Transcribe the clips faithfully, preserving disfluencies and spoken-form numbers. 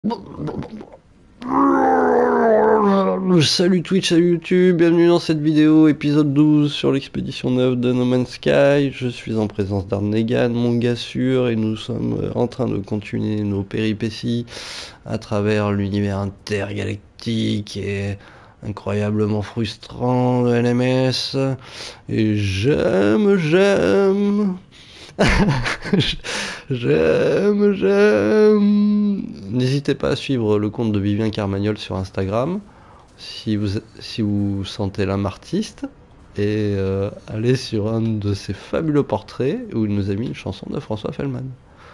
Salut Twitch, salut YouTube, bienvenue dans cette vidéo, épisode douze sur l'expédition neuf de No Man's Sky. Je suis en présence d'Arnegan, mon gars sûr, et nous sommes en train de continuer nos péripéties à travers l'univers intergalactique et incroyablement frustrant de L M S. Et j'aime, j'aime... J'aime, j'aime. N'hésitez pas à suivre le compte de Vivien Carmagnol sur Instagram si vous, si vous sentez l'âme artiste et euh, allez sur un de ses fabuleux portraits où il nous a mis une chanson de François Fellman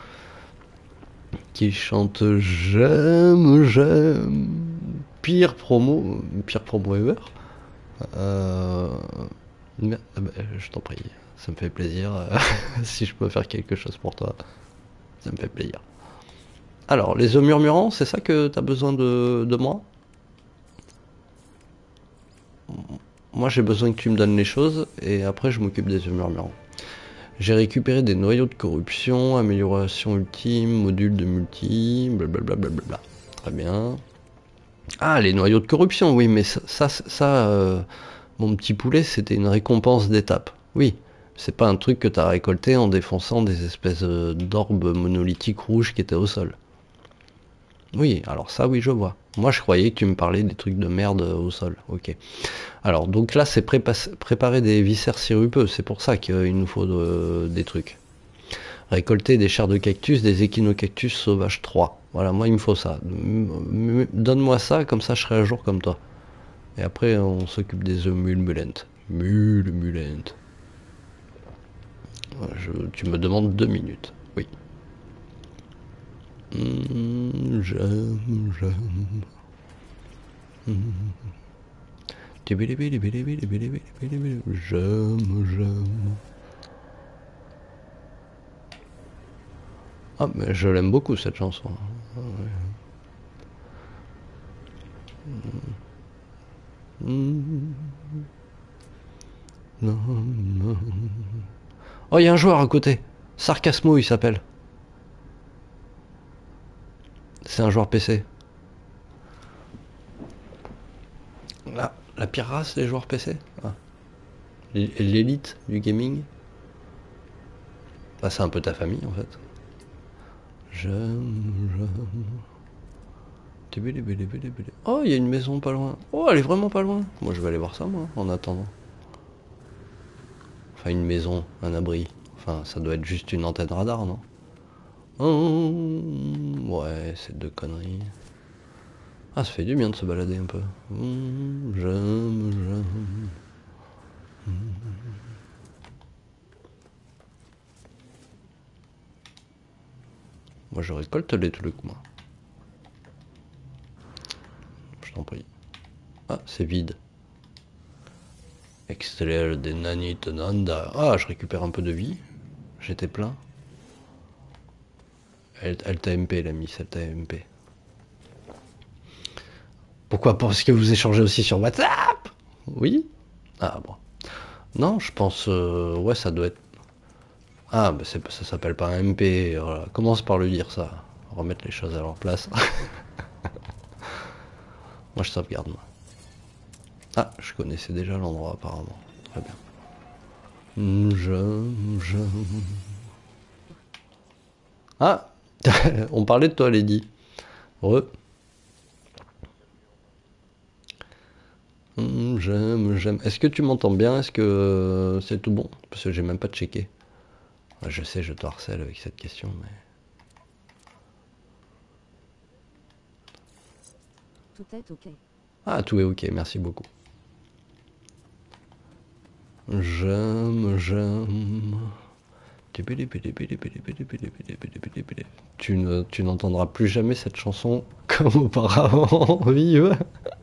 qui chante j'aime, j'aime. Pire promo, pire promo ever. Euh, mais, ah bah, je t'en prie, ça me fait plaisir. Si je peux faire quelque chose pour toi, ça me fait plaisir. Alors, les œufs murmurants, c'est ça que t'as besoin de, de moi? Moi, j'ai besoin que tu me donnes les choses et après, je m'occupe des œufs murmurants. J'ai récupéré des noyaux de corruption, amélioration ultime, module de multi, blablabla. Bla. Très bien. Ah, les noyaux de corruption, oui, mais ça, ça, ça euh, mon petit poulet, c'était une récompense d'étape. Oui, c'est pas un truc que t'as récolté en défonçant des espèces d'orbes monolithiques rouges qui étaient au sol. Oui, alors ça, oui, je vois. Moi, je croyais que tu me parlais des trucs de merde au sol. Ok. Alors, donc là, c'est préparer des viscères sirupeux. C'est pour ça qu'il nous faut de, des trucs. Récolter des chairs de cactus, des échinocactus sauvages trois. Voilà, moi, il me faut ça. Donne-moi ça, comme ça, je serai à jour comme toi. Et après, on s'occupe des œufs mulmulentes. Mulmulentes. Je, tu me demandes deux minutes. Oui. Mmh, j'aime, j'aime. Mmh. J'aime, j'aime. Ah, mais je l'aime beaucoup cette chanson. Ah, ouais. Mmh. Non, non. Oh, il y a un joueur à côté. Sarcasmo, il s'appelle. C'est un joueur P C. La, la pire race des joueurs P C. Ah. L'élite du gaming. Ah, c'est un peu ta famille en fait. J'aime, j'aime. Oh, il y a une maison pas loin. Oh, elle est vraiment pas loin. Moi, je vais aller voir ça, moi, en attendant. Enfin, une maison, un abri. Enfin, ça doit être juste une antenne radar, non? Oh, ouais, c'est de conneries. Ah, ça fait du bien de se balader un peu. Mmh, j'aime, j'aime. Mmh. Moi, je récolte les trucs, moi. Je t'en prie. Ah, c'est vide. Extraire des nanites nanda. Ah, je récupère un peu de vie. J'étais plein. Elle, elle t'a M P, l'ami, elle t'a M P. Pourquoi? Parce que vous échangez aussi sur WhatsApp? Oui? Ah bon. Non, je pense... Euh, ouais, ça doit être... Ah, bah ça s'appelle pas un M P. Voilà. Commence par le dire, ça. Remettre les choses à leur place. Moi, je sauvegarde, moi. Ah, je connaissais déjà l'endroit, apparemment. Très bien. J'aime, j'aime... Ah. On parlait de toi, Lady. Re. Mmh, j'aime, j'aime. Est-ce que tu m'entends bien? Est-ce que euh, c'est tout bon? Parce que j'ai même pas checké. Je sais, je te harcèle avec cette question, mais... Tout est ok. Ah, tout est ok, merci beaucoup. J'aime, j'aime... Tu ne, tu n'entendras plus jamais cette chanson comme auparavant, vive.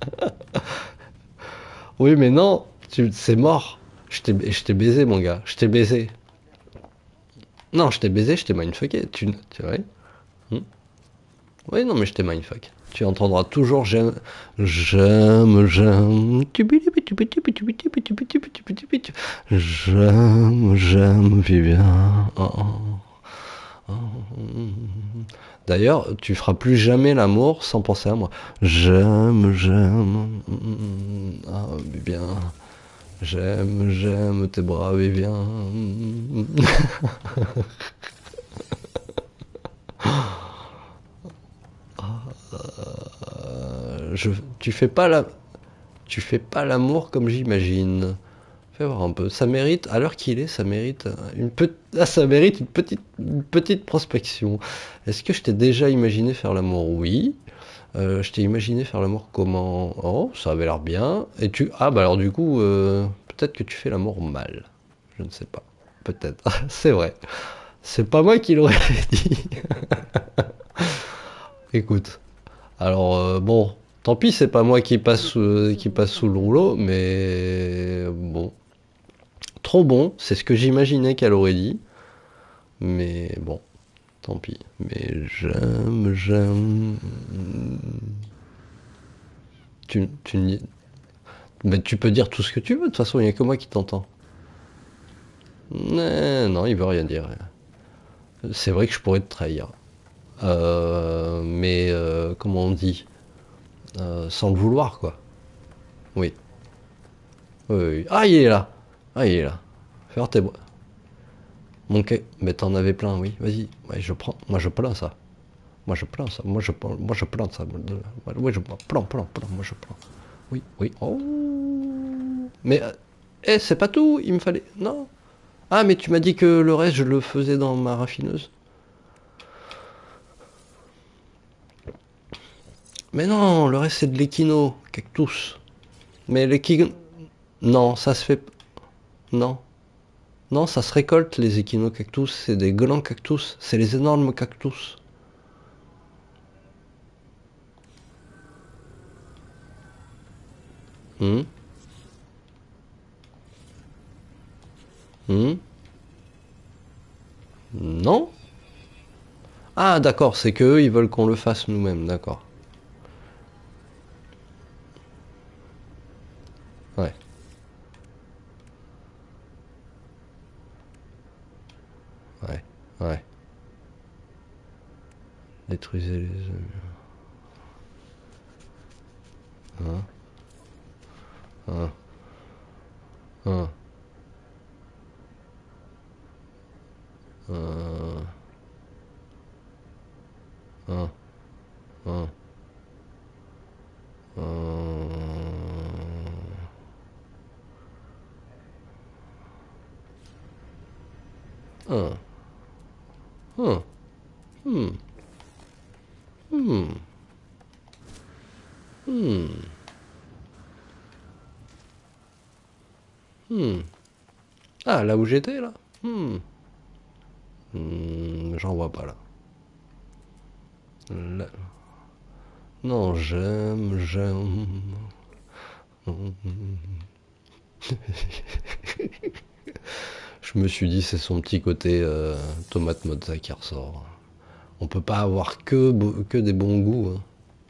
Oui, mais non, c'est mort. Je t'ai, je t'ai baisé, mon gars. Je t'ai baisé. Non, je t'ai baisé, je t'ai mindfucké. Tu, tu vois hmm. Oui, non, mais je t'ai mindfuck. Tu entendras toujours j'aime, j'aime, j'aime. J'aime, j'aime, Vivien. Oh, oh, oh. D'ailleurs, tu feras plus jamais l'amour sans penser à moi. J'aime, j'aime, mm, ah, bien. J'aime, j'aime tes bras, Vivien. Euh, je, tu fais pas la, tu fais pas l'amour comme j'imagine. Fais voir un peu. Ça mérite, à l'heure qu'il est, ça mérite une petite, ah, ça mérite une petite, une petite prospection. Est-ce que je t'ai déjà imaginé faire l'amour? Oui. Euh, je t'ai imaginé faire l'amour comment? Oh, ça avait l'air bien. Et tu, ah bah alors du coup, euh, peut-être que tu fais l'amour mal. Je ne sais pas. Peut-être. C'est vrai. C'est pas moi qui l'aurais dit. Écoute. Alors euh, bon, tant pis, c'est pas moi qui passe euh, qui passe sous le rouleau, mais bon, trop bon, c'est ce que j'imaginais qu'elle aurait dit, mais bon, tant pis. Mais j'aime, j'aime. Tu, tu, n'y- mais tu peux dire tout ce que tu veux. De toute façon, il y a que moi qui t'entends. Non, non, il veut rien dire. C'est vrai que je pourrais te trahir. Euh, mais euh, comment on dit? Euh, sans le vouloir, quoi. Oui. Oui, oui, oui. Ah, il est là. Ah, il est là. Fais voir tes bras. Mon ca- Mais t'en avais plein, oui. Vas-y. Ouais, je prends. Moi, je plains ça. Moi, je plains ça. Moi, je plains. Moi, je plains ça. Oui, je plains. Plains, plains, plains. Moi, je plains. Oui, oui. Oh. Mais, euh, eh, c'est pas tout. Il me fallait. Non. Ah, mais tu m'as dit que le reste, je le faisais dans ma raffineuse. Mais non, le reste, c'est de l'équino. Cactus. Mais l'équino. Non, ça se fait. Non. Non, ça se récolte, les échinocactus. C'est des glands cactus. C'est les énormes cactus. Hum, hum. Non. Ah, d'accord, c'est qu'eux, ils veulent qu'on le fasse nous-mêmes, d'accord. Ouais, ouais, ouais. Détruisez les... Hein, hein, hein, hein, hein, hein, hein, hein, hmm, hmm, hmm, hmm. Ah, là où j'étais, là? Hmm. Hmm, j'en vois pas, là. Là. Non, j'aime, j'aime. Je me suis dit, c'est son petit côté euh, tomate mozza qui ressort. On peut pas avoir que, que des bons goûts, hein.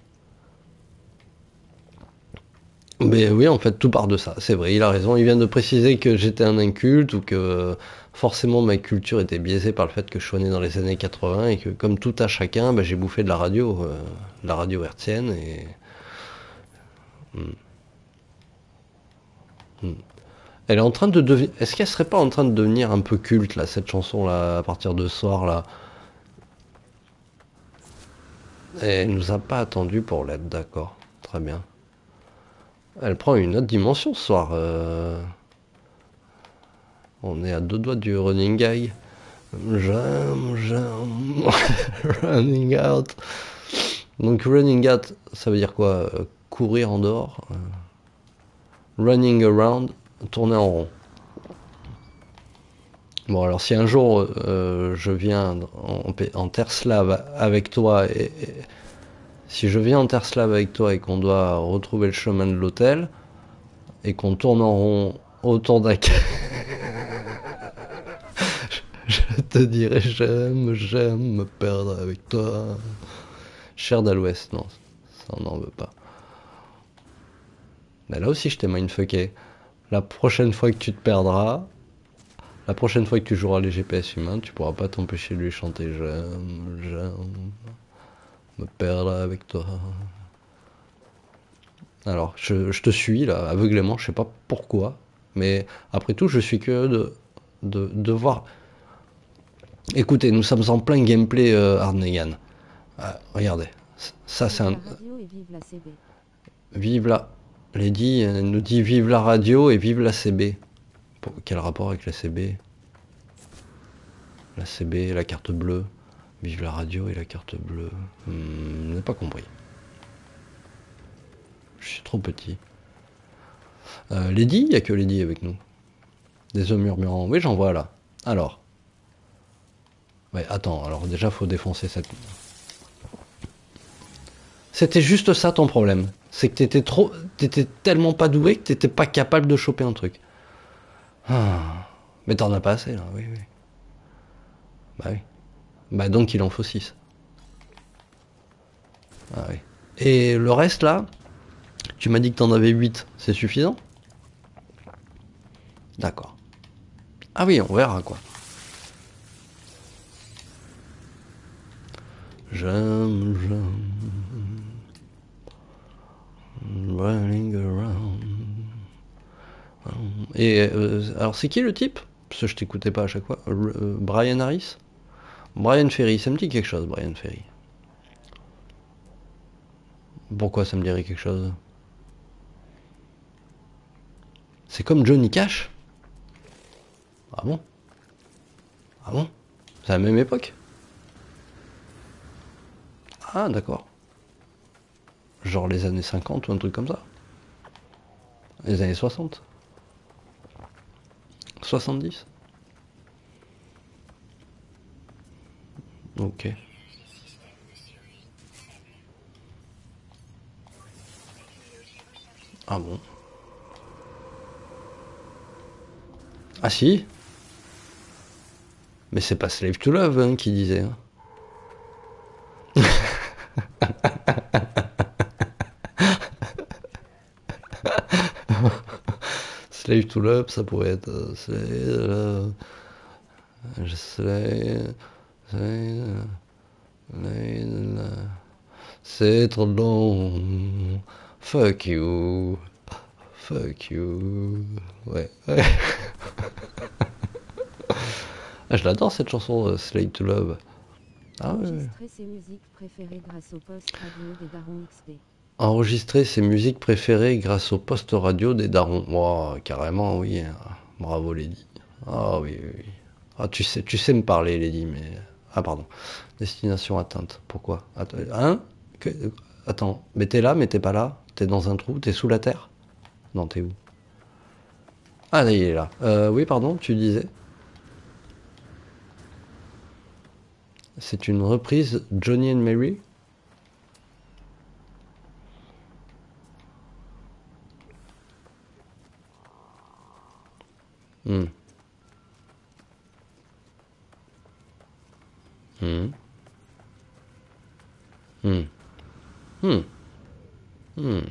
Mais oui, en fait, tout part de ça. C'est vrai, il a raison. Il vient de préciser que j'étais un inculte ou que euh, forcément ma culture était biaisée par le fait que je sois né dans les années quatre-vingts et que, comme tout à chacun, bah, j'ai bouffé de la radio, euh, de la radio hertzienne. Et hmm, hmm. Elle est en train de devenir. Est-ce qu'elle serait pas en train de devenir un peu culte là, cette chanson là, à partir de ce soir là? Et elle nous a pas attendu pour l'être, d'accord. Très bien. Elle prend une autre dimension ce soir. euh, On est à deux doigts du running gag. J'aime, j'aime. Running out. Donc running out, ça veut dire quoi? Euh, Courir en dehors. Euh, Running around, tourner en rond. Bon, alors si un jour euh, je viens en, en terre slave avec toi, et, et- si je viens en terre slave avec toi et qu'on doit retrouver le chemin de l'hôtel et qu'on tourne en rond autour d'un ca- je te dirai j'aime, j'aime me perdre avec toi. Cher d'Al-Ouest, non, ça on n'en veut pas. Mais là aussi je t'ai mindfucké. La prochaine fois que tu te perdras, la prochaine fois que tu joueras les G P S humains, tu pourras pas t'empêcher de lui chanter j'aime, j'aime. Me perdre avec toi. Alors, je, je te suis là, aveuglément, je sais pas pourquoi, mais après tout, je suis curieux de, de, de voir. Écoutez, nous sommes en plein gameplay euh, Hardnegan. Ah, regardez, ça c'est Vive un. la radio et vive la C B. Vive la. Lady elle nous dit vive la radio et vive la C B. Pour- Quel rapport avec la C B? La C B, la carte bleue. Vive la radio et la carte bleue. Hmm, je n'ai pas compris. Je suis trop petit. Euh, Lady, il n'y a que Lady avec nous. Des hommes murmurants. Oui, j'en vois là. Alors. Ouais, attends, alors déjà, faut défoncer cette. C'était juste ça ton problème. C'est que t'étais trop. T'étais tellement pas doué que t'étais pas capable de choper un truc. Ah. Mais t'en as pas assez là, oui, oui. Bah oui. Bah donc il en faut six. Ah oui. Et le reste là, tu m'as dit que t'en avais huit. C'est suffisant? D'accord. Ah oui, on verra quoi. J'aime, j'aime. Running around. Et euh, alors c'est qui le type? Parce que je t'écoutais pas à chaque fois. R- euh, Brian Harris? Brian Ferry, ça me dit quelque chose, Brian Ferry. Pourquoi ça me dirait quelque chose? C'est comme Johnny Cash? Ah bon? Ah bon? C'est à la même époque? Ah d'accord. Genre les années cinquante ou un truc comme ça? Les années soixante? soixante-dix? Ok. Ah bon? Ah si? Mais c'est pas Slave to Love hein, qui disait. Hein. Slave to Love, ça pourrait être. Euh, slave, euh, je slave, slave, slave, c'est trop long. Fuck you. Fuck you. Ouais. Ouais. Ah, je l'adore cette chanson, euh, Slave to Love. Ah ouais. Ouais. Enregistrer ses musiques préférées grâce au poste radio des Darons X D. Enregistrer ses musiques préférées grâce au poste radio des darons. Wow, carrément, oui. Hein. Bravo, Lady. Ah oui, oui, oui. Ah, tu sais, tu sais me parler, Lady, mais. Ah, pardon. Destination atteinte. Pourquoi? Att- Hein? Que- Attends, mais t'es là, mais t'es pas là? T'es dans un trou? T'es sous la terre? Non, t'es où? Ah, là, il est là. Euh, oui, pardon, tu disais? C'est une reprise Johnny and Mary? Hmm. Hmm. Hmm. Hmm. Hmm.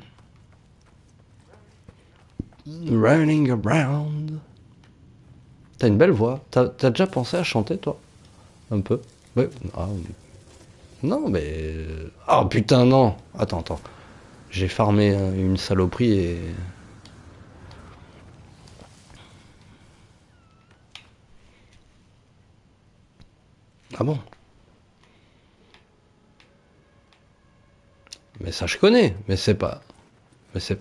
Running around. T'as une belle voix. T'as t'as déjà pensé à chanter, toi? Un peu? Ouais. Ah, non, mais. Ah putain, non! Attends, attends. J'ai farmé euh, une saloperie et. Ah bon? Mais ça, je connais. Mais c'est pas. Mais c'est.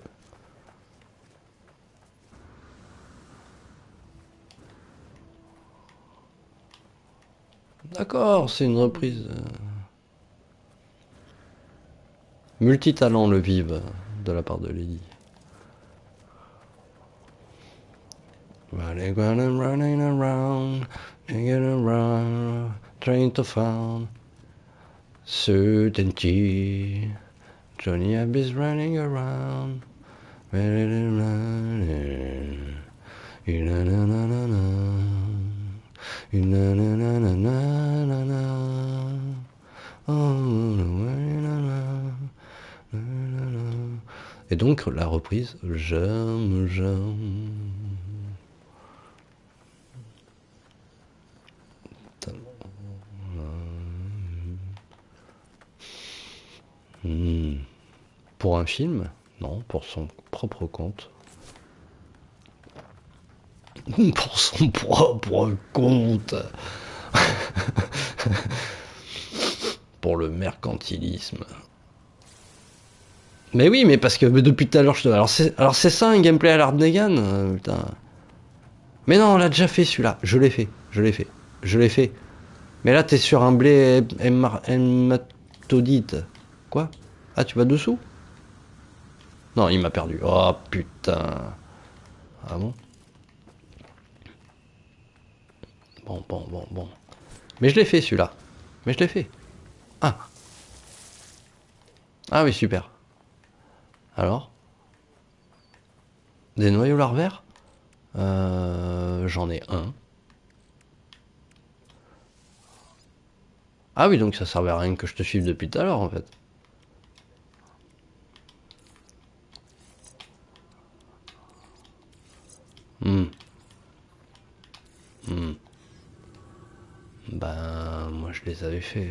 D'accord, c'est une reprise. euh, Multitalent le vive de la part de Lady. Running around and running around, hanging around, trying to find certainty. Johnny Ab is running around, ready to run. Na-na-na-na-na. Na-na-na-na-na-na. Oh, na-na-na-na. Et donc la reprise J'aime, j'aime. Pour un film? Non, pour son propre compte. Pour son propre compte. Pour le mercantilisme. Mais oui, mais parce que mais depuis tout à l'heure, je te... Alors c'est alors c'est ça un gameplay à l'Hardnegan, euh, putain. Mais non, on l'a déjà fait celui-là. Je l'ai fait, je l'ai fait, je l'ai fait. Mais là, t'es sur un blé hématodite. Quoi? Ah, tu vas dessous? Non, il m'a perdu. Oh putain. Ah bon? Bon, bon, bon, bon. Mais je l'ai fait celui-là. Mais je l'ai fait. Ah. Ah oui, super. Alors? Des noyaux larvaires? Euh, J'en ai un. Ah oui, donc ça servait à rien que je te suive depuis tout à l'heure en fait. Hmm. Hmm. Ben, moi je les avais fait.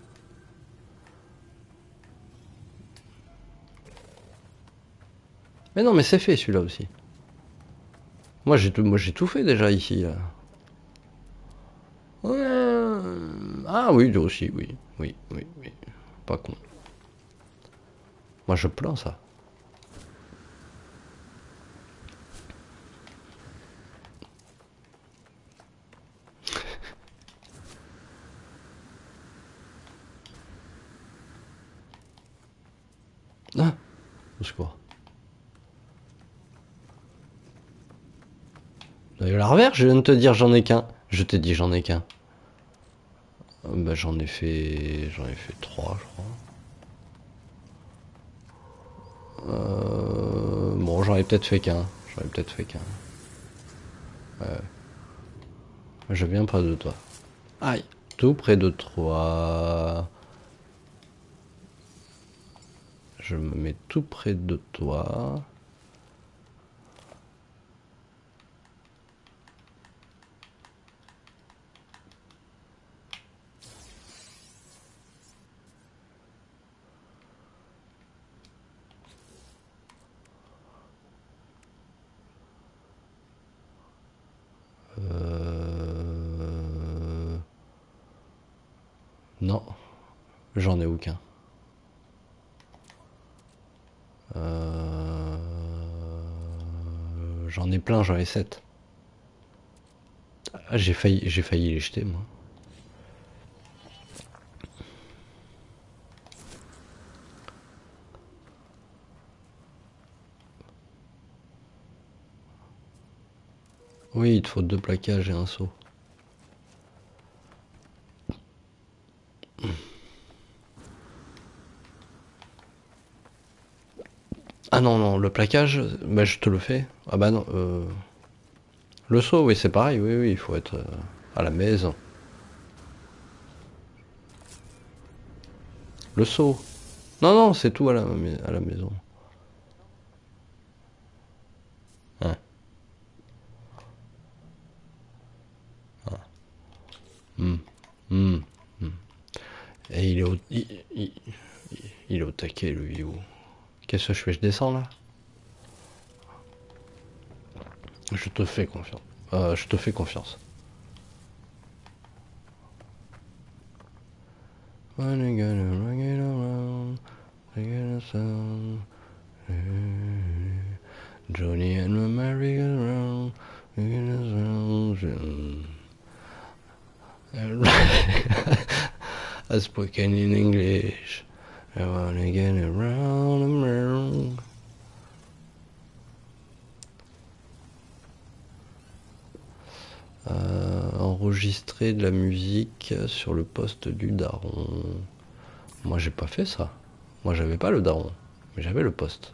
Mais non, mais c'est fait celui-là aussi. Moi j'ai tout, moi j'ai tout fait déjà ici. Là. Ouais. Ah oui, aussi, oui, oui, oui, oui. Pas con. Moi je plains ça. Ah, au secours. Le larvaire, je viens de te dire j'en ai qu'un. Je t'ai dit j'en ai qu'un. Euh, Bah j'en ai fait, j'en ai fait trois, je crois. Euh, bon, j'en ai peut-être fait qu'un. J'en ai peut-être fait qu'un. Je viens près de toi. Aïe, tout près de toi. Je me mets tout près de toi. Euh... Non, j'en ai aucun. Euh... J'en ai plein, j'en ai sept. Ah, j'ai failli, j'ai failli les jeter, moi. Oui, il te faut deux plaquages et un seau. Ah non, non, le plaquage, bah, je te le fais. Ah bah non, euh... le seau, oui, c'est pareil, oui, oui, il faut être euh, à la maison. Le seau. Non, non, c'est tout à la, à la maison. Hein. Hmm. Hmm. Et il est au, il, il- il est au taquet, lui, ou... Qu'est-ce que je fais? Je descends, là? Je te fais confiance. Euh, je te fais confiance. When you gonna rock it around, singing a song. Johnny and the merry-go-round, singing a song. I spoken in English. I wanna get around and round. Euh, enregistrer de la musique sur le poste du daron. Moi j'ai pas fait ça. Moi j'avais pas le daron, mais j'avais le poste.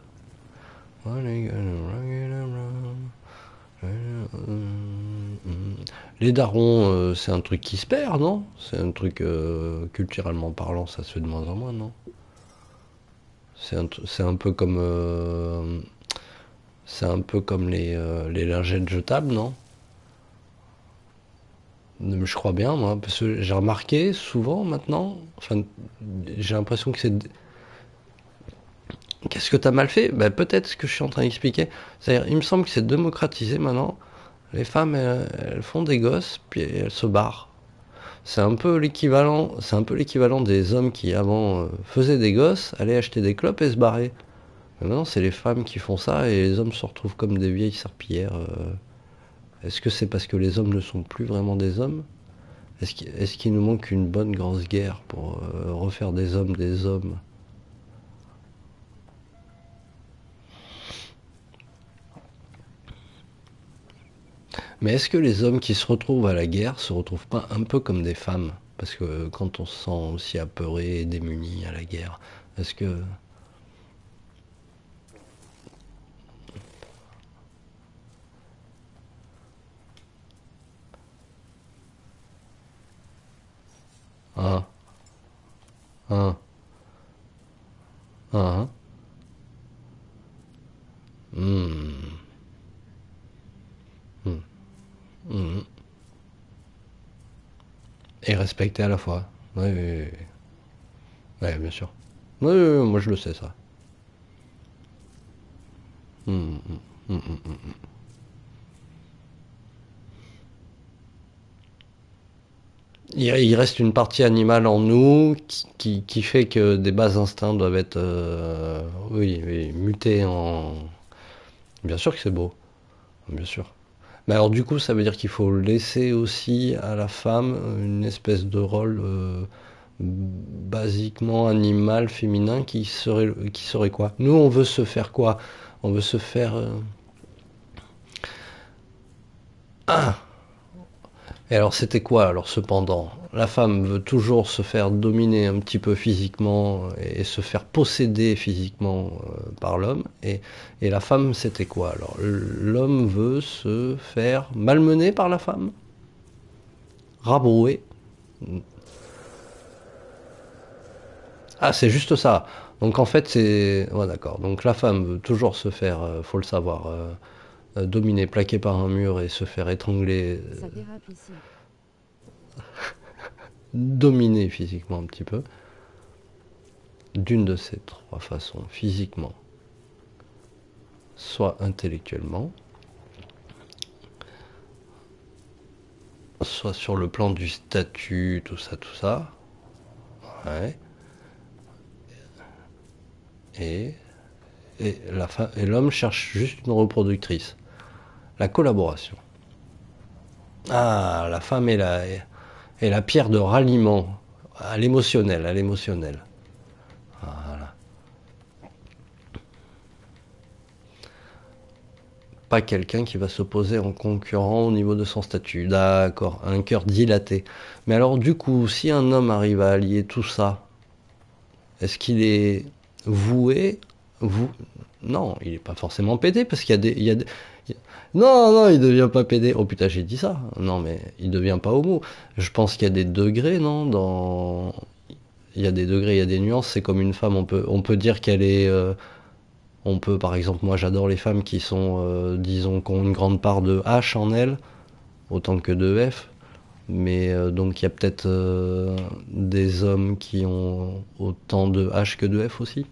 Les darons, euh, c'est un truc qui se perd, non? C'est un truc euh, culturellement parlant, ça se fait de moins en moins, non? C'est un, c'est un peu comme euh, c'est un peu comme les, euh, les lingettes jetables, non? Je crois bien, moi, parce que j'ai remarqué souvent maintenant, enfin, j'ai l'impression que c'est Qu'est-ce que t'as mal fait? Ben, peut-être ce que je suis en train d'expliquer. C'est-à-dire, il me semble que c'est démocratisé maintenant. Les femmes, elles, elles font des gosses, puis elles se barrent. C'est un peu l'équivalent, c'est un peu l'équivalent des hommes qui avant euh, faisaient des gosses, allaient acheter des clopes et se barraient. Mais maintenant, c'est les femmes qui font ça et les hommes se retrouvent comme des vieilles serpillères. euh. Est-ce que c'est parce que les hommes ne sont plus vraiment des hommes? Est-ce qu'il, est-ce qu'il nous manque une bonne grosse guerre pour euh, refaire des hommes des hommes? Mais est-ce que les hommes qui se retrouvent à la guerre se retrouvent pas un peu comme des femmes? Parce que quand on se sent aussi apeuré et démuni à la guerre, est-ce que... Ah, ah, ah, hmm, hmm, hmm. Et respecter à la fois. Oui, oui, oui. Ouais, bien sûr. Oui, oui, oui, moi je le sais ça. Hmm, hmm, hmm, hmm, hmm. Il, il reste une partie animale en nous qui, qui, qui fait que des bas instincts doivent être, euh, oui, oui, mutés en... Bien sûr que c'est beau, bien sûr. Mais alors du coup, ça veut dire qu'il faut laisser aussi à la femme une espèce de rôle euh, basiquement animal, féminin, qui serait, qui serait quoi? Nous, on veut se faire quoi? On veut se faire... euh, Ah! Et alors c'était quoi alors cependant? La femme veut toujours se faire dominer un petit peu physiquement et se faire posséder physiquement euh, par l'homme. Et, et la femme c'était quoi alors? L'homme veut se faire malmener par la femme? Rabrouer? Ah, c'est juste ça. Donc en fait c'est... Ouais, d'accord. Donc la femme veut toujours se faire, euh, faut le savoir, euh, euh, dominer, plaquer par un mur et se faire étrangler, euh, Ça dérape ici. dominer physiquement un petit peu. D'une de ces trois façons, physiquement, soit intellectuellement, soit sur le plan du statut, tout ça, tout ça. Ouais. Et, et, la fa- et l'homme cherche juste une reproductrice. La collaboration. Ah, la femme est la, est la pierre de ralliement à l'émotionnel, à l'émotionnel. Voilà. Pas quelqu'un qui va s'opposer en concurrent au niveau de son statut. D'accord, un cœur dilaté. Mais alors du coup, si un homme arrive à allier tout ça, est-ce qu'il est voué vous Non, il n'est pas forcément pédé parce qu'il y a des, il y a des- il y a- Non, non, il devient pas pédé. Oh putain, j'ai dit ça. Non, mais il devient pas homo. Je pense qu'il y a des degrés, non, dans... Il y a des degrés, il y a des nuances. C'est comme une femme, on peut, on peut dire qu'elle est... euh, On peut, par exemple, moi j'adore les femmes qui sont, euh, disons, qui ont une grande part de H en elles, autant que de F. Mais euh, donc il y a peut-être euh, des hommes qui ont autant de H que de F aussi.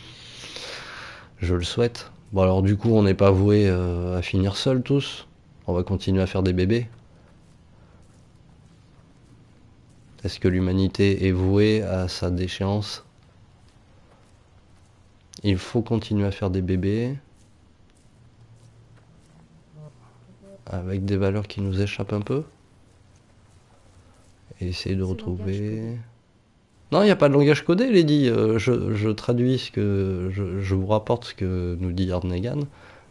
Je le souhaite. Bon alors du coup on n'est pas voué euh, à finir seuls tous. On va continuer à faire des bébés. Est-ce que l'humanité est vouée à sa déchéance? Il faut continuer à faire des bébés avec des valeurs qui nous échappent un peu et essayer de Ce langage retrouver... codé. Non, il n'y a pas de langage codé, Lady. Euh, je, je traduis ce que... Je, je vous rapporte ce que nous dit Hardnegan.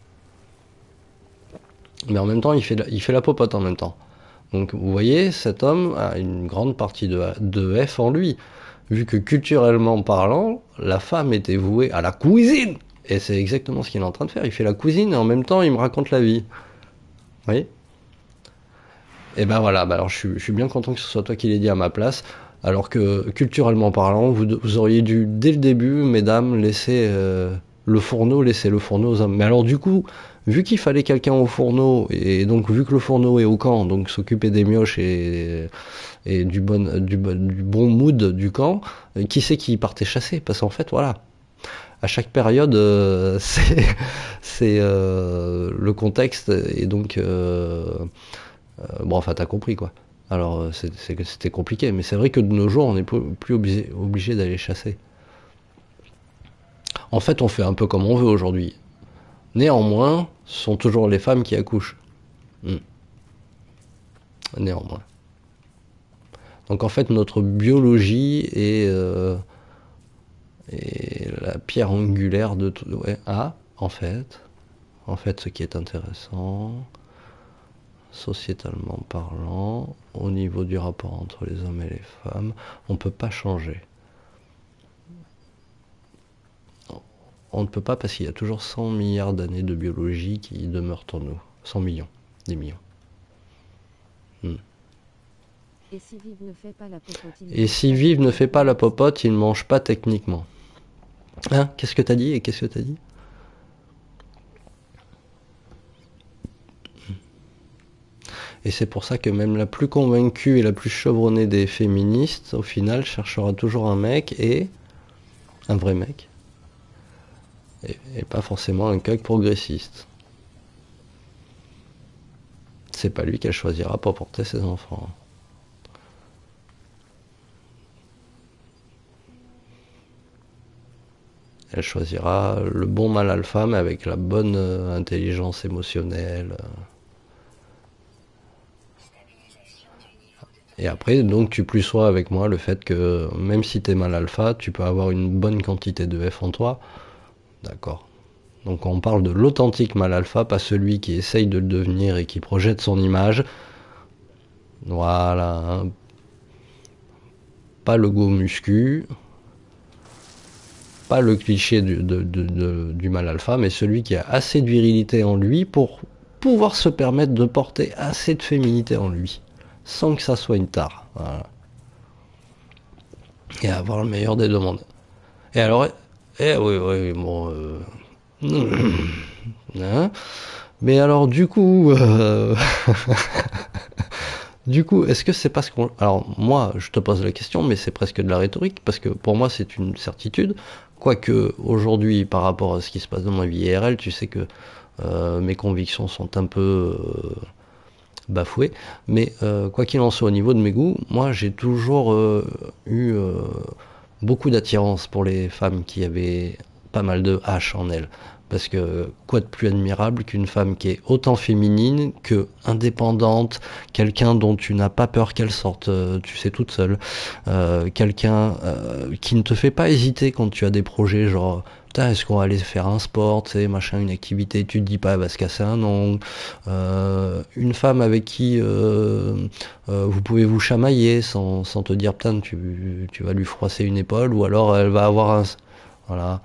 Mais en même temps, il fait la, il fait la popote en même temps. Donc vous voyez, cet homme a une grande partie de, de F en lui. Vu que culturellement parlant, la femme était vouée à la cuisine. Et c'est exactement ce qu'il est en train de faire. Il fait la cuisine et en même temps, il me raconte la vie. Vous voyez? Et ben voilà, bah alors je suis, je suis bien content que ce soit toi qui l'aies dit à ma place. Alors que culturellement parlant, vous, vous auriez dû, dès le début, mesdames, laisser euh, le fourneau, laisser le fourneau aux hommes. Mais alors du coup, vu qu'il fallait quelqu'un au fourneau, et donc vu que le fourneau est au camp, donc s'occuper des mioches et, et du, bon, du, bon- du bon mood du camp, euh, qui c'est qui partait chasser? Parce qu'en fait, voilà, à chaque période, euh, c'est, c'est euh, le contexte, et donc, euh, euh, bon, enfin, t'as compris, quoi. Alors, euh, c'est, c'est, c'était compliqué, mais c'est vrai que de nos jours, on n'est plus obligé, obligé d'aller chasser. En fait, on fait un peu comme on veut aujourd'hui. Néanmoins, ce sont toujours les femmes qui accouchent. Hmm. Néanmoins. Donc en fait, notre biologie est, euh, est la pierre angulaire de tout. Ouais. Ah, en fait, en fait, ce qui est intéressant, sociétalement parlant, au niveau du rapport entre les hommes et les femmes, on ne peut pas changer. On ne peut pas parce qu'il y a toujours cent milliards d'années de biologie qui demeurent en nous. cent millions, des millions. Hmm. Et si Vive ne fait pas la popote, il Et si Vive ne fait pas la popote, il ne mange pas techniquement. Hein? Qu'est-ce que t'as dit et qu'est-ce que t'as dit? Et c'est pour ça que même la plus convaincue et la plus chevronnée des féministes, au final, cherchera toujours un mec et un vrai mec. Et, et pas forcément un cuck progressiste. C'est pas lui qu'elle choisira pour porter ses enfants. Elle choisira le bon mâle alpha, mais avec la bonne euh, intelligence émotionnelle. Et après, donc, tu plus sois avec moi le fait que même si t'es mâle alpha, tu peux avoir une bonne quantité de F en toi. D'accord. Donc on parle de l'authentique mâle alpha, pas celui qui essaye de le devenir et qui projette son image. Voilà. Hein. Pas le go muscu. Pas le cliché du, de, de, de, du mâle alpha, mais celui qui a assez de virilité en lui pour pouvoir se permettre de porter assez de féminité en lui. Sans que ça soit une tare. Voilà. Et avoir le meilleur des deux mondes. Et alors, eh oui, oui, bon... Euh, hein, mais alors du coup... Euh, du coup, est-ce que c'est parce qu'on... Alors moi, je te pose la question, mais c'est presque de la rhétorique, parce que pour moi, c'est une certitude. Quoique, aujourd'hui, par rapport à ce qui se passe dans ma vie I R L, tu sais que euh, mes convictions sont un peu... Euh, bafoué, mais euh, quoi qu'il en soit au niveau de mes goûts, moi j'ai toujours euh, eu euh, beaucoup d'attirance pour les femmes qui avaient pas mal de H en elles. Parce que quoi de plus admirable qu'une femme qui est autant féminine que indépendante, quelqu'un dont tu n'as pas peur qu'elle sorte, euh, tu sais, toute seule, euh, quelqu'un euh, qui ne te fait pas hésiter quand tu as des projets genre putain, est-ce qu'on va aller faire un sport, tu sais, machin, une activité, tu te dis pas, elle va se casser un ongle. Euh, une femme avec qui euh, euh, vous pouvez vous chamailler sans, sans te dire, putain, tu, tu vas lui froisser une épaule, ou alors elle va avoir un... Voilà.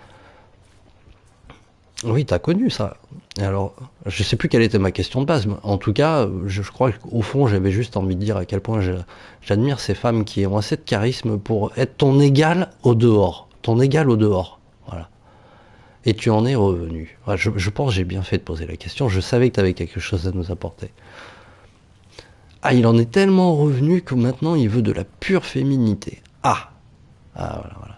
Oui, t'as connu ça. Et alors, je sais plus quelle était ma question de base, mais en tout cas, je, je crois qu'au fond, j'avais juste envie de dire à quel point je- j'admire ces femmes qui ont assez de charisme pour être ton égal au dehors. Ton égal au dehors. Voilà. Et tu en es revenu. Ouais, je, je pense que j'ai bien fait de poser la question. Je savais que tu avais quelque chose à nous apporter. Ah, il en est tellement revenu que maintenant il veut de la pure féminité. Ah, ah voilà, voilà.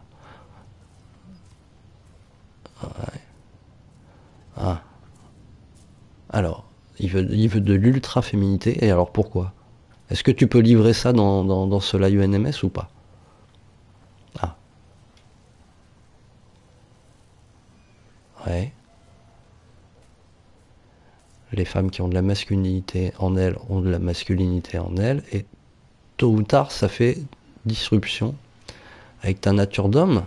Ouais. Ah. Alors, il veut, il veut de l'ultra féminité. Et alors pourquoi? Est-ce que tu peux livrer ça dans, dans, dans ce live N M S ou pas? Ah, ouais. Les femmes qui ont de la masculinité en elles ont de la masculinité en elles. Et tôt ou tard, ça fait disruption avec ta nature d'homme.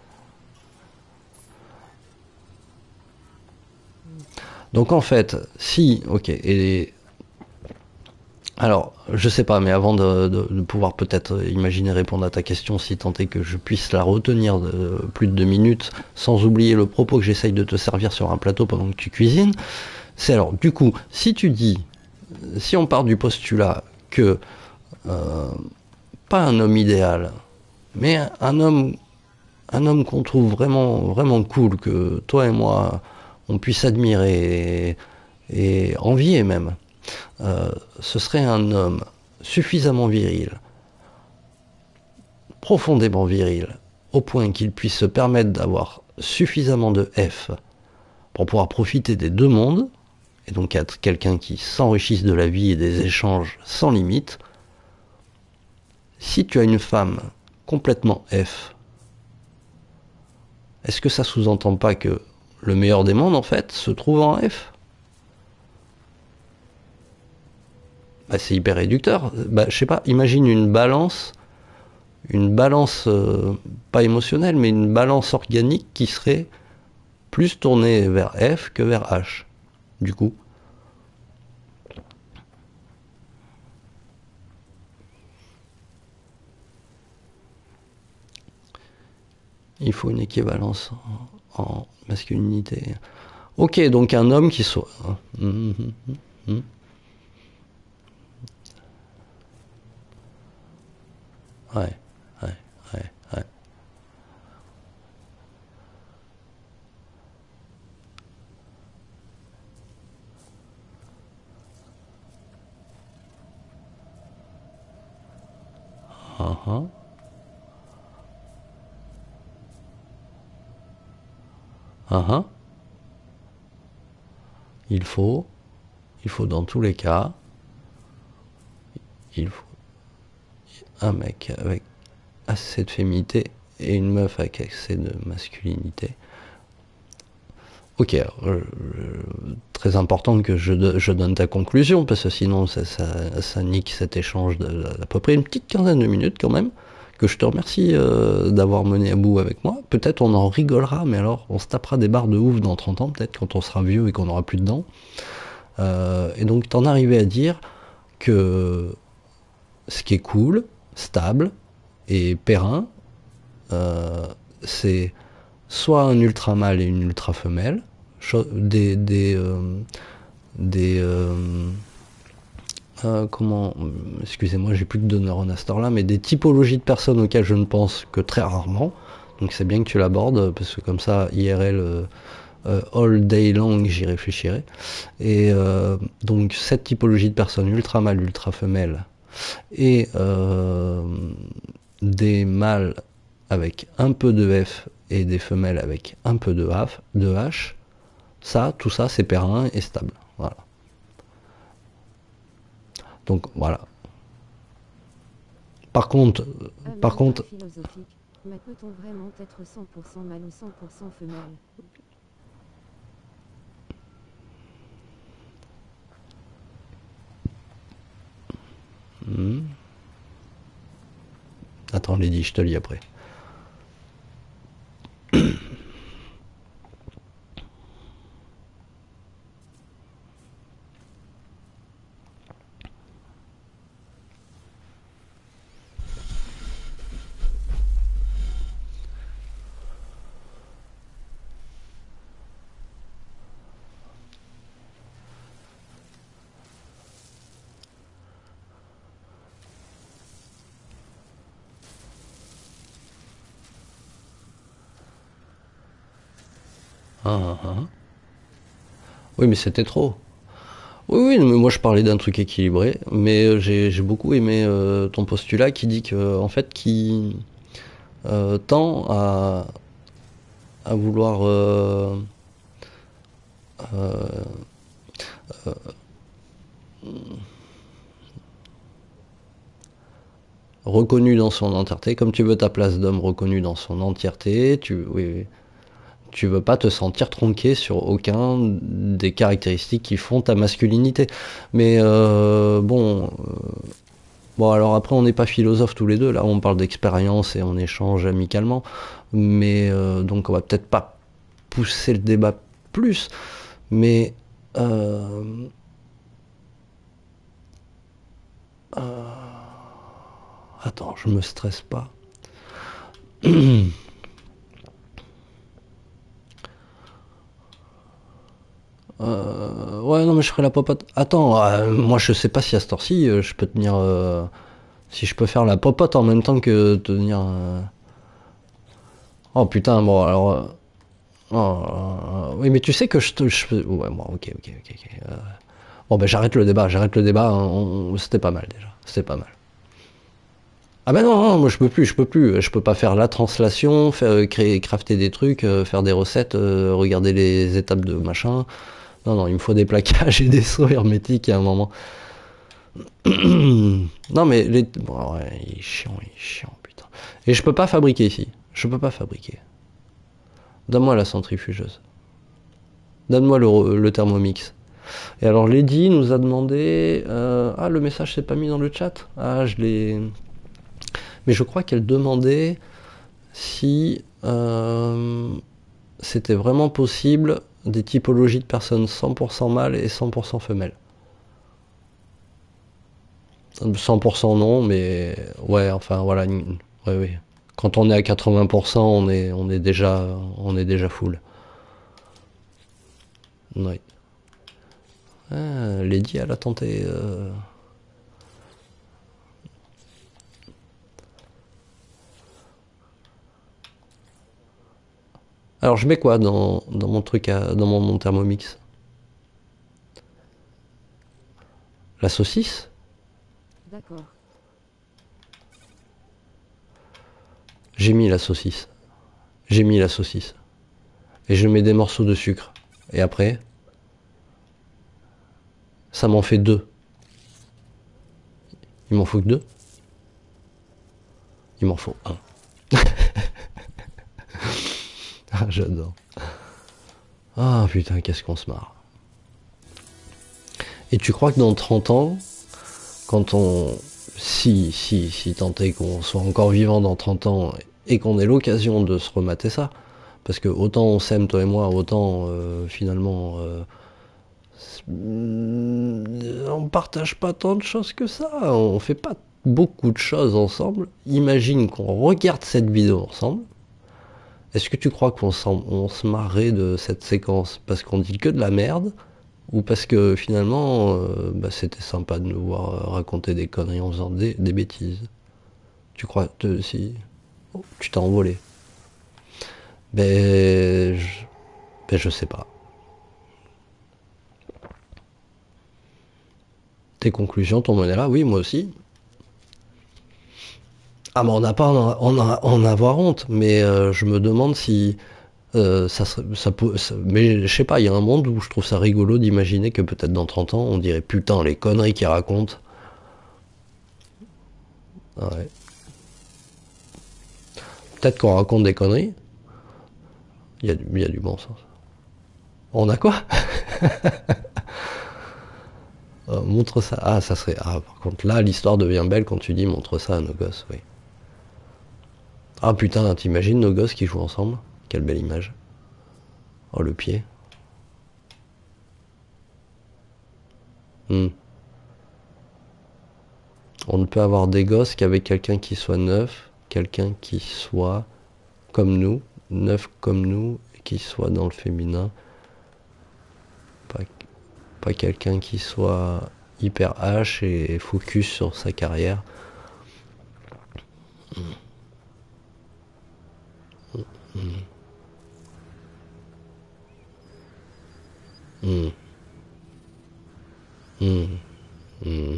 Donc en fait, si, ok, et alors, je sais pas, mais avant de, de, de pouvoir peut-être imaginer répondre à ta question, si tant est que je puisse la retenir de plus de deux minutes, sans oublier le propos que j'essaye de te servir sur un plateau pendant que tu cuisines, c'est alors, du coup, si tu dis, si on part du postulat que euh, pas un homme idéal, mais un homme, un homme qu'on trouve vraiment, vraiment cool, que toi et moi, on puisse admirer et, et envier même, euh, ce serait un homme suffisamment viril, profondément viril, au point qu'il puisse se permettre d'avoir suffisamment de F pour pouvoir profiter des deux mondes, et donc être quelqu'un qui s'enrichisse de la vie et des échanges sans limite, si tu as une femme complètement F, est-ce que ça sous-entend pas que le meilleur des mondes, en fait, se trouve en F? Bah, c'est hyper réducteur. Bah, je sais pas, imagine une balance, une balance euh, pas émotionnelle, mais une balance organique qui serait plus tournée vers F que vers H, du coup. Il faut une équivalence en, en masculinité. Ok, donc un homme qui soit... Mmh, mmh, mmh. Ouais, ouais, ouais, ouais. Uh-huh. Uh-huh. Il faut, il faut dans tous les cas, il faut un mec avec assez de féminité et une meuf avec assez de masculinité. Ok, alors, euh, très important que je, je donne ta conclusion, parce que sinon ça, ça, ça nique cet échange d'à peu près une petite quinzaine de minutes quand même, que je te remercie euh, d'avoir mené à bout avec moi. Peut-être on en rigolera, mais alors on se tapera des barres de ouf dans trente ans, peut-être quand on sera vieux et qu'on aura plus de dents. Euh, et donc t'en arrivais à dire que ce qui est cool, stable et périn, euh, c'est soit un ultra mâle et une ultra femelle, des des euh, des euh, euh, comment, excusez-moi, j'ai plus de donneurs en astor là, mais des typologies de personnes auxquelles je ne pense que très rarement. Donc c'est bien que tu l'abordes, parce que comme ça, I R L, euh, euh, all day long, j'y réfléchirai. Et euh, donc cette typologie de personnes ultra mâles, ultra femelles, et euh, des mâles avec un peu de F et des femelles avec un peu de H, de H, ça, tout ça, c'est périn et stable. Voilà. Donc voilà. Par contre, par contre, philosophique, mais peut-on vraiment être cent pour cent mâle ou cent pour cent femelle? hmm. Attends, Lady, je te lis après. Ah, ah. Oui, mais c'était trop. Oui, oui, mais moi je parlais d'un truc équilibré, mais euh, j'ai j'ai beaucoup aimé euh, ton postulat qui dit que, en fait, qui euh, tend à, à vouloir euh, euh, reconnu dans son entièreté, comme tu veux ta place d'homme reconnue dans son entièreté, tu, oui, oui, tu veux pas te sentir tronqué sur aucun des caractéristiques qui font ta masculinité. Mais euh, bon, euh, bon alors après on n'est pas philosophes tous les deux, là on parle d'expérience et on échange amicalement, mais euh, donc on va peut-être pas pousser le débat plus, mais euh, euh, attends, je me stresse pas. Euh, ouais, non, mais je ferai la popote. Attends, euh, moi je sais pas si à cette heure-ci, euh, je peux tenir. Euh, si je peux faire la popote en même temps que tenir. Euh... Oh putain, bon, alors. Euh, oh, euh, oui, mais tu sais que je te. Je... Ouais, bon, ok, ok, ok. ok. Euh, bon, ben j'arrête le débat, j'arrête le débat. On- on- C'était pas mal déjà. C'était pas mal. Ah bah non, non, moi je peux plus, je peux plus. Je peux pas faire la translation, faire, créer, crafter des trucs, euh, faire des recettes, euh, regarder les étapes de machin. Non, non, il me faut des plaquages et des sauts hermétiques à un moment. Non mais les... Bon, ouais, il est chiant, il est chiant, putain. Et je peux pas fabriquer ici. Je peux pas fabriquer. Donne-moi la centrifugeuse. Donne-moi le, le thermomix. Et alors Lady nous a demandé... euh, Ah, le message s'est pas mis dans le chat. Ah, je l'ai... Mais je crois qu'elle demandait si euh, c'était vraiment possible des typologies de personnes cent pour cent mâles et cent pour cent femelles. cent pour cent non, mais ouais, enfin voilà, ouais, ouais. Quand on est à quatre-vingts pour cent, on est, on est déjà, on est déjà full. Ouais. Ah, Lady, elle a tenté. Euh... Alors je mets quoi dans, dans mon truc, à, dans mon, mon thermomix? La saucisse? D'accord. J'ai mis la saucisse. J'ai mis la saucisse. Et je mets des morceaux de sucre. Et après, ça m'en fait deux. Il m'en faut que deux? Il m'en faut un. Ah, j'adore. Ah putain, qu'est-ce qu'on se marre. Et tu crois que dans trente ans, quand on... Si, si, si tant est qu'on soit encore vivant dans trente ans et qu'on ait l'occasion de se remater ça, parce que autant on s'aime toi et moi, autant euh, finalement euh, on partage pas tant de choses que ça, on fait pas beaucoup de choses ensemble. Imagine qu'on regarde cette vidéo ensemble. Est-ce que tu crois qu'on on se marrait de cette séquence parce qu'on dit que de la merde ou parce que finalement euh, bah, c'était sympa de nous voir raconter des conneries en faisant des, des bêtises? Tu crois te, si oh, tu t'es envolé? Ben je, ben je sais pas. Tes conclusions, ton modèle là, oui moi aussi. Ah mais on n'a pas en, en, en avoir honte, mais euh, je me demande si euh, ça, serait- ça peut, ça- mais je sais pas, il y a un monde où je trouve ça rigolo d'imaginer que peut-être dans trente ans on dirait putain les conneries qu'ils racontent. Ah ouais. Peut-être qu'on raconte des conneries, il y, a du- il y a du bon sens. On a quoi? Euh, montre ça. Ah ça serait. Ah par contre là l'histoire devient belle quand tu dis montre ça à nos gosses, oui. Ah putain, t'imagines nos gosses qui jouent ensemble? Quelle belle image. Oh le pied. Hmm. On ne peut avoir des gosses qu'avec quelqu'un qui soit neuf, quelqu'un qui soit comme nous, neuf comme nous, et qui soit dans le féminin, pas, pas quelqu'un qui soit hyper H et focus sur sa carrière. Hmm, hmm, hmm,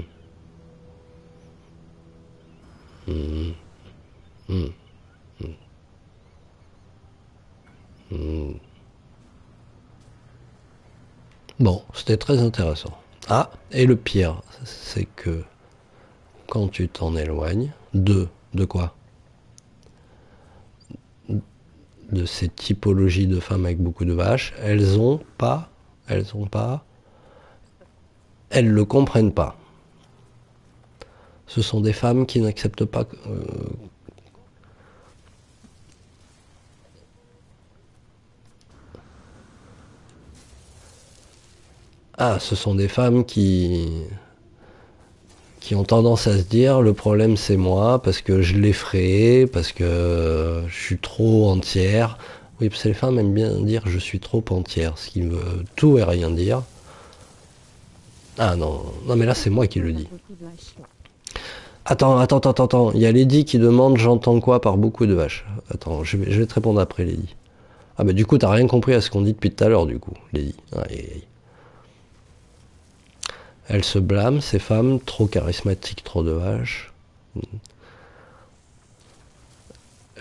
hmm, hmm, hmm. Bon, c'était très intéressant. Ah, et le pire, c'est que quand tu t'en éloignes, de, de quoi? De ces typologies de femmes avec beaucoup de vaches, elles ont pas, elles ont pas, elles le comprennent pas. Ce sont des femmes qui n'acceptent pas. Euh, ah, ce sont des femmes qui qui ont tendance à se dire le problème c'est moi parce que je l'effraie, parce que je suis trop entière. Oui, parce que les femmes aiment bien dire je suis trop entière, ce qui veut tout et rien dire. Ah non, non mais là c'est moi qui le dis. Attends, attends, attends, attends. Il y a Lady qui demande j'entends quoi par beaucoup de vaches. Attends, je vais, je vais te répondre après Lady. Ah bah du coup t'as rien compris à ce qu'on dit depuis tout à l'heure du coup, Lady. Aïe, aïe, aïe. Elle se blâme, ces femmes, trop charismatiques, trop de vaches.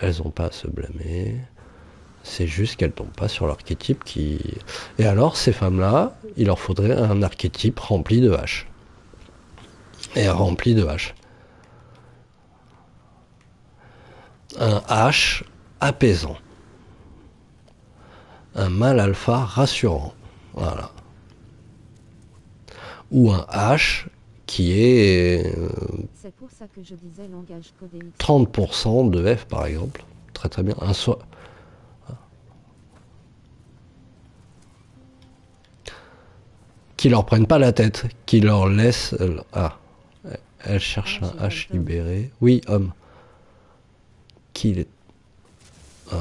elles ont pas à se blâmer. C'est juste qu'elles tombent pas sur l'archétype qui... Et alors, ces femmes-là, il leur faudrait un archétype rempli de haches. Et rempli de haches. Un H apaisant. Un mâle alpha rassurant. Voilà. Ou un H qui est euh, C'est pour ça que je disais langage codé X. trente pour cent de F par exemple. Très très bien. Un so... Qui leur prennent pas la tête, qui leur laissent... Ah, elle cherche Ah, un j'ai H pas le libéré. Oui, homme. Qui les... Euh...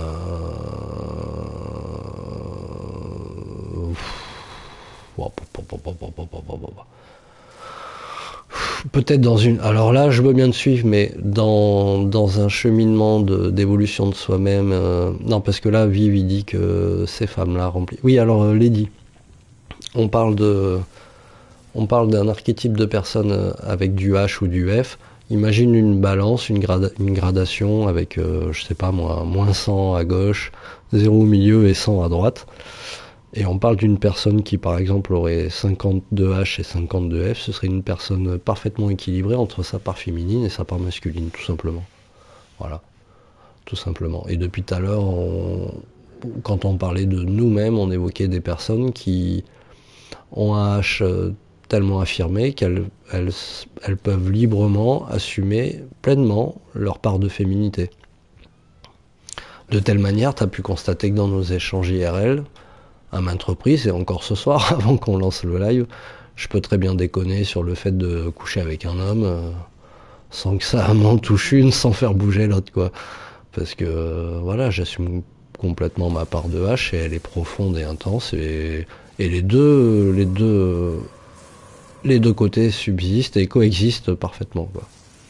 Peut-être dans une... Alors là, je veux bien te suivre, mais dans, dans un cheminement de- d'évolution de, soi-même... euh, Non, parce que là, Vive, il dit que ces femmes-là remplissent... Oui, alors, euh, Lady, on parle de... On parle d'un archétype de personne euh, avec du H ou du F. Imagine une balance, une, grada- une gradation avec, euh, je sais pas moi, moins cent à gauche, zéro au milieu et cent à droite. Et on parle d'une personne qui, par exemple, aurait cinquante-deux H et cinquante-deux F. Ce serait une personne parfaitement équilibrée entre sa part féminine et sa part masculine, tout simplement. Voilà, tout simplement. Et depuis tout à l'heure, on- quand on parlait de nous-mêmes, on évoquait des personnes qui ont un H euh, tellement affirmé qu'elles elles, elles peuvent librement assumer pleinement leur part de féminité. De telle manière, tu as pu constater que dans nos échanges I R L, à maintes reprises, et encore ce soir, avant qu'on lance le live, je peux très bien déconner sur le fait de coucher avec un homme euh, sans que ça m'en touche une, sans faire bouger l'autre, quoi. Parce que, euh, voilà, j'assume complètement ma part de H et elle est profonde et intense, et, et les deux, les deux, les deux côtés subsistent et coexistent parfaitement, quoi.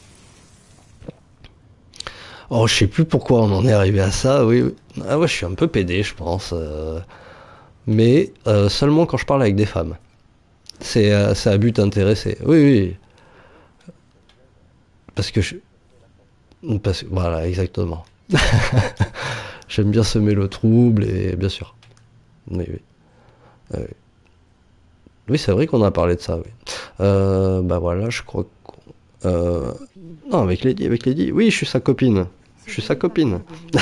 Oh, je sais plus pourquoi on en est arrivé à ça, oui. oui. Ah ouais, je suis un peu pédé, je pense. euh, mais euh, seulement quand je parle avec des femmes. C'est euh, c'est à but intéressé. Oui, oui. Parce que je... Parce que, voilà, exactement. J'aime bien semer le trouble et bien sûr. Oui, oui. Euh, oui, c'est vrai qu'on a parlé de ça, oui. Euh, bah voilà, je crois que... Euh... Copine. Non, avec Lady, avec Lady. Oui, je suis sa copine. Je suis sa copine.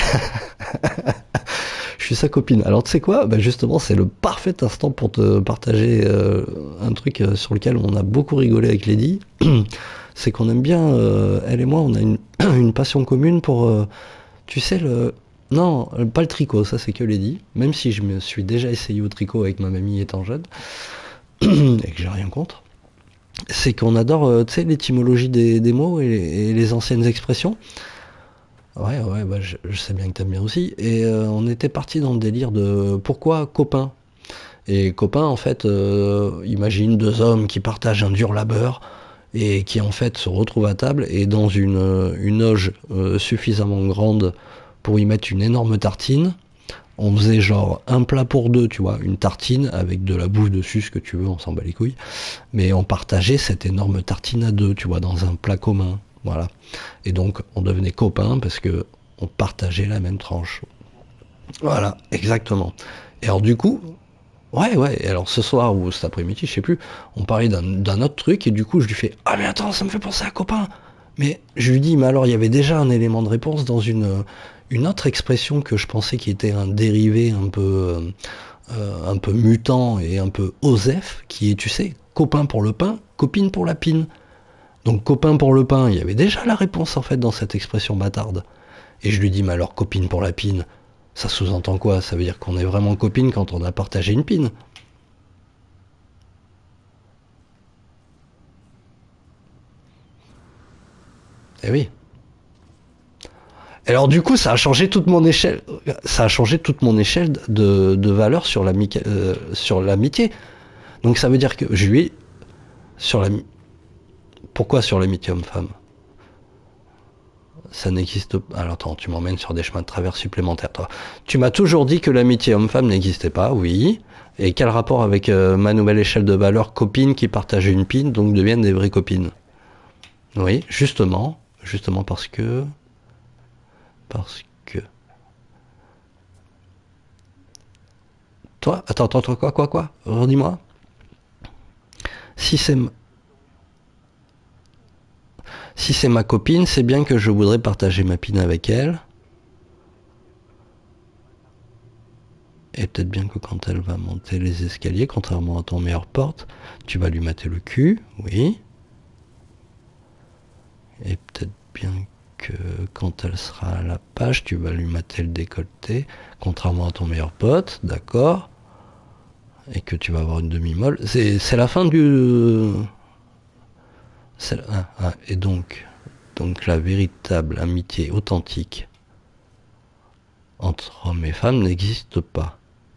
Je suis sa copine. Alors tu sais quoi? Bah justement, c'est le parfait instant pour te partager euh, un truc euh, sur lequel on a beaucoup rigolé avec Lady. C'est qu'on aime bien, euh, elle et moi, on a une, une passion commune pour, euh, tu sais, le... Non, euh, pas le tricot, ça c'est que Lady. Même si je me suis déjà essayé au tricot avec ma mamie étant jeune, et que j'ai rien contre. C'est qu'on adore, euh, tu sais, l'étymologie des, des mots et les, et les anciennes expressions. Ouais, ouais, bah, je, je sais bien que t'aimes bien aussi. Et euh, on était parti dans le délire de pourquoi copain. Et copain, en fait, euh, imagine deux hommes qui partagent un dur labeur et qui en fait se retrouvent à table et dans une, euh, une auge euh, suffisamment grande pour y mettre une énorme tartine. On faisait genre un plat pour deux, tu vois, une tartine avec de la bouffe dessus, ce que tu veux, on s'en bat les couilles. Mais on partageait cette énorme tartine à deux, tu vois, dans un plat commun. Voilà. Et donc, on devenait copains parce que on partageait la même tranche. Voilà, exactement. Et alors, du coup, ouais, ouais, et alors ce soir ou cet après-midi, je sais plus, on parlait d'un d'un autre truc et du coup, je lui fais ah, mais attends, ça me fait penser à copain. Mais je lui dis, mais alors, il y avait déjà un élément de réponse dans une, une autre expression que je pensais qui était un dérivé un peu, euh, un peu mutant et un peu osef, qui est, tu sais, copain pour le pain, copine pour la pine. Donc copain pour le pain, il y avait déjà la réponse en fait dans cette expression bâtarde. Et je lui dis, mais alors copine pour la pine, ça sous-entend quoi? Ça veut dire qu'on est vraiment copine quand on a partagé une pine. Eh oui. Et alors du coup, ça a changé toute mon échelle, ça a changé toute mon échelle de, de valeur sur l'amitié. Euh, sur l'amitié. Donc ça veut dire que je lui, sur la, pourquoi sur l'amitié homme-femme? Ça n'existe pas. Alors attends, tu m'emmènes sur des chemins de travers supplémentaires, toi. Tu m'as toujours dit que l'amitié homme-femme n'existait pas, oui. Et quel rapport avec euh, ma nouvelle échelle de valeur, copines qui partagent une pine, donc deviennent des vraies copines? Oui, justement, justement parce que, parce que... Toi, attends, attends, attends, quoi, quoi, quoi Redis-moi. Si c'est ma... si c'est ma copine, c'est bien que je voudrais partager ma pine avec elle. Et peut-être bien que quand elle va monter les escaliers, contrairement à ton meilleur porte, tu vas lui mater le cul, oui. Et peut-être bien que quand elle sera à la page, tu vas lui mater le décolleté, contrairement à ton meilleur pote, d'accord. Et que tu vas avoir une demi-molle. C'est, c'est la fin du... C'est, ah, ah, et donc, donc la véritable amitié authentique entre hommes et femmes n'existe pas.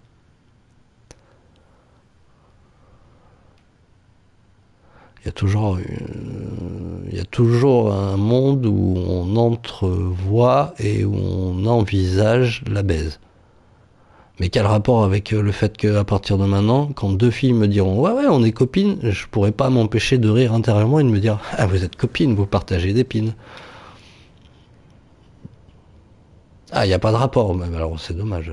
Il y a toujours, euh, il y a toujours un monde où on entrevoit et où on envisage la baise. Mais quel rapport avec le fait qu'à partir de maintenant, quand deux filles me diront ouais ouais on est copines, je pourrais pas m'empêcher de rire intérieurement et de me dire ah vous êtes copines, vous partagez des pines. Ah il n'y a pas de rapport, même alors c'est dommage.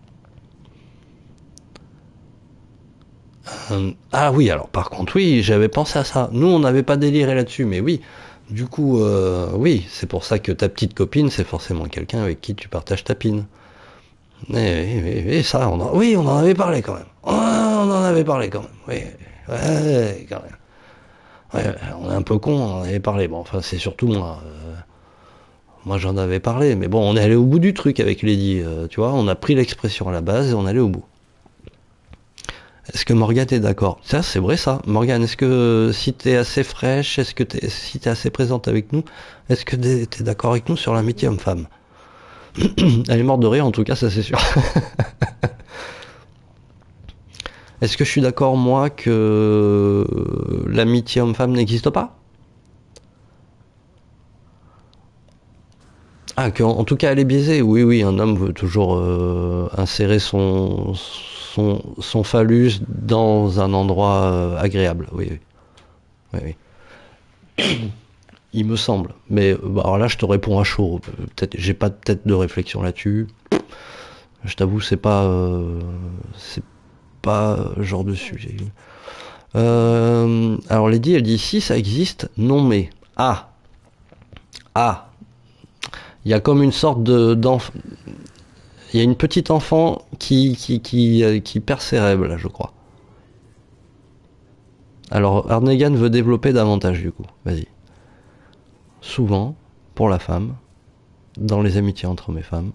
Euh, ah oui alors par contre oui j'avais pensé à ça. Nous on n'avait pas déliré là-dessus mais oui. Du coup euh, oui c'est pour ça que ta petite copine c'est forcément quelqu'un avec qui tu partages ta pine. Et, et, et ça on en, oui on en avait parlé quand même. Oh, on en avait parlé quand même. Oui ouais quand même. Ouais, on est un peu con, on en avait parlé. Bon, enfin, c'est surtout moi. Euh, moi, j'en avais parlé, mais bon, on est allé au bout du truc avec Lady. Euh, tu vois, on a pris l'expression à la base et on est allé au bout. Est-ce que Morgane est d'accord? Ça, c'est vrai, ça. Morgane, est-ce que si t'es assez fraîche, est-ce que t'es, si t'es assez présente avec nous, est-ce que t'es, t'es d'accord avec nous sur l'amitié homme-femme? Elle est morte de rire, en tout cas, ça c'est sûr. Est-ce que je suis d'accord, moi, que l'amitié homme-femme n'existe pas? Ah, que, en tout cas, elle est biaisée. Oui, oui, un homme veut toujours euh, insérer son, son, son phallus dans un endroit euh, agréable. Oui, oui, oui, oui. Il me semble. Mais euh, bah, alors là, je te réponds à chaud. Peut-être, j'ai pas peut-être de réflexion là-dessus. Je t'avoue, c'est pas, euh, c'est pas le genre de sujet. Euh, alors Lady, elle dit si ça existe, non mais ah ah, il y a comme une sorte de d'enf... Il y a une petite enfant qui, qui, qui, euh, qui perd ses rêves, là, je crois. Alors, Arnegan veut développer davantage, du coup. Vas-y. Souvent, pour la femme, dans les amitiés entre hommes et femmes,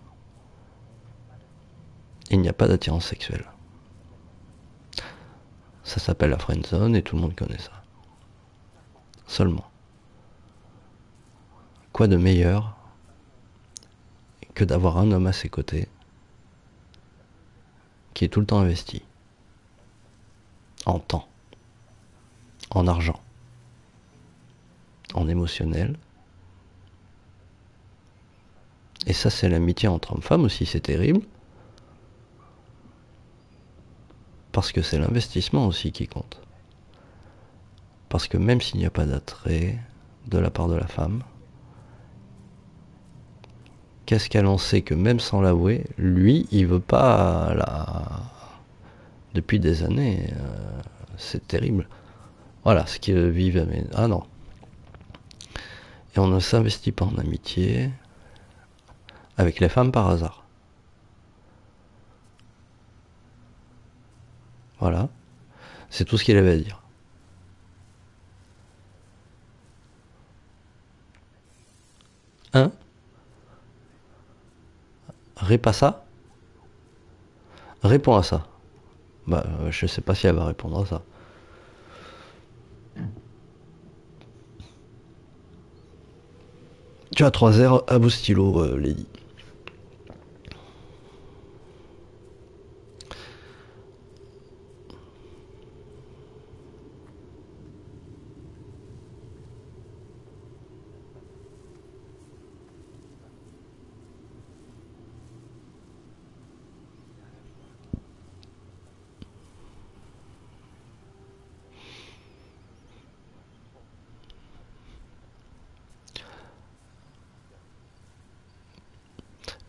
il n'y a pas d'attirance sexuelle. Ça s'appelle la friendzone et tout le monde connaît ça. Seulement. Quoi de meilleur que d'avoir un homme à ses côtés qui est tout le temps investi en temps, en argent, en émotionnel. Et ça, c'est l'amitié entre hommes-femmes aussi, c'est terrible. Parce que c'est l'investissement aussi qui compte. Parce que même s'il n'y a pas d'attrait de la part de la femme, qu'est-ce qu'elle en sait que même sans l'avouer, lui, il veut pas la... Depuis des années, euh, c'est terrible. Voilà, ce qu'ils vivent, mais... Ah non. Et on ne s'investit pas en amitié avec les femmes par hasard. Voilà. C'est tout ce qu'il avait à dire. Hein? Réponds à ça? Réponds à ça. Bah, euh, je sais pas si elle va répondre à ça. Tu as trois heures à vos stylos, euh, Lady.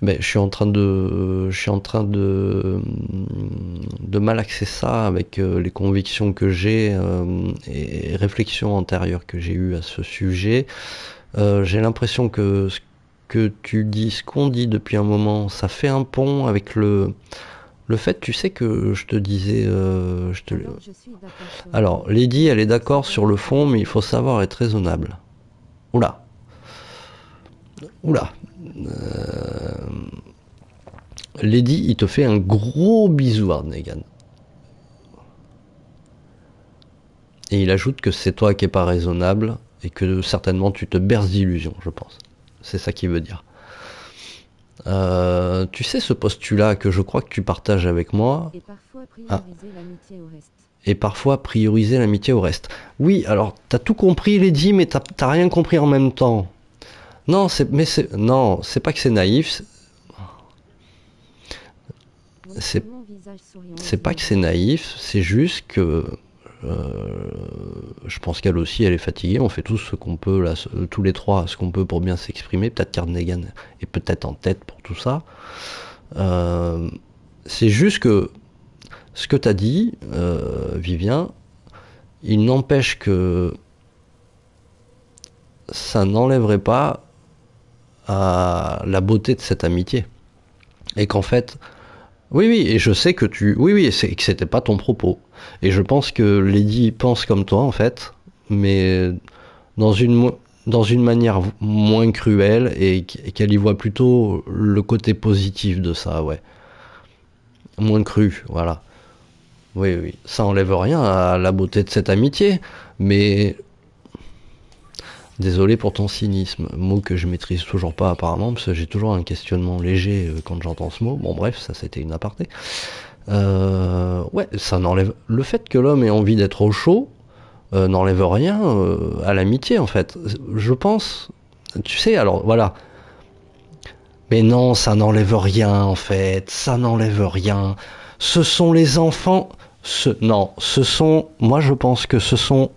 Ben, je suis en train de, je suis en train de, de malaxer ça avec euh, les convictions que j'ai euh, et réflexions antérieures que j'ai eues à ce sujet. Euh, j'ai l'impression que ce que tu dis, ce qu'on dit depuis un moment, ça fait un pont avec le, le fait, tu sais que je te disais, euh, je te... Alors je suis d'accord sur le Alors, fond. Lady, elle est Il faut d'accord savoir sur le être fond, mais il faut raisonnable. savoir être raisonnable. Oula, oula. Euh, Lady, il te fait un gros bisou, Arnegan. Et il ajoute que c'est toi qui es pas raisonnable et que certainement tu te berces d'illusions, je pense. C'est ça qu'il veut dire. Euh, tu sais ce postulat que je crois que tu partages avec moi. Et parfois Ah, prioriser l'amitié au reste. et parfois prioriser l'amitié au reste. Oui, alors t'as tout compris, Lady, mais t'as t'as rien compris en même temps. Non, c'est mais c'est non, c'est pas que c'est naïf, Montre c'est mon visage souriant et c'est pas que ignorant. c'est naïf, c'est juste que euh, je pense qu'elle aussi, elle est fatiguée. On fait tout ce qu'on peut, là, tous les trois, ce qu'on peut pour bien s'exprimer. Peut-être Carnegan est peut-être en tête pour tout ça. Euh, c'est juste que ce que t'as dit, euh, Vivien, il n'empêche que ça n'enlèverait pas à la beauté de cette amitié. Et qu'en fait, oui, oui, et je sais que tu, oui, oui, c'est que c'était pas ton propos. Et je pense que Lady pense comme toi, en fait, mais dans une, dans une manière moins cruelle et qu'elle y voit plutôt le côté positif de ça, ouais. Moins cru, voilà. Oui, oui. Ça enlève rien à la beauté de cette amitié, mais désolé pour ton cynisme, mot que je maîtrise toujours pas apparemment, parce que j'ai toujours un questionnement léger quand j'entends ce mot. Bon, bref, ça c'était une aparté. Euh, ouais, ça n'enlève. Le fait que l'homme ait envie d'être au chaud euh, n'enlève rien euh, à l'amitié en fait. Je pense. Tu sais, alors voilà. Mais non, ça n'enlève rien en fait. Ça n'enlève rien. Ce sont les enfants. Ce... Non, ce sont. Moi, je pense que ce sont.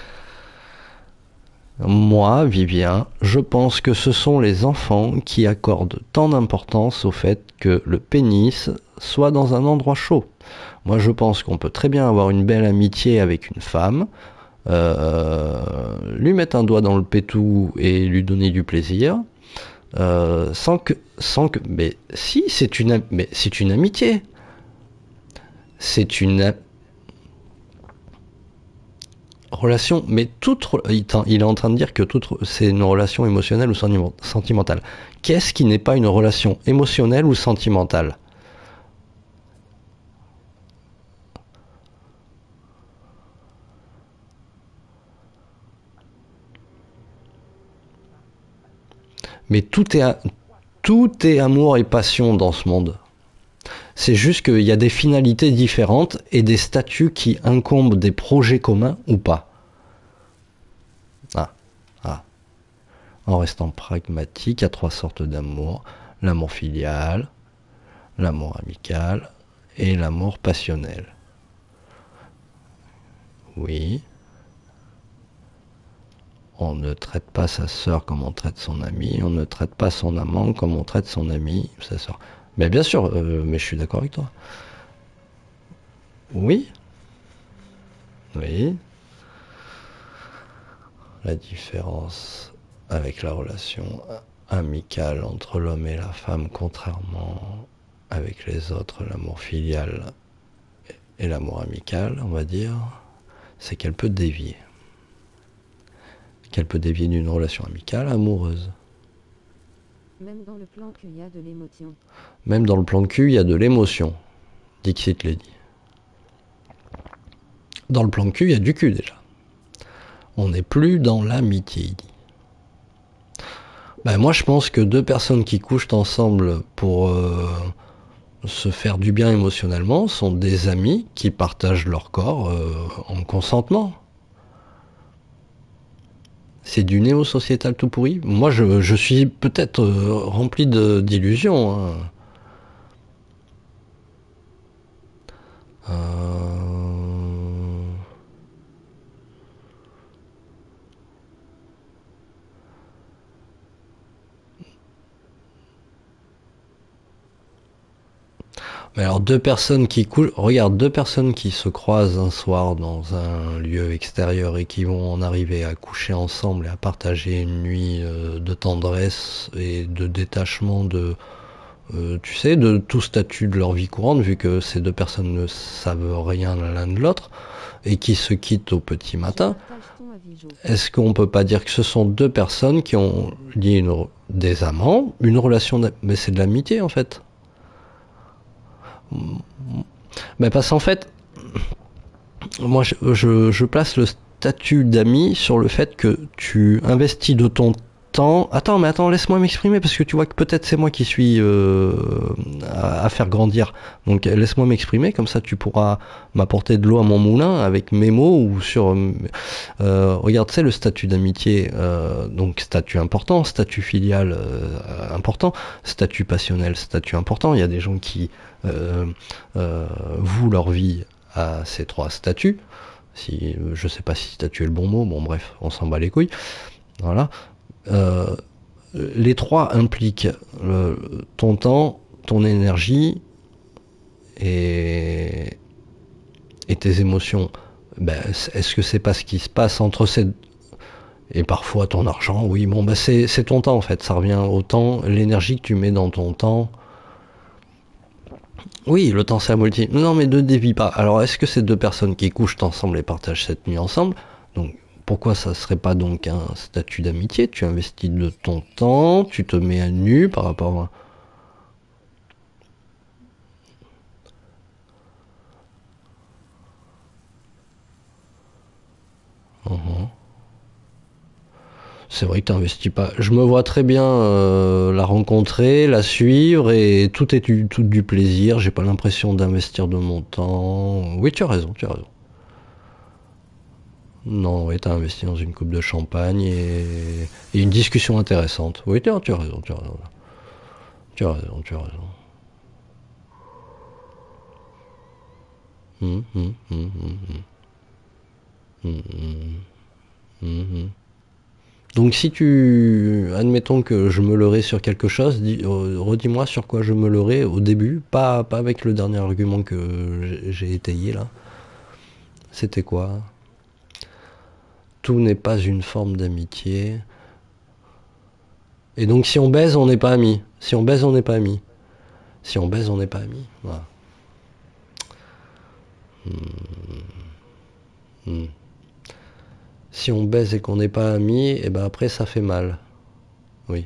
Moi, Vivien, je pense que ce sont les enfants qui accordent tant d'importance au fait que le pénis soit dans un endroit chaud. Moi, je pense qu'on peut très bien avoir une belle amitié avec une femme, euh, lui mettre un doigt dans le pétou et lui donner du plaisir, euh, sans que, sans que, mais si, c'est une, mais c'est une amitié. C'est une relation, mais toute, il est en train de dire que toute, c'est une relation émotionnelle ou sentimentale. Qu'est-ce qui n'est pas une relation émotionnelle ou sentimentale? Mais tout est, tout est amour et passion dans ce monde. C'est juste qu'il y a des finalités différentes et des statuts qui incombent des projets communs ou pas. Ah, ah. En restant pragmatique, il y a trois sortes d'amour. L'amour filial, l'amour amical et l'amour passionnel. Oui, on ne traite pas sa sœur comme on traite son ami, on ne traite pas son amant comme on traite son ami, sa sœur. Mais bien sûr, euh, mais je suis d'accord avec toi. Oui, oui. La différence avec la relation amicale entre l'homme et la femme, contrairement avec les autres, l'amour filial et l'amour amical, on va dire, c'est qu'elle peut dévier. Qu'elle peut dévier d'une relation amicale amoureuse. Même dans le plan qu'il y a de l'émotion. Même dans le plan de cul, il y a de l'émotion. Dixit Lady. Dans le plan de cul, il y a du cul déjà. On n'est plus dans l'amitié, il dit. Ben, moi, je pense que deux personnes qui couchent ensemble pour euh, se faire du bien émotionnellement sont des amis qui partagent leur corps euh, en consentement. C'est du néo-sociétal tout pourri. Moi, je, je suis peut-être euh, rempli de, d'illusions. Hein. Euh... Mais alors deux personnes qui couchent, regarde, deux personnes qui se croisent un soir dans un lieu extérieur et qui vont en arriver à coucher ensemble et à partager une nuit euh, de tendresse et de détachement de, euh, tu sais, de tout statut de leur vie courante, vu que ces deux personnes ne savent rien l'un de l'autre et qui se quittent au petit matin. Est-ce qu'on peut pas dire que ce sont deux personnes qui ont lié une, des amants, une relation, mais c'est de l'amitié en fait. Mais parce qu'en fait, moi je, je, je place le statut d'ami sur le fait que tu investis de ton temps. Attends, mais attends, laisse-moi m'exprimer parce que tu vois que peut-être c'est moi qui suis euh, à, à faire grandir. Donc laisse-moi m'exprimer, comme ça tu pourras m'apporter de l'eau à mon moulin avec mes mots ou sur. Euh, regarde, c'est le statut d'amitié, euh, donc statut important, statut filial euh, important, statut passionnel, statut important. Il y a des gens qui euh, euh, vouent leur vie à ces trois statuts. Si, je sais pas si statut est le bon mot, bon bref, on s'en bat les couilles. Voilà. Euh, les trois impliquent euh, ton temps, ton énergie et, et tes émotions. Ben, est-ce que c'est pas ce qui se passe entre ces et parfois ton argent? Oui, bon, ben c'est c'est ton temps en fait. Ça revient au temps, l'énergie que tu mets dans ton temps. Oui, le temps c'est la multi. Non, mais ne dévie pas. Alors, est-ce que ces deux personnes qui couchent ensemble et partagent cette nuit ensemble, donc pourquoi ça serait pas donc un statut d'amitié? Tu investis de ton temps, tu te mets à nu par rapport à... Uh-huh. C'est vrai que t'investis pas. Je me vois très bien euh, la rencontrer, la suivre et tout est du, tout du plaisir. J'ai pas l'impression d'investir de mon temps. Oui, tu as raison, tu as raison. Non, oui, t'as investi dans une coupe de champagne et, et une discussion intéressante. Oui, tu as, tu as raison, tu as raison. Tu as raison, tu as raison. Hum, hum, hum, hum, hum. Hum, hum, hum, hum. Donc si tu... Admettons que je me leurrais sur quelque chose, dis, euh, redis-moi sur quoi je me leurrais au début, pas, pas avec le dernier argument que j'ai j'ai étayé là. C'était quoi? Tout n'est pas une forme d'amitié. Et donc si on baise, on n'est pas amis. Si on baise, on n'est pas amis. Si on baise, on n'est pas amis. Voilà. Hmm. Si on baise et qu'on n'est pas amis, et ben après ça fait mal. Oui.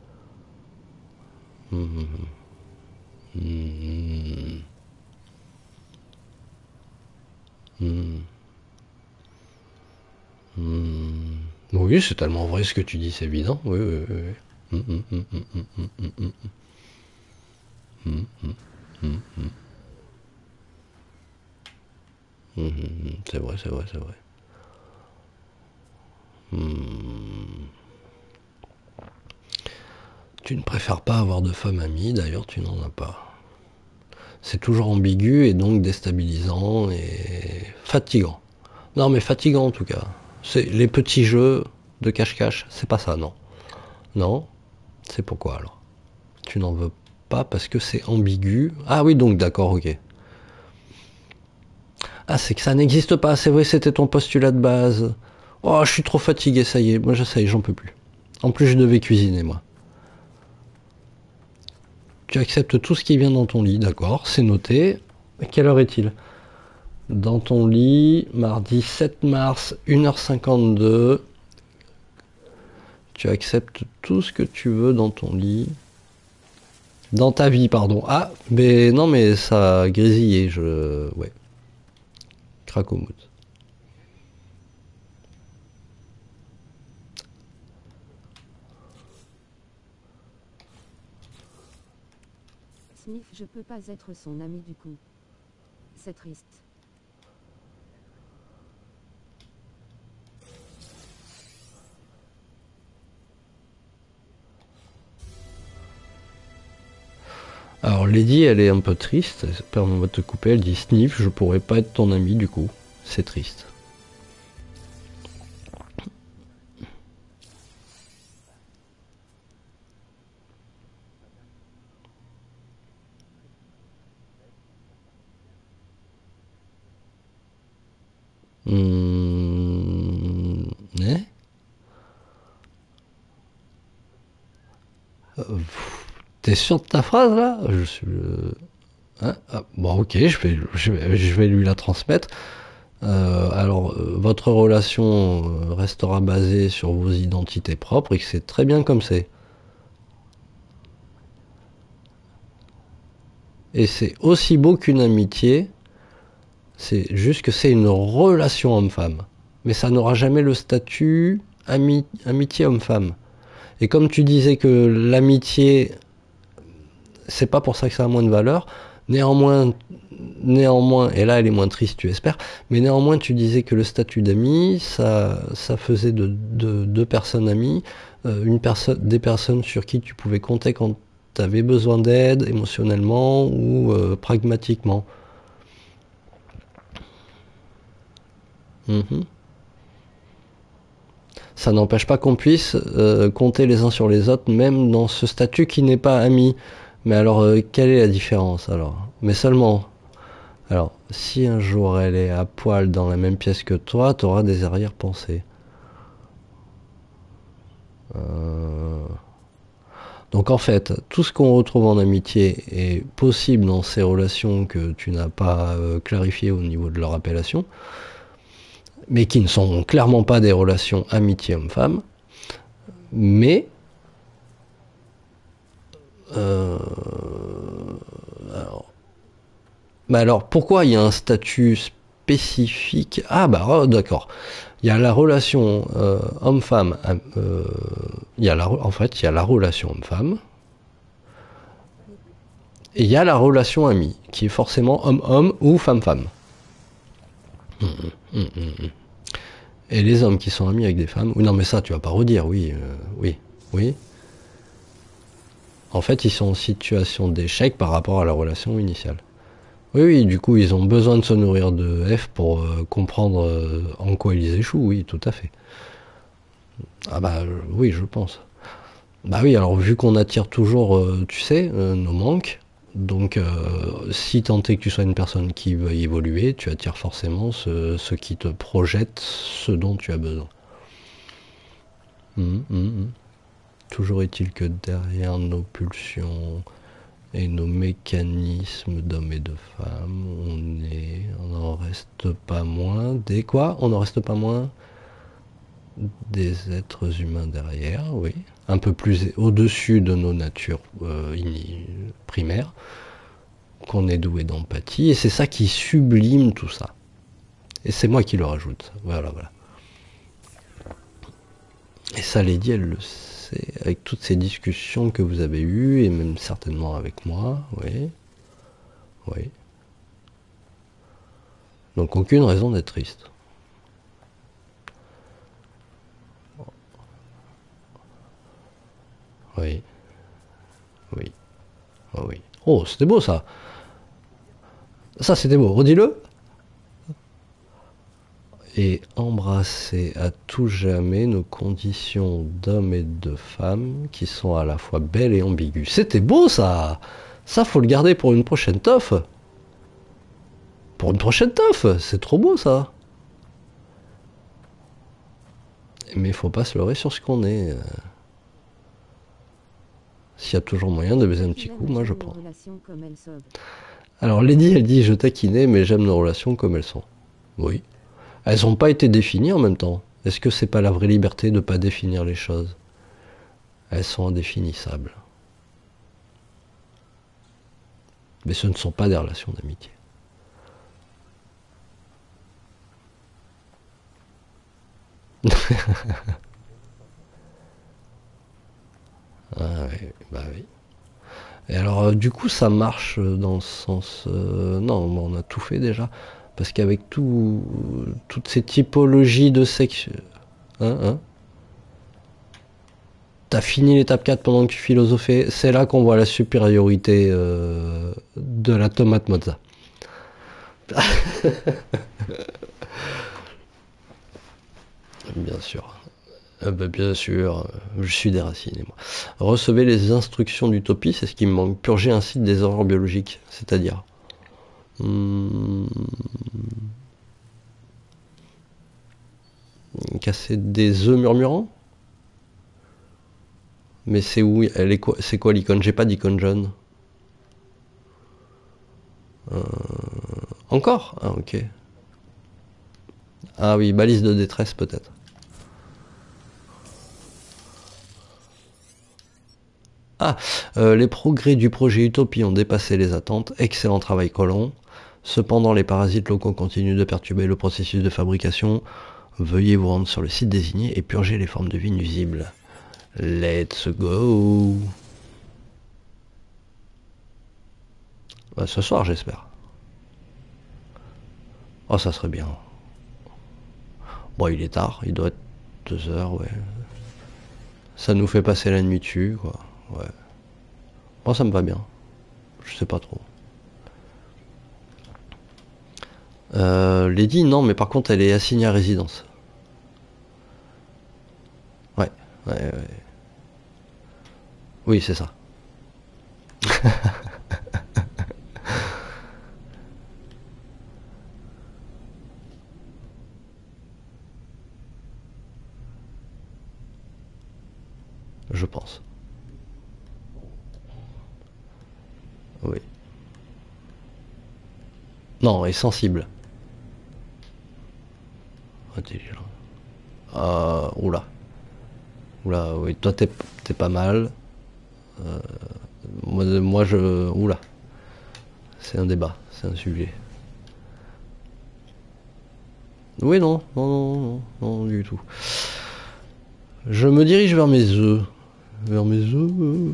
Hmm. Hmm. Hmm. Hmm. Oui, c'est tellement vrai ce que tu dis, c'est évident. Oui, oui, oui. oui. Hmm, hmm, hmm, hmm, hmm, hmm, hmm, hmm, hmm, hmm, hmm, hmm. Hmm, hmm, hmm. C'est vrai, c'est vrai, c'est vrai. Hmm. Tu ne préfères pas avoir de femme amie, d'ailleurs tu n'en as pas. C'est toujours ambigu et donc déstabilisant et fatigant. Non mais fatigant en tout cas. C'est les petits jeux de cache-cache, c'est pas ça, non. Non, c'est pourquoi alors? Tu n'en veux pas parce que c'est ambigu. Ah oui donc d'accord, ok. Ah c'est que ça n'existe pas, c'est vrai c'était ton postulat de base. Oh je suis trop fatigué, ça y est, moi ça y est, j'en peux plus. En plus je devais cuisiner moi. Tu acceptes tout ce qui vient dans ton lit, d'accord, c'est noté. Quelle heure est-il? Dans ton lit, mardi sept mars, une heure cinquante-deux. Tu acceptes tout ce que tu veux dans ton lit. Dans ta vie, pardon. Ah, mais non, mais ça a grésillé, je... Ouais. Cracomout. Sniff, je peux pas être son ami du coup. C'est triste. Alors, Lady, elle est un peu triste. Permets-moi de te couper. Elle dit Sniff, je pourrais pas être ton ami du coup. C'est triste. Hum, eh Euh, pff, T'es sûr de ta phrase là? Je suis. euh, hein Ah, bon, ok, je vais, je vais, je vais lui la transmettre. Euh, alors, euh, votre relation euh, restera basée sur vos identités propres et que c'est très bien comme c'est. Et c'est aussi beau qu'une amitié, c'est juste que c'est une relation homme-femme. Mais ça n'aura jamais le statut ami, amitié homme-femme. Et comme tu disais que l'amitié, c'est pas pour ça que ça a moins de valeur, néanmoins, néanmoins, et là elle est moins triste, tu espères, mais néanmoins tu disais que le statut d'ami, ça, ça faisait de deux personnes amies, euh, une personne, des personnes sur qui tu pouvais compter quand tu avais besoin d'aide émotionnellement ou euh, pragmatiquement. Mhm. Ça n'empêche pas qu'on puisse euh, compter les uns sur les autres, même dans ce statut qui n'est pas ami. Mais alors, euh, quelle est la différence alors? Mais seulement, alors, si un jour elle est à poil dans la même pièce que toi, tu auras des arrière-pensées. Euh, Donc en fait, tout ce qu'on retrouve en amitié est possible dans ces relations que tu n'as pas euh, clarifiées au niveau de leur appellation, mais qui ne sont clairement pas des relations amitié homme-femme, mais euh, alors, bah alors pourquoi il y a un statut spécifique? Ah bah oh, d'accord. Il y a la relation euh, homme-femme. Euh, il y a la, en fait, il y a la relation homme-femme et il y a la relation amie, qui est forcément homme-homme ou femme-femme. Mmh, mmh, mmh. Et les hommes qui sont amis avec des femmes, oui non mais ça tu vas pas redire, oui, euh, oui, oui. En fait, ils sont en situation d'échec par rapport à la relation initiale. Oui, oui, du coup, ils ont besoin de se nourrir de F pour euh, comprendre euh, en quoi ils échouent, oui, tout à fait. Ah bah euh, oui, je pense. Bah oui, alors vu qu'on attire toujours, euh, tu sais, euh, nos manques, donc euh, si tant est que tu sois une personne qui veut évoluer, tu attires forcément ce, ce qui te projette ce dont tu as besoin. Hum, hum, hum. Toujours est-il que derrière nos pulsions et nos mécanismes d'hommes et de femmes, on est, on n'en reste pas moins des quoi? On n'en reste pas moins des êtres humains derrière, oui, un peu plus au-dessus de nos natures euh, primaires, qu'on est doué d'empathie, et c'est ça qui sublime tout ça. Et c'est moi qui le rajoute. Voilà, voilà. Et ça, Lady, elle le sait, avec toutes ces discussions que vous avez eues, et même certainement avec moi, oui, oui. Donc aucune raison d'être triste. Oui, oui, oh oui. Oh, c'était beau ça. Ça, c'était beau. Redis-le. Et embrasser à tout jamais nos conditions d'hommes et de femmes qui sont à la fois belles et ambiguës. C'était beau ça. Ça, faut le garder pour une prochaine toffe. Pour une prochaine toffe. C'est trop beau ça. Mais faut pas se leurrer sur ce qu'on est. S'il y a toujours moyen de baiser un petit coup, moi je prends. Alors Lady, elle dit je taquinais, mais j'aime nos relations comme elles sont. Oui. Elles n'ont pas été définies en même temps. Est-ce que c'est pas la vraie liberté de ne pas définir les choses? Elles sont indéfinissables. Mais ce ne sont pas des relations d'amitié. Ah oui, bah oui. Et alors, euh, du coup, ça marche dans le sens... euh, non, on a tout fait déjà. Parce qu'avec tout, toutes ces typologies de sexe... Hein, hein T'as fini l'étape quatre pendant que tu philosophais. C'est là qu'on voit la supériorité euh, de la tomate mozza. Bien sûr. Euh, bah, bien sûr, euh, je suis déraciné, moi. Recevez les instructions d'utopie, c'est ce qui me manque. Purger un site des erreurs biologiques, c'est-à-dire... Hmm, casser des œufs murmurants. Mais c'est où elle est quoi, c'est quoi l'icône? J'ai pas d'icône jaune. Euh, encore? Ah ok. Ah oui, balise de détresse peut-être. Ah, euh, les progrès du projet Utopie ont dépassé les attentes. Excellent travail Colon. Cependant, les parasites locaux continuent de perturber le processus de fabrication. Veuillez vous rendre sur le site désigné et purger les formes de vie nuisibles. Let's go. Bah, ce soir, j'espère. Oh, ça serait bien. Bon, il est tard, il doit être deux heures, ouais. Ça nous fait passer la nuit dessus, quoi. Ouais. Bon, ça me va bien. Je sais pas trop. Euh, Lady, non, mais par contre, elle est assignée à résidence. Ouais, ouais, ouais. Oui, c'est ça. Je pense. Oui. Non, elle est sensible. Intelligent. Euh, oula. Oula, oui, toi t'es t'es pas mal. Euh, moi, moi, je... Oula. C'est un débat, c'est un sujet. Oui, non, non, non, non, non, du tout. Je me dirige vers mes œufs. Vers mes œufs.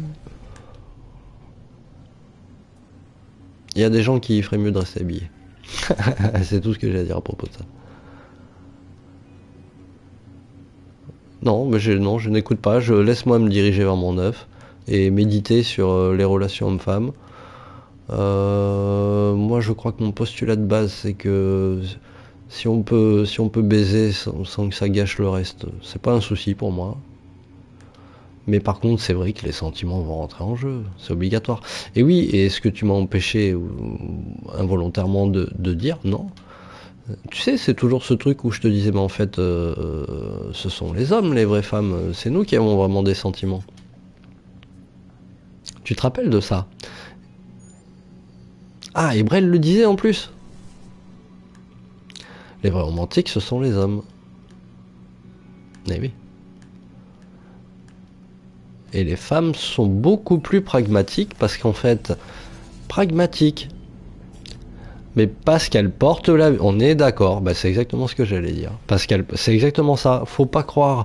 Il y a des gens qui feraient mieux de rester habillés. C'est tout ce que j'ai à dire à propos de ça. Non, mais je, non, je n'écoute pas. Je laisse moi me diriger vers mon œuf et méditer sur euh, les relations hommes-femmes. Euh, moi, je crois que mon postulat de base, c'est que si on peut, si on peut baiser sans, sans que ça gâche le reste, c'est pas un souci pour moi. Mais par contre, c'est vrai que les sentiments vont rentrer en jeu, c'est obligatoire. Et oui, et est-ce que tu m'as empêché ou, involontairement de, de dire non? Tu sais, c'est toujours ce truc où je te disais, mais en fait, euh, ce sont les hommes, les vraies femmes, c'est nous qui avons vraiment des sentiments. Tu te rappelles de ça? Ah, et Brel le disait en plus. Les vrais romantiques, ce sont les hommes. Eh oui. Et les femmes sont beaucoup plus pragmatiques parce qu'en fait, pragmatiques, mais parce qu'elles portent la... On est d'accord, bah c'est exactement ce que j'allais dire. Parce qu'elles... C'est exactement ça. Faut pas croire...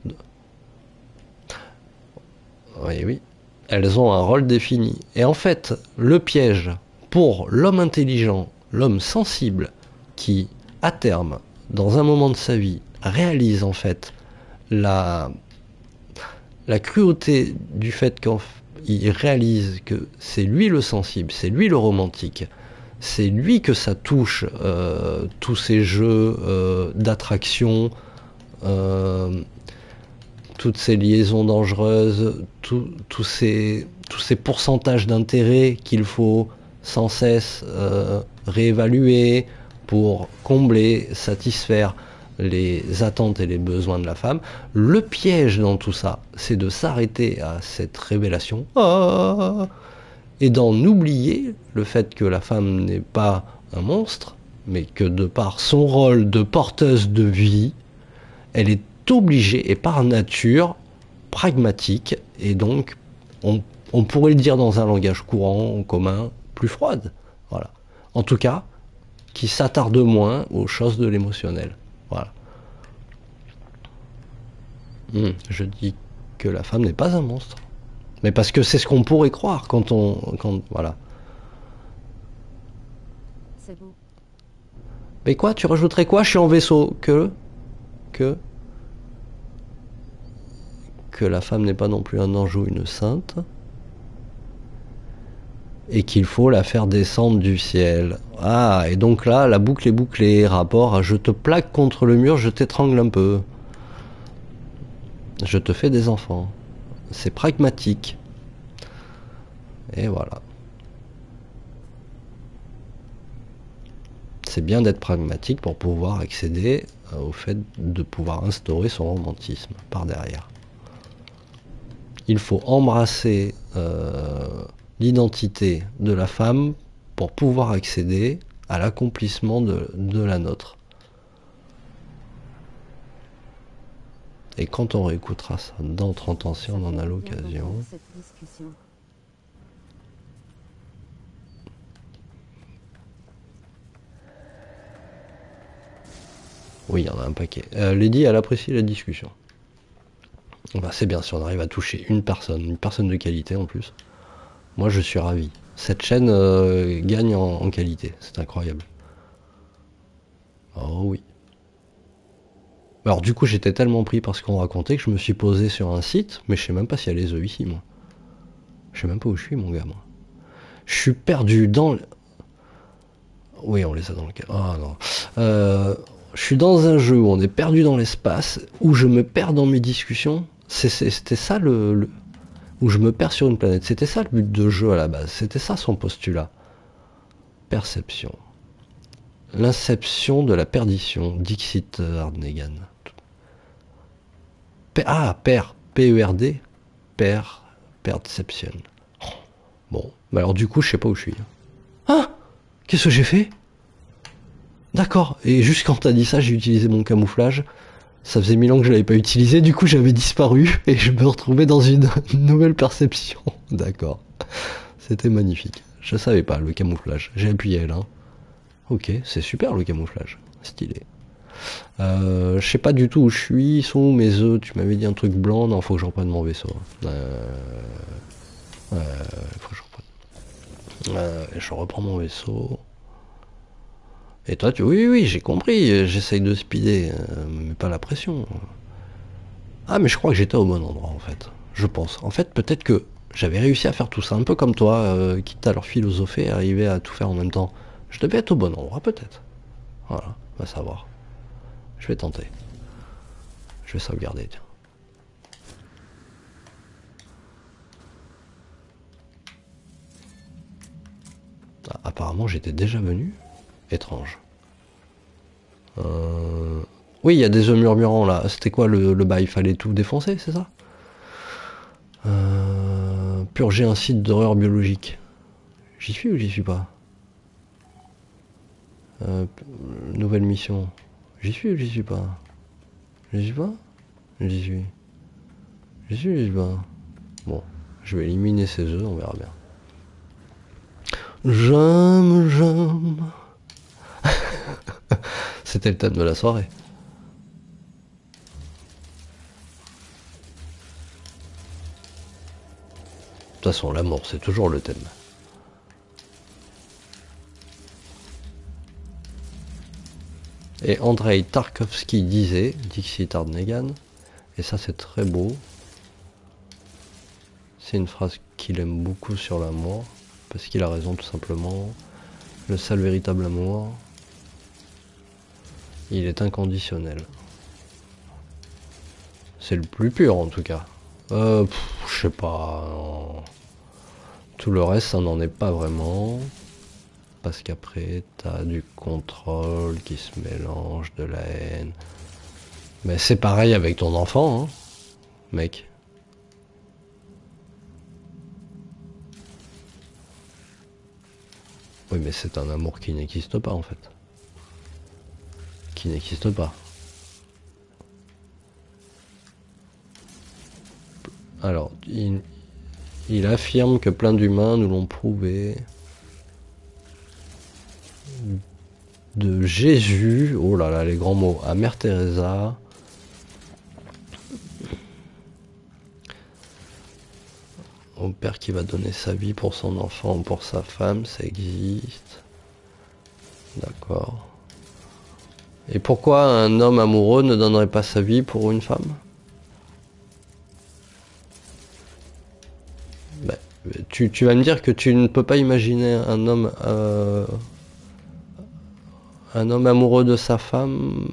Oui, oui. Elles ont un rôle défini. Et en fait, le piège pour l'homme intelligent, l'homme sensible, qui, à terme, dans un moment de sa vie, réalise en fait la... la cruauté du fait qu'il réalise que c'est lui le sensible, c'est lui le romantique, c'est lui que ça touche, euh, tous ces jeux euh, d'attraction, euh, toutes ces liaisons dangereuses, tous ces, tous ces pourcentages d'intérêt qu'il faut sans cesse euh, réévaluer pour combler, satisfaire les attentes et les besoins de la femme. Le piège dans tout ça, c'est de s'arrêter à cette révélation ah, et d'en oublier le fait que la femme n'est pas un monstre, mais que de par son rôle de porteuse de vie, elle est obligée et par nature pragmatique, et donc on, on pourrait le dire dans un langage courant, commun, plus froide. Voilà. En tout cas, qui s'attarde moins aux choses de l'émotionnel. Voilà. Mmh, je dis que la femme n'est pas un monstre. Mais parce que c'est ce qu'on pourrait croire quand on... Quand, voilà. C'est beau. Mais quoi, tu rajouterais quoi? Je suis en vaisseau. Que... Que... Que la femme n'est pas non plus un ange ou une sainte. Et qu'il faut la faire descendre du ciel. Ah, et donc là, la boucle est bouclée. Rapport à je te plaque contre le mur, je t'étrangle un peu. Je te fais des enfants. C'est pragmatique. Et voilà. C'est bien d'être pragmatique pour pouvoir accéder euh, au fait de pouvoir instaurer son romantisme par derrière. Il faut embrasser euh, l'identité de la femme pour pouvoir accéder à l'accomplissement de, de la nôtre. Et quand on réécoutera ça dans trente ans, si on en a l'occasion... Oui, il y en a un paquet. Euh, Lady, elle apprécie la discussion. Bah, c'est bien si on arrive à toucher une personne, une personne de qualité en plus. Moi, je suis ravi. Cette chaîne euh, gagne en, en qualité. C'est incroyable. Oh oui. Alors du coup, j'étais tellement pris par ce qu'on racontait que je me suis posé sur un site, mais je sais même pas s'il y a les œufs ici, moi. Je sais même pas où je suis, mon gars, moi. Je suis perdu dans... Oui, on les a dans le cas. Ah non. Euh, je suis dans un jeu où on est perdu dans l'espace, où je me perds dans mes discussions. C'était ça le, le... Où je me perds sur une planète. C'était ça le but de jeu à la base. C'était ça son postulat. Perception. L'inception de la perdition. Dixit Hardnegan. Ah, père. P E R D. Père. Perception. Bon. Bah alors du coup, je sais pas où je suis. Ah, qu'est-ce que j'ai fait? D'accord. Et juste quand t'as dit ça, j'ai utilisé mon camouflage. Ça faisait mille ans que je l'avais pas utilisé, du coup j'avais disparu et je me retrouvais dans une, une nouvelle perception. D'accord. C'était magnifique. Je savais pas le camouflage. J'ai appuyé L un. Ok, c'est super le camouflage. Stylé. Euh, je sais pas du tout où je suis. Ils sont où mes œufs? Tu m'avais dit un truc blanc. Non, faut que je reprenne mon vaisseau. Euh... Euh, faut que je reprenne. Euh, je reprends mon vaisseau. Et toi, tu... Oui, oui, j'ai compris. J'essaye de speeder. Euh, mais pas la pression. Ah, mais je crois que j'étais au bon endroit, en fait. Je pense. En fait, peut-être que j'avais réussi à faire tout ça un peu comme toi, euh, quitte à leur philosopher, arriver à tout faire en même temps. Je devais être au bon endroit, peut-être. Voilà, on va savoir. Je vais tenter. Je vais sauvegarder, tiens. Ah, apparemment, j'étais déjà venu. Étrange. Euh... Oui, il y a des œufs murmurants, là. C'était quoi le, le bail? Il fallait tout défoncer, c'est ça? euh... Purger un site d'horreur biologique. J'y suis ou j'y suis pas? Euh, nouvelle mission. J'y suis ou j'y suis pas? J'y suis pas? J'y suis. J'y suis ou j'y suis pas? Bon, je vais éliminer ces œufs, on verra bien. J'aime, j'aime. C'était le thème de la soirée. De toute façon, l'amour, c'est toujours le thème. Et Andrei Tarkovsky disait, Dixit Hardnegan, et ça c'est très beau, c'est une phrase qu'il aime beaucoup sur l'amour, parce qu'il a raison tout simplement, le seul véritable amour, il est inconditionnel. C'est le plus pur en tout cas. Euh, pff, je sais pas, non. Tout le reste ça n'en est pas vraiment. Parce qu'après, t'as du contrôle qui se mélange, de la haine. Mais c'est pareil avec ton enfant, hein, mec. Oui, mais c'est un amour qui n'existe pas, en fait. Qui n'existe pas. Alors, il, il affirme que plein d'humains nous l'ont prouvé. De Jésus, oh là là, les grands mots, à Mère Teresa, au père qui va donner sa vie pour son enfant ou pour sa femme, ça existe. D'accord. Et pourquoi un homme amoureux ne donnerait pas sa vie pour une femme? Ben, tu, tu vas me dire que tu ne peux pas imaginer un homme... Euh, un homme amoureux de sa femme...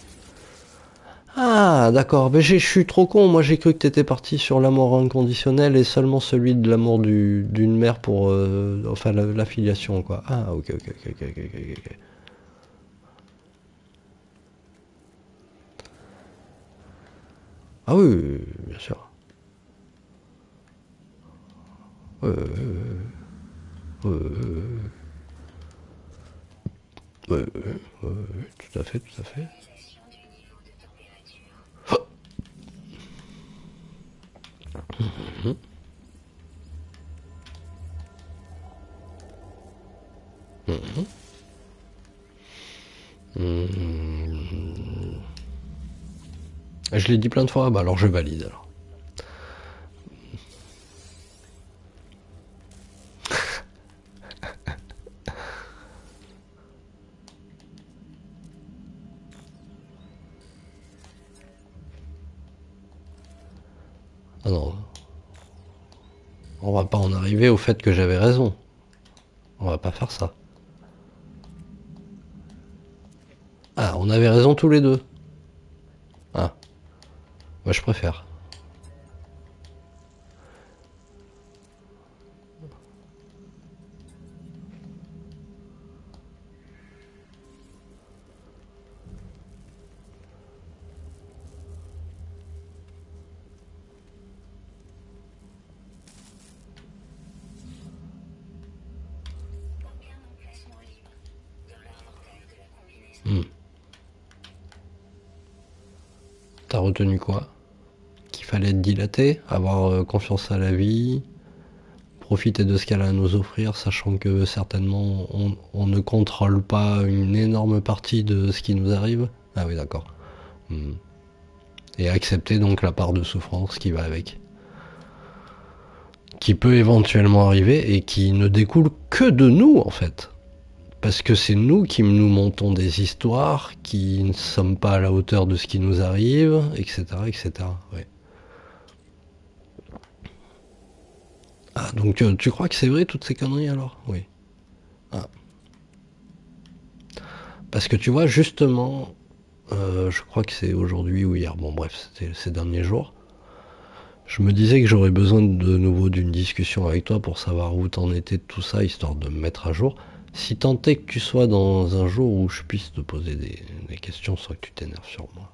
Ah, d'accord. Mais je suis trop con. Moi, j'ai cru que t'étais parti sur l'amour inconditionnel et seulement celui de l'amour d'une mère pour... Euh, enfin, la, la filiation, quoi. Ah, ok, ok, ok, ok, ok, ok. Ah oui, oui, oui, bien sûr. Euh, euh, euh, euh, euh, tout à fait, tout à fait. Mhm, mhm. Mhm. Je l'ai dit plein de fois, bah alors je valide alors. Ah non, on va pas en arriver au fait que j'avais raison. On va pas faire ça. Ah, on avait raison tous les deux. Ah, moi je préfère. Hmm. T'as retenu quoi? Qu'il fallait être dilaté, avoir euh, confiance à la vie, profiter de ce qu'elle a à nous offrir, sachant que certainement on, on ne contrôle pas une énorme partie de ce qui nous arrive. Ah oui, d'accord. Hmm. Et accepter donc la part de souffrance qui va avec. Qui peut éventuellement arriver et qui ne découle que de nous en fait. Parce que c'est nous qui nous montons des histoires, qui ne sommes pas à la hauteur de ce qui nous arrive, et cetera et cetera. Ouais. Ah, donc tu, tu crois que c'est vrai toutes ces conneries alors? Oui. Ah. Parce que tu vois, justement, euh, je crois que c'est aujourd'hui ou hier, bon bref, c'était ces derniers jours, je me disais que j'aurais besoin de nouveau d'une discussion avec toi pour savoir où t'en étais de tout ça, histoire de me mettre à jour. Si tant est que tu sois dans un jour où je puisse te poser des, des questions sans que tu t'énerves sur moi.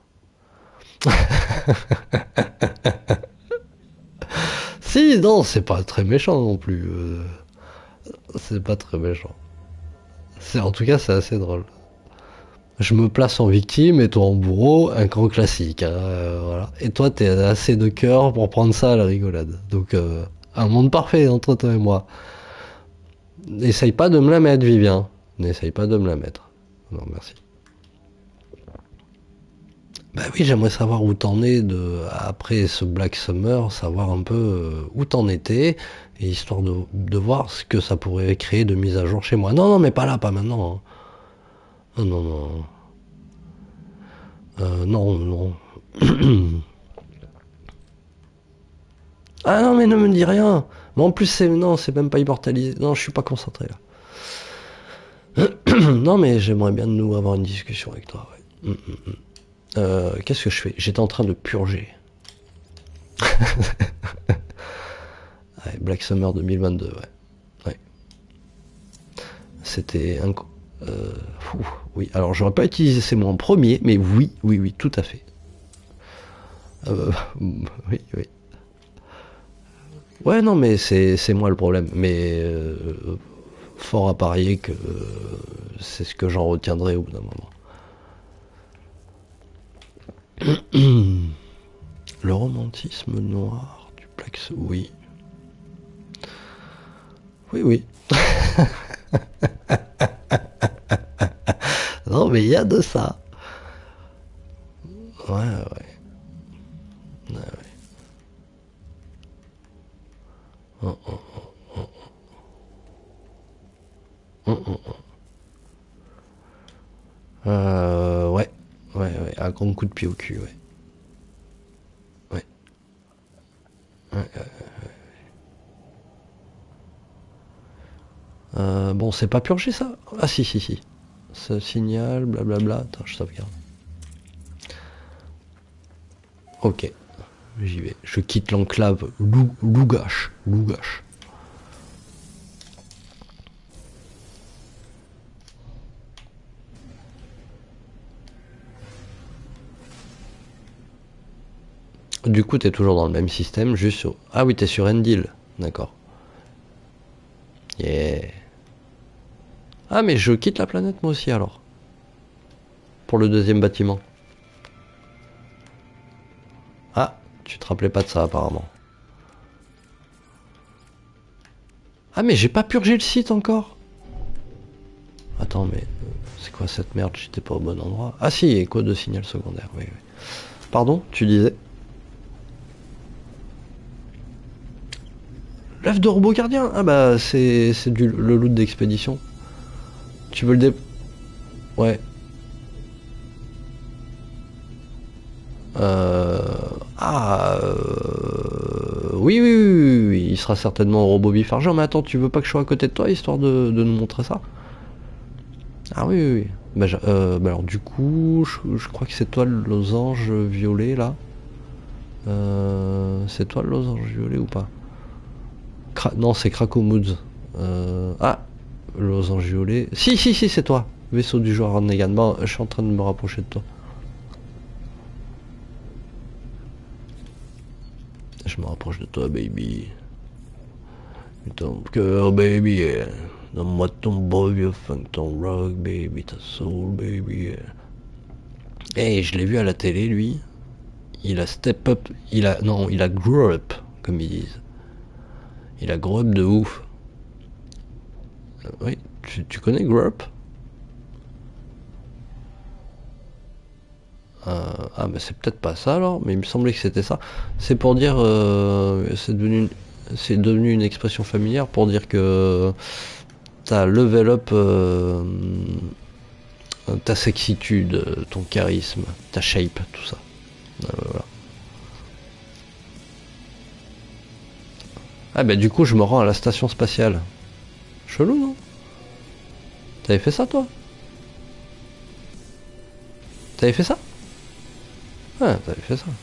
Si, non, c'est pas très méchant non plus. euh, c'est pas très méchant. C'est, en tout cas, c'est assez drôle. Je me place en victime et toi en bourreau, un grand classique. Hein, euh, voilà. Et toi, t'es assez de cœur pour prendre ça à la rigolade. Donc, euh, un monde parfait entre toi et moi. N'essaye pas de me la mettre, Vivien. N'essaye pas de me la mettre. Non, merci. Bah oui, j'aimerais savoir où t'en es de après ce Black Summer, savoir un peu euh, où t'en étais, et histoire de, de voir ce que ça pourrait créer de mise à jour chez moi. Non, non, mais pas là, pas maintenant. Hein. Non, non, non. Euh, non, non. Ah non, mais ne me dis rien. Mais en plus, c'est non, c'est même pas immortalisé. Non, je suis pas concentré là. Non, mais j'aimerais bien de nouveau avoir une discussion avec toi. Ouais. Mm, mm, mm. Euh, Qu'est-ce que je fais? J'étais en train de purger. Ouais, Black Summer deux mille vingt-deux, ouais. Ouais. C'était un... Euh, fou, oui, alors j'aurais pas utilisé ces mots en premier, mais oui, oui, oui, tout à fait. Euh, oui, oui. Ouais, non, mais c'est c'est moi le problème. Mais euh, fort à parier que euh, c'est ce que j'en retiendrai au bout d'un moment. Le romantisme noir du Black... Oui, oui, oui. Non, mais il y a de ça. Ouais, ouais. Ouais, ouais. Oh, oh, oh, oh, oh. Euh, ouais. Ouais, ouais. Un grand coup de pied au cul, ouais. Ouais. Ouais, ouais. Euh, bon, c'est pas purgé ça? Ah si, si, si. Ce signal, blablabla. Attends, je sauvegarde. Ok, j'y vais. Je quitte l'enclave Lou- Lougache. Lougache. Du coup, t'es toujours dans le même système, juste sur... Ah oui, t'es sur Endil. D'accord. Yeah. Ah, mais je quitte la planète moi aussi alors. Pour le deuxième bâtiment. Ah, tu te rappelais pas de ça apparemment. Ah, mais j'ai pas purgé le site encore. Attends, mais euh, c'est quoi cette merde? J'étais pas au bon endroit. Ah si, écho de signal secondaire, oui, oui. Pardon, tu disais? L'œuf de robot gardien. Ah bah c'est c'est du le loot d'expédition. Tu veux le dé... Ouais. Euh... Ah... euh, Oui, oui, oui, oui, oui, il sera certainement au robot bifargeur. Mais attends, tu veux pas que je sois à côté de toi, histoire de, de nous montrer ça? Ah oui, oui, oui. Bah, je- euh, bah alors du coup, je, je crois que c'est toi le losange violet, là. Euh, c'est toi le losange violet ou pas? Cra- Non, c'est Cracomoods. Euh... Ah, le losange violet. Si, si, si, c'est toi. Vaisseau du joueur Negan. Bon, je suis en train de me rapprocher de toi. Je me rapproche de toi, baby. Ton cœur, baby. Yeah. Donne-moi ton boy, your funk, ton rock, baby, ta soul, baby. Yeah. Eh, je l'ai vu à la télé, lui. Il a step up. Il a. Non, il a grow up, comme ils disent. Il a grow up de ouf. Euh, oui, tu, tu connais grow up? Euh, ah, mais c'est peut-être pas ça alors, mais il me semblait que c'était ça. C'est pour dire. Euh, c'est devenu, une- c'est devenu une expression familière pour dire que t'as level up euh, ta sexitude, ton charisme, ta shape, tout ça. Euh, voilà. Ah, bah, du coup, je me rends à la station spatiale. Chelou, non? T'avais fait ça, toi? T'avais fait ça? Ouais, t'avais fait ça.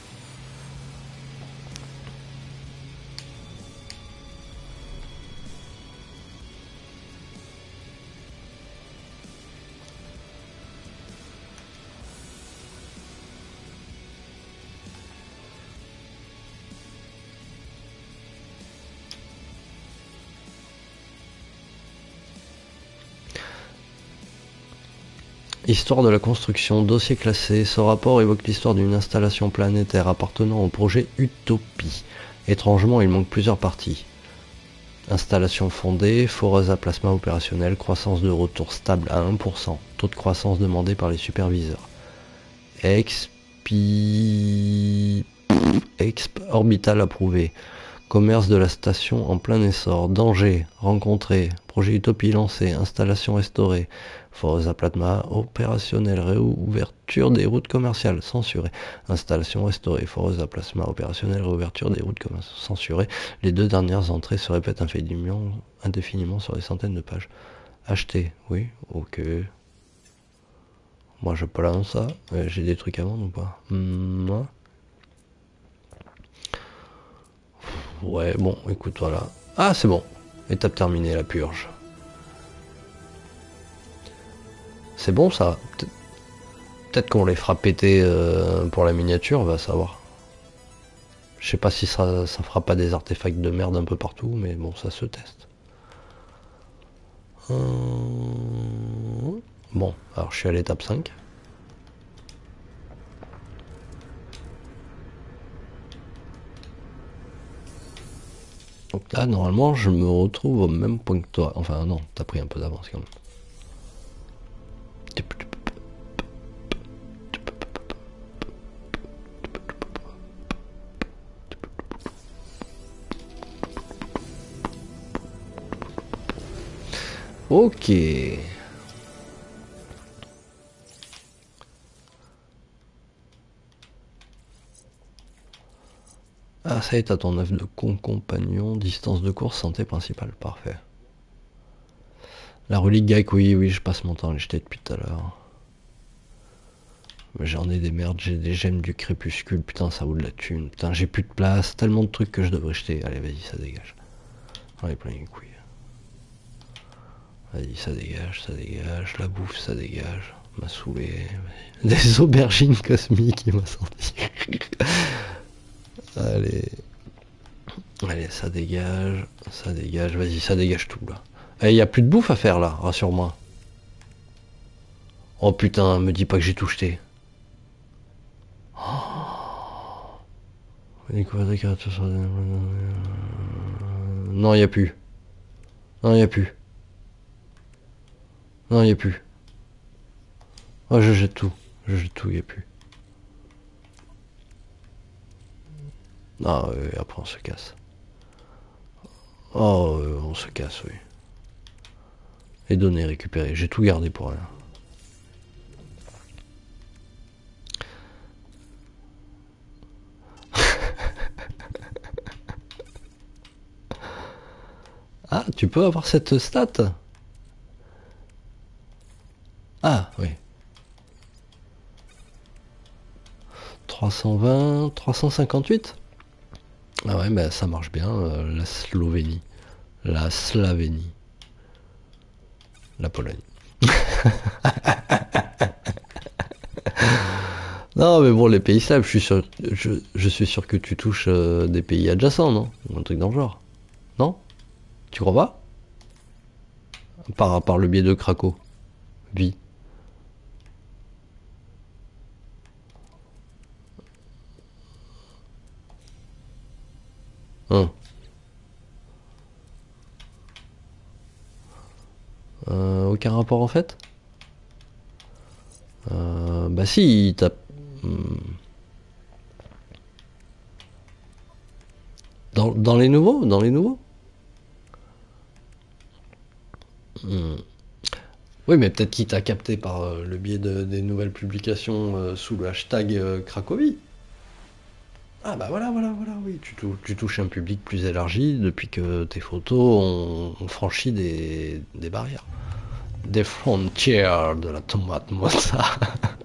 Histoire de la construction, dossier classé. Ce rapport évoque l'histoire d'une installation planétaire appartenant au projet Utopie. Étrangement, il manque plusieurs parties. Installation fondée, foreuse à plasma opérationnelle, croissance de retour stable à un pour cent. Taux de croissance demandé par les superviseurs. Expi... Exp orbital approuvé. Commerce de la station en plein essor. Danger rencontré. Projet Utopie lancé. Installation restaurée. Foreuse à plasma opérationnelle. Réouverture des routes commerciales censurée. Installation restaurée. Foreuse à plasma opérationnelle. Réouverture des routes commerciales censurées. Les deux dernières entrées se répètent indéfiniment, indéfiniment sur des centaines de pages. Acheter. Oui, ok. Moi je plan ça. Euh, J'ai des trucs à vendre ou pas? Hmm, ouais. Ouais, bon, écoute, voilà. Ah, c'est bon. Étape terminée, la purge. C'est bon, ça. Peut- Peut-être qu'on les fera péter euh, pour la miniature, on va savoir. Je sais pas si ça, ça fera pas des artefacts de merde un peu partout, mais bon, ça se teste. Hum, Bon, alors je suis à l'étape cinq. Donc là, normalement, je me retrouve au même point que toi. Enfin, non, t'as pris un peu d'avance quand même. Ok. Ah, ça y est, t'as ton œuf de con compagnon, distance de course, santé principale, parfait. La relique grecque, oui, oui, je passe mon temps à l'acheter depuis tout à l'heure. Mais j'en ai des merdes, j'ai des gemmes du crépuscule, putain, ça vaut de la thune. Putain, j'ai plus de place, tellement de trucs que je devrais jeter. Allez, vas-y, ça dégage. Allez, plein les couilles. Vas-y, ça dégage, ça dégage. La bouffe, ça dégage. M'a saoulé. Des aubergines cosmiques, il m'a sorti. Allez. Allez, ça dégage. Ça dégage. Vas-y, ça dégage tout là. Il n'y a plus de bouffe à faire là, rassure-moi. Oh putain, me dis pas que j'ai tout jeté. Oh. Non, il n'y a plus. Non, il n'y a plus. Non, il n'y a plus. Oh, je jette tout. Je jette tout, il n'y a plus. Ah, euh, après on se casse. Oh, euh, on se casse, oui. Les données récupérées. J'ai tout gardé pour rien. Ah, tu peux avoir cette stat? Ah, oui. trois cent vingt, trois cent cinquante-huit. Ah ouais, bah ça marche bien, euh, la Slovénie. La Slavénie. La Pologne. Non, mais bon, les pays slaves, je suis sûr, je, je suis sûr que tu touches euh, des pays adjacents, non? Ou un truc dans le genre. Non? Tu crois pas? Par, par le biais de Craco. Vie. Hein. Euh, aucun rapport en fait? euh, Bah si, il tape. Dans, dans les nouveaux? Dans les nouveaux? Hmm. Oui, mais peut-être qu'il t'a capté par euh, le biais de, des nouvelles publications euh, sous le hashtag euh, Cracovie. Ah bah voilà, voilà, voilà, oui. Tu, tou- tu touches un public plus élargi depuis que tes photos ont, ont franchi des, des barrières. Des frontières de la tomate mozza.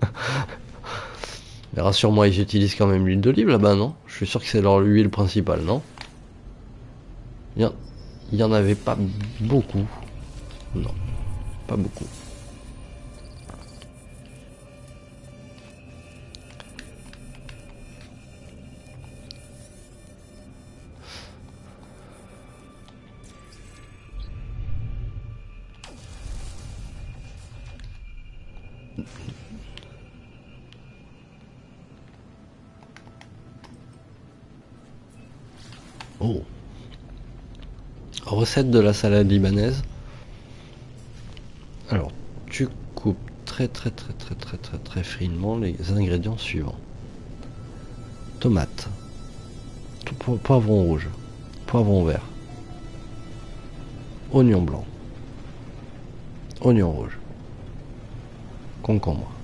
Mais rassure-moi, ils utilisent quand même l'huile d'olive là-bas, non? Je suis sûr que c'est leur huile principale, non? Il y, en, il y en avait pas beaucoup. Non, pas beaucoup. Oh. Recette de la salade libanaise. Alors, tu coupes très très très très très très très finement les ingrédients suivants. Tomate, po- poivron rouge, poivron vert, oignon blanc, oignon rouge, concombre,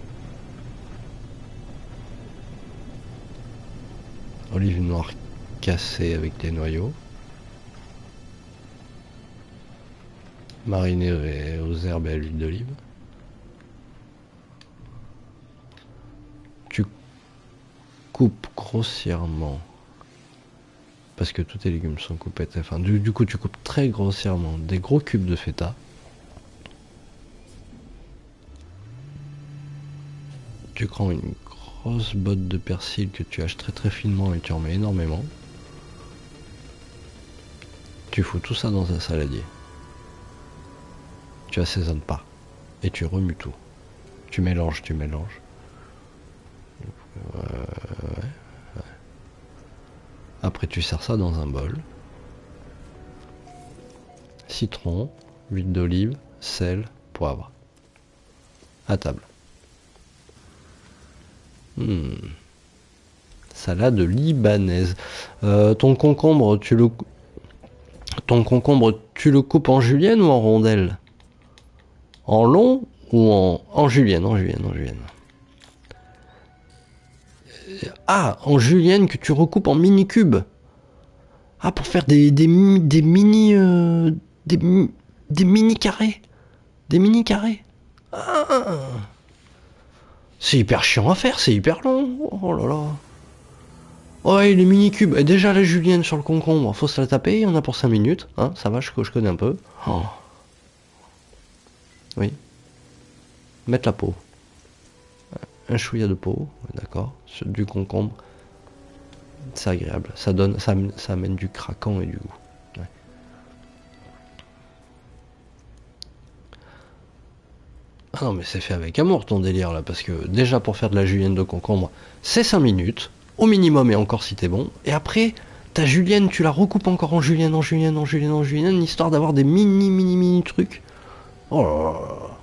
olive noire cassée avec des noyaux, marinée aux herbes et à l'huile d'olive. Tu coupes grossièrement, parce que tous tes légumes sont coupés, enfin du, du coup tu coupes très grossièrement des gros cubes de feta. Tu prends une grosse botte de persil que tu haches très très finement et tu en mets énormément. Tu fous tout ça dans un saladier. Tu assaisonnes pas. Et tu remues tout. Tu mélanges, tu mélanges. Euh, ouais, ouais. Après tu sers ça dans un bol. Citron, huile d'olive, sel, poivre. À table. Hmm. Salade libanaise. Euh, ton concombre, tu le ton concombre, tu le coupes en julienne ou en rondelles? En long ou en en julienne, en julienne, en julienne. Ah, en julienne que tu recoupes en mini cubes. Ah, pour faire des des, des mini euh, des, des mini carrés, des mini carrés. Ah, c'est hyper chiant à faire, c'est hyper long. Oh là là. Ouais, les mini-cubes. Et déjà la julienne sur le concombre, faut se la taper, il y en a pour cinq minutes. Hein, ça va, je, je connais un peu. Oh. Oui. Mettre la peau. Un chouïa de peau, d'accord. Du concombre. C'est agréable. Ça donne, ça, ça amène du craquant et du goût. Ouais. Ah non mais c'est fait avec amour ton délire là, parce que déjà pour faire de la julienne de concombre, c'est cinq minutes, au minimum et encore si t'es bon, et après, ta julienne, tu la recoupes encore en julienne, en julienne, en julienne, en julienne, histoire d'avoir des mini mini mini trucs. Oh là là.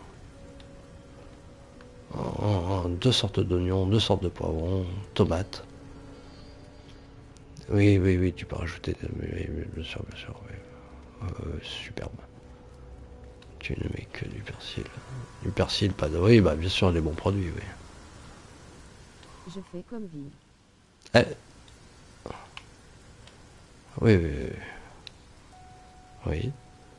Oh, deux sortes d'oignons, deux sortes de poivrons, tomates. Oui, oui, oui, tu peux rajouter, oui, oui, bien sûr, bien sûr, oui. Euh, superbe. Tu ne mets que du persil. Du persil, pas de... Oui, bah bien sûr, des bons produits, oui. Je fais comme vie. Eh. Oui, oui, oui. Oui.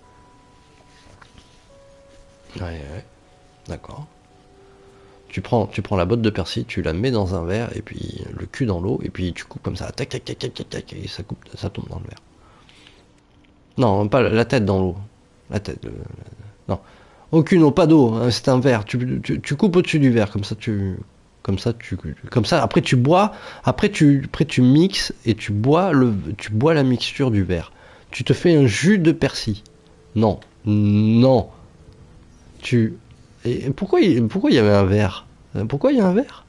Ouais, ouais. D'accord. Tu prends, tu prends la botte de persil, tu la mets dans un verre, et puis le cul dans l'eau, et puis tu coupes comme ça, tac, tac, tac, tac, tac, tac, et ça, coupe, ça tombe dans le verre. Non, pas la tête dans l'eau. La tête, le- non. Aucune eau, pas d'eau, hein, c'est un verre. Tu, tu, tu coupes au-dessus du verre, comme ça tu... Comme ça, tu, comme ça, après tu bois, après tu, après tu mixes et tu bois le, tu bois la mixture du verre. Tu te fais un jus de persil. Non, non. Tu, et pourquoi, il, pourquoi il y avait un verre? Pourquoi il y a un verre?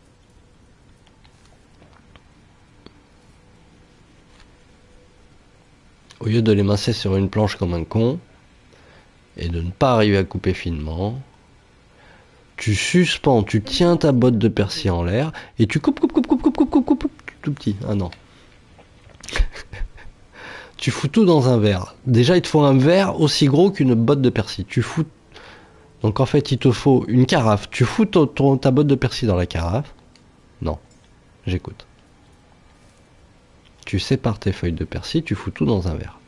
Au lieu de l'émincer sur une planche comme un con et de ne pas arriver à couper finement, tu suspends, tu tiens ta botte de persil en l'air et tu coupes, coupes, coupes, coupes, coupes, coupes, coupes, coupes, tout petit. Ah non. Tu fous tout dans un verre. Déjà, il te faut un verre aussi gros qu'une botte de persil. Tu fous. Donc en fait, il te faut une carafe. Tu fous ton, ton- ta botte de persil dans la carafe. Non, j'écoute. Tu sépares tes feuilles de persil, tu fous tout dans un verre.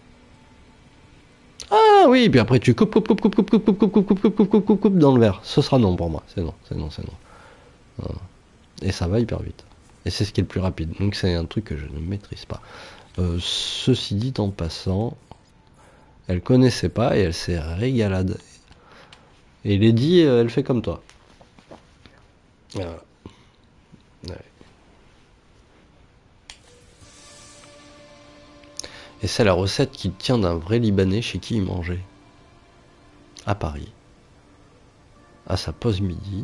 Ah oui, puis après tu coupes, coupes, coupes, coupes, coupes, coupes, coupes, coupes, coupes, coupes, coupes, coupes, coupes, coupes dans le verre. Ce sera non pour moi. C'est non, c'est non, c'est non. Et ça va hyper vite. Et c'est ce qui est le plus rapide. Donc c'est un truc que je ne maîtrise pas. Euh, ceci dit en passant, elle connaissait pas et elle s'est régalade. Et Lady, euh, elle fait comme toi. Voilà. Ouais. Et c'est la recette qui tient d'un vrai Libanais chez qui il mangeait. À Paris. À sa pause midi.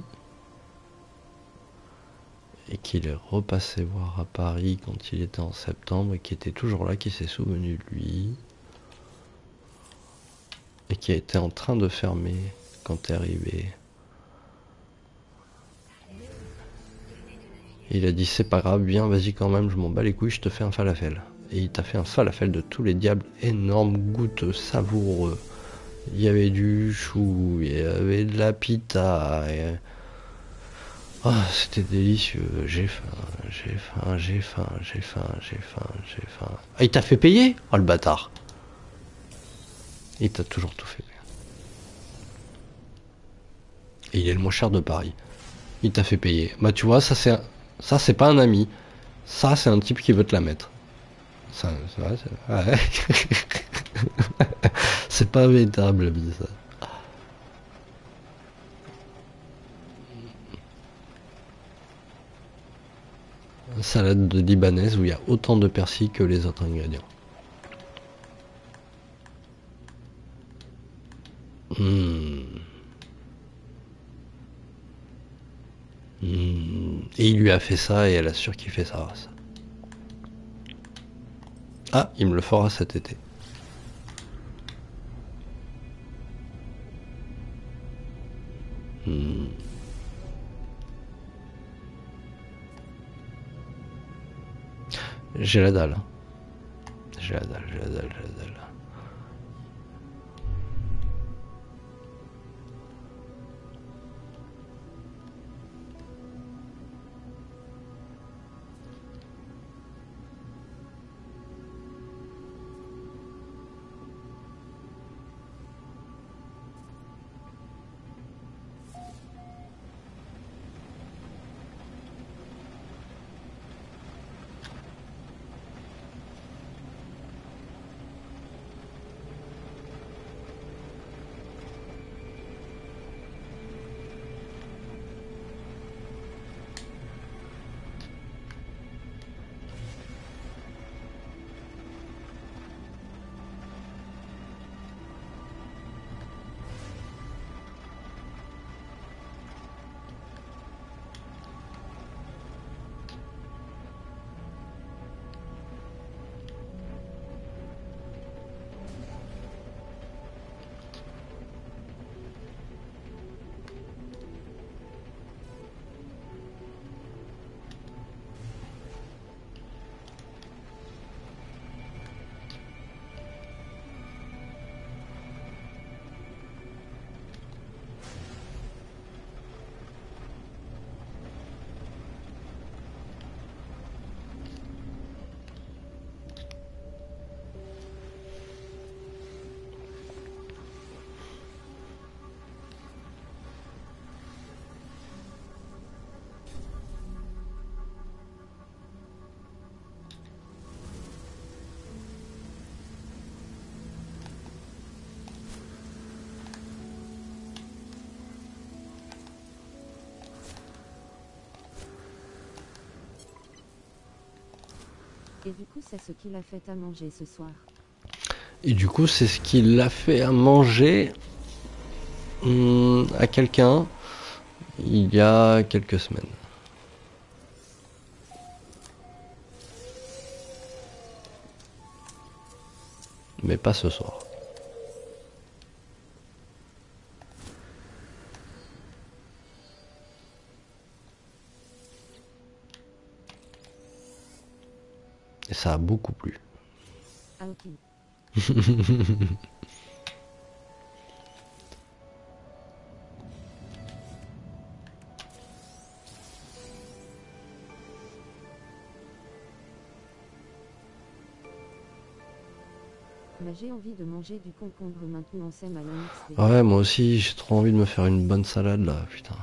Et qu'il est repassé voir à Paris quand il était en septembre et qui était toujours là, qui s'est souvenu de lui. Et qui a été en train de fermer quand t'es arrivé. Il a dit c'est pas grave, viens, vas-y quand même, je m'en bats les couilles, je te fais un falafel. Et il t'a fait un falafel de tous les diables, énorme, goûteux, savoureux. Il y avait du chou, il y avait de la pita. Et... Oh, c'était délicieux. J'ai faim, j'ai faim, j'ai faim, j'ai faim, j'ai faim, j'ai faim. Ah, il t'a fait payer? Oh le bâtard. Il t'a toujours tout fait payer. Et il est le moins cher de Paris. Il t'a fait payer. Bah tu vois, ça c'est un... ça c'est pas un ami. Ça c'est un type qui veut te la mettre. Ça, ça, c'est... Ouais. C'est pas un véritable ami ça. Salade de libanaise où il y a autant de persil que les autres ingrédients. Mmh. Mmh. Et il lui a fait ça et elle a surkiffé sa race. Ah, il me le fera cet été. Mmh. J'ai la dalle. J'ai la dalle, j'ai la dalle, j'ai la dalle. Et du coup, c'est ce qu'il a fait à manger ce soir. Et du coup, c'est ce qu'il a fait à manger hum, à quelqu'un il y a quelques semaines. Mais pas ce soir. Et ça a beaucoup plu. Ah ok. Mais j'ai envie de manger du concombre maintenant, c'est ma X D. Ouais, moi aussi, j'ai trop envie de me faire une bonne salade là, putain.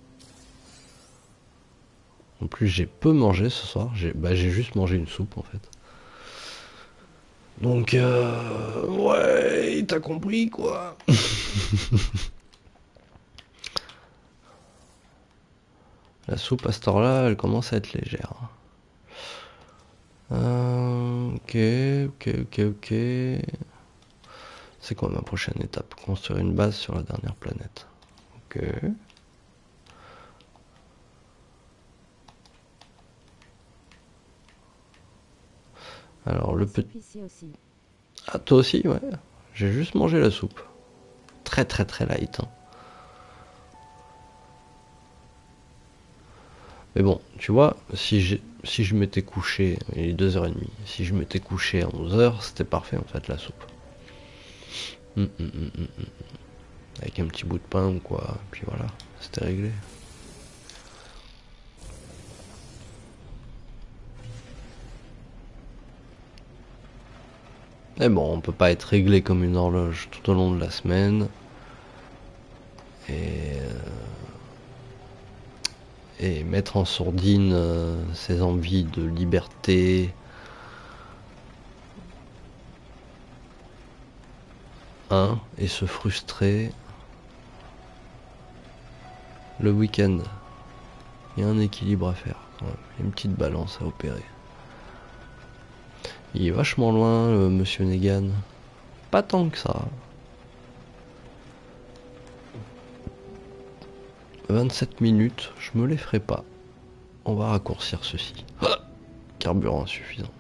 En plus, j'ai peu mangé ce soir. J'ai bah, j'ai juste mangé une soupe en fait. Donc, euh, ouais, t'as compris quoi. La soupe à cette heure-là, elle commence à être légère. Euh, ok, ok, ok, ok. C'est quoi ma prochaine étape? Construire une base sur la dernière planète. Ok. Alors le petit... Ici aussi. Ah, toi aussi, ouais. J'ai juste mangé la soupe. Très très très light. Hein. Mais bon, tu vois, si, j'ai, si je m'étais couché, il est deux heures trente, si je m'étais couché à onze heures, c'était parfait en fait la soupe. Hum, hum, hum, hum, hum. Avec un petit bout de pain ou quoi, puis voilà, c'était réglé. Mais bon, on peut pas être réglé comme une horloge tout au long de la semaine. Et, euh, et mettre en sourdine euh, ses envies de liberté, hein, et se frustrer le week-end. Il y a un équilibre à faire, quand même. Il y a une petite balance à opérer. Il est vachement loin, le monsieur Negan. Pas tant que ça. vingt-sept minutes, je me les ferai pas. On va raccourcir ceci. Ah, carburant insuffisant.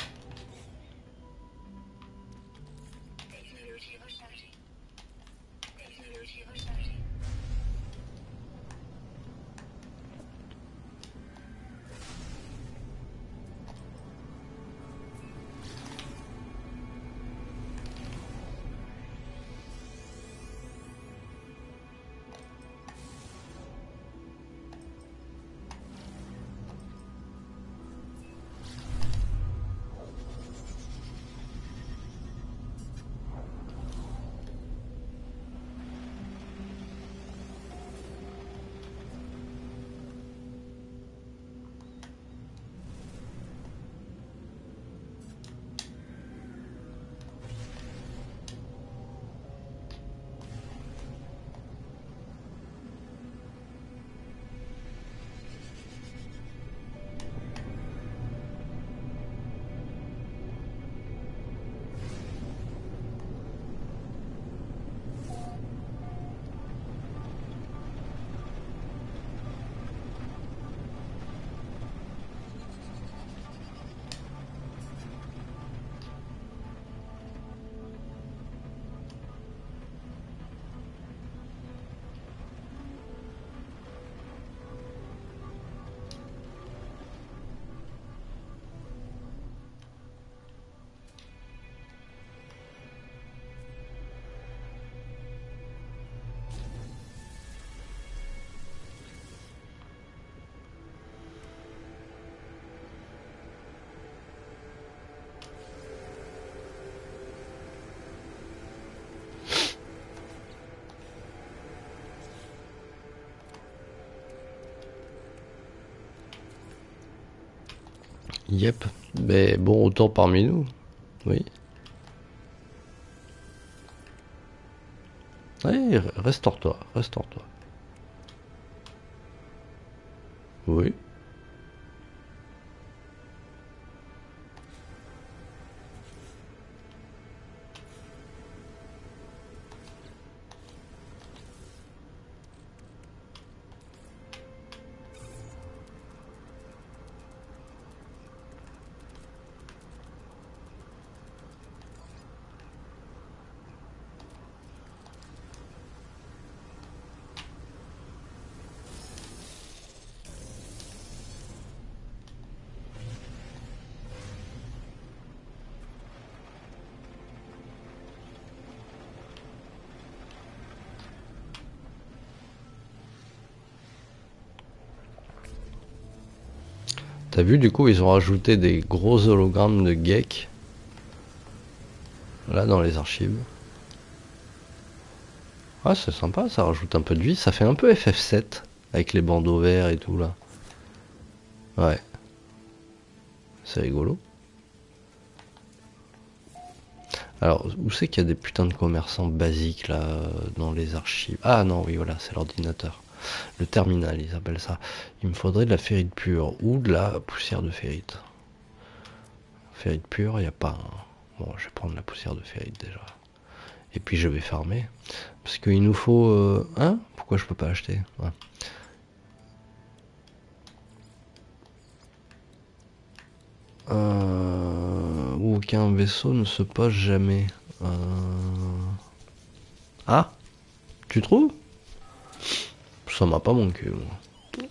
Yep. Mais bon, autant parmi nous. Oui. Ouais, restaure-toi, restaure-toi. Oui. T'as vu, du coup, ils ont rajouté des gros hologrammes de geeks. Là, dans les archives. Ah, c'est sympa, ça rajoute un peu de vie. Ça fait un peu F F sept, avec les bandeaux verts et tout, là. Ouais. C'est rigolo. Alors, où c'est qu'il y a des putains de commerçants basiques, là, dans les archives? Ah non, oui, voilà, c'est l'ordinateur. Le terminal, ils appellent ça. Il me faudrait de la ferrite pure ou de la poussière de ferrite. Ferrite pure, il n'y a pas. Hein. Bon, je vais prendre la poussière de ferrite déjà. Et puis je vais farmer. Parce qu'il nous faut... Euh... Hein? Pourquoi je peux pas acheter? Ouais. Euh... Aucun vaisseau ne se pose jamais. Euh... Ah? Tu trouves? Ça m'a pas manqué, moi.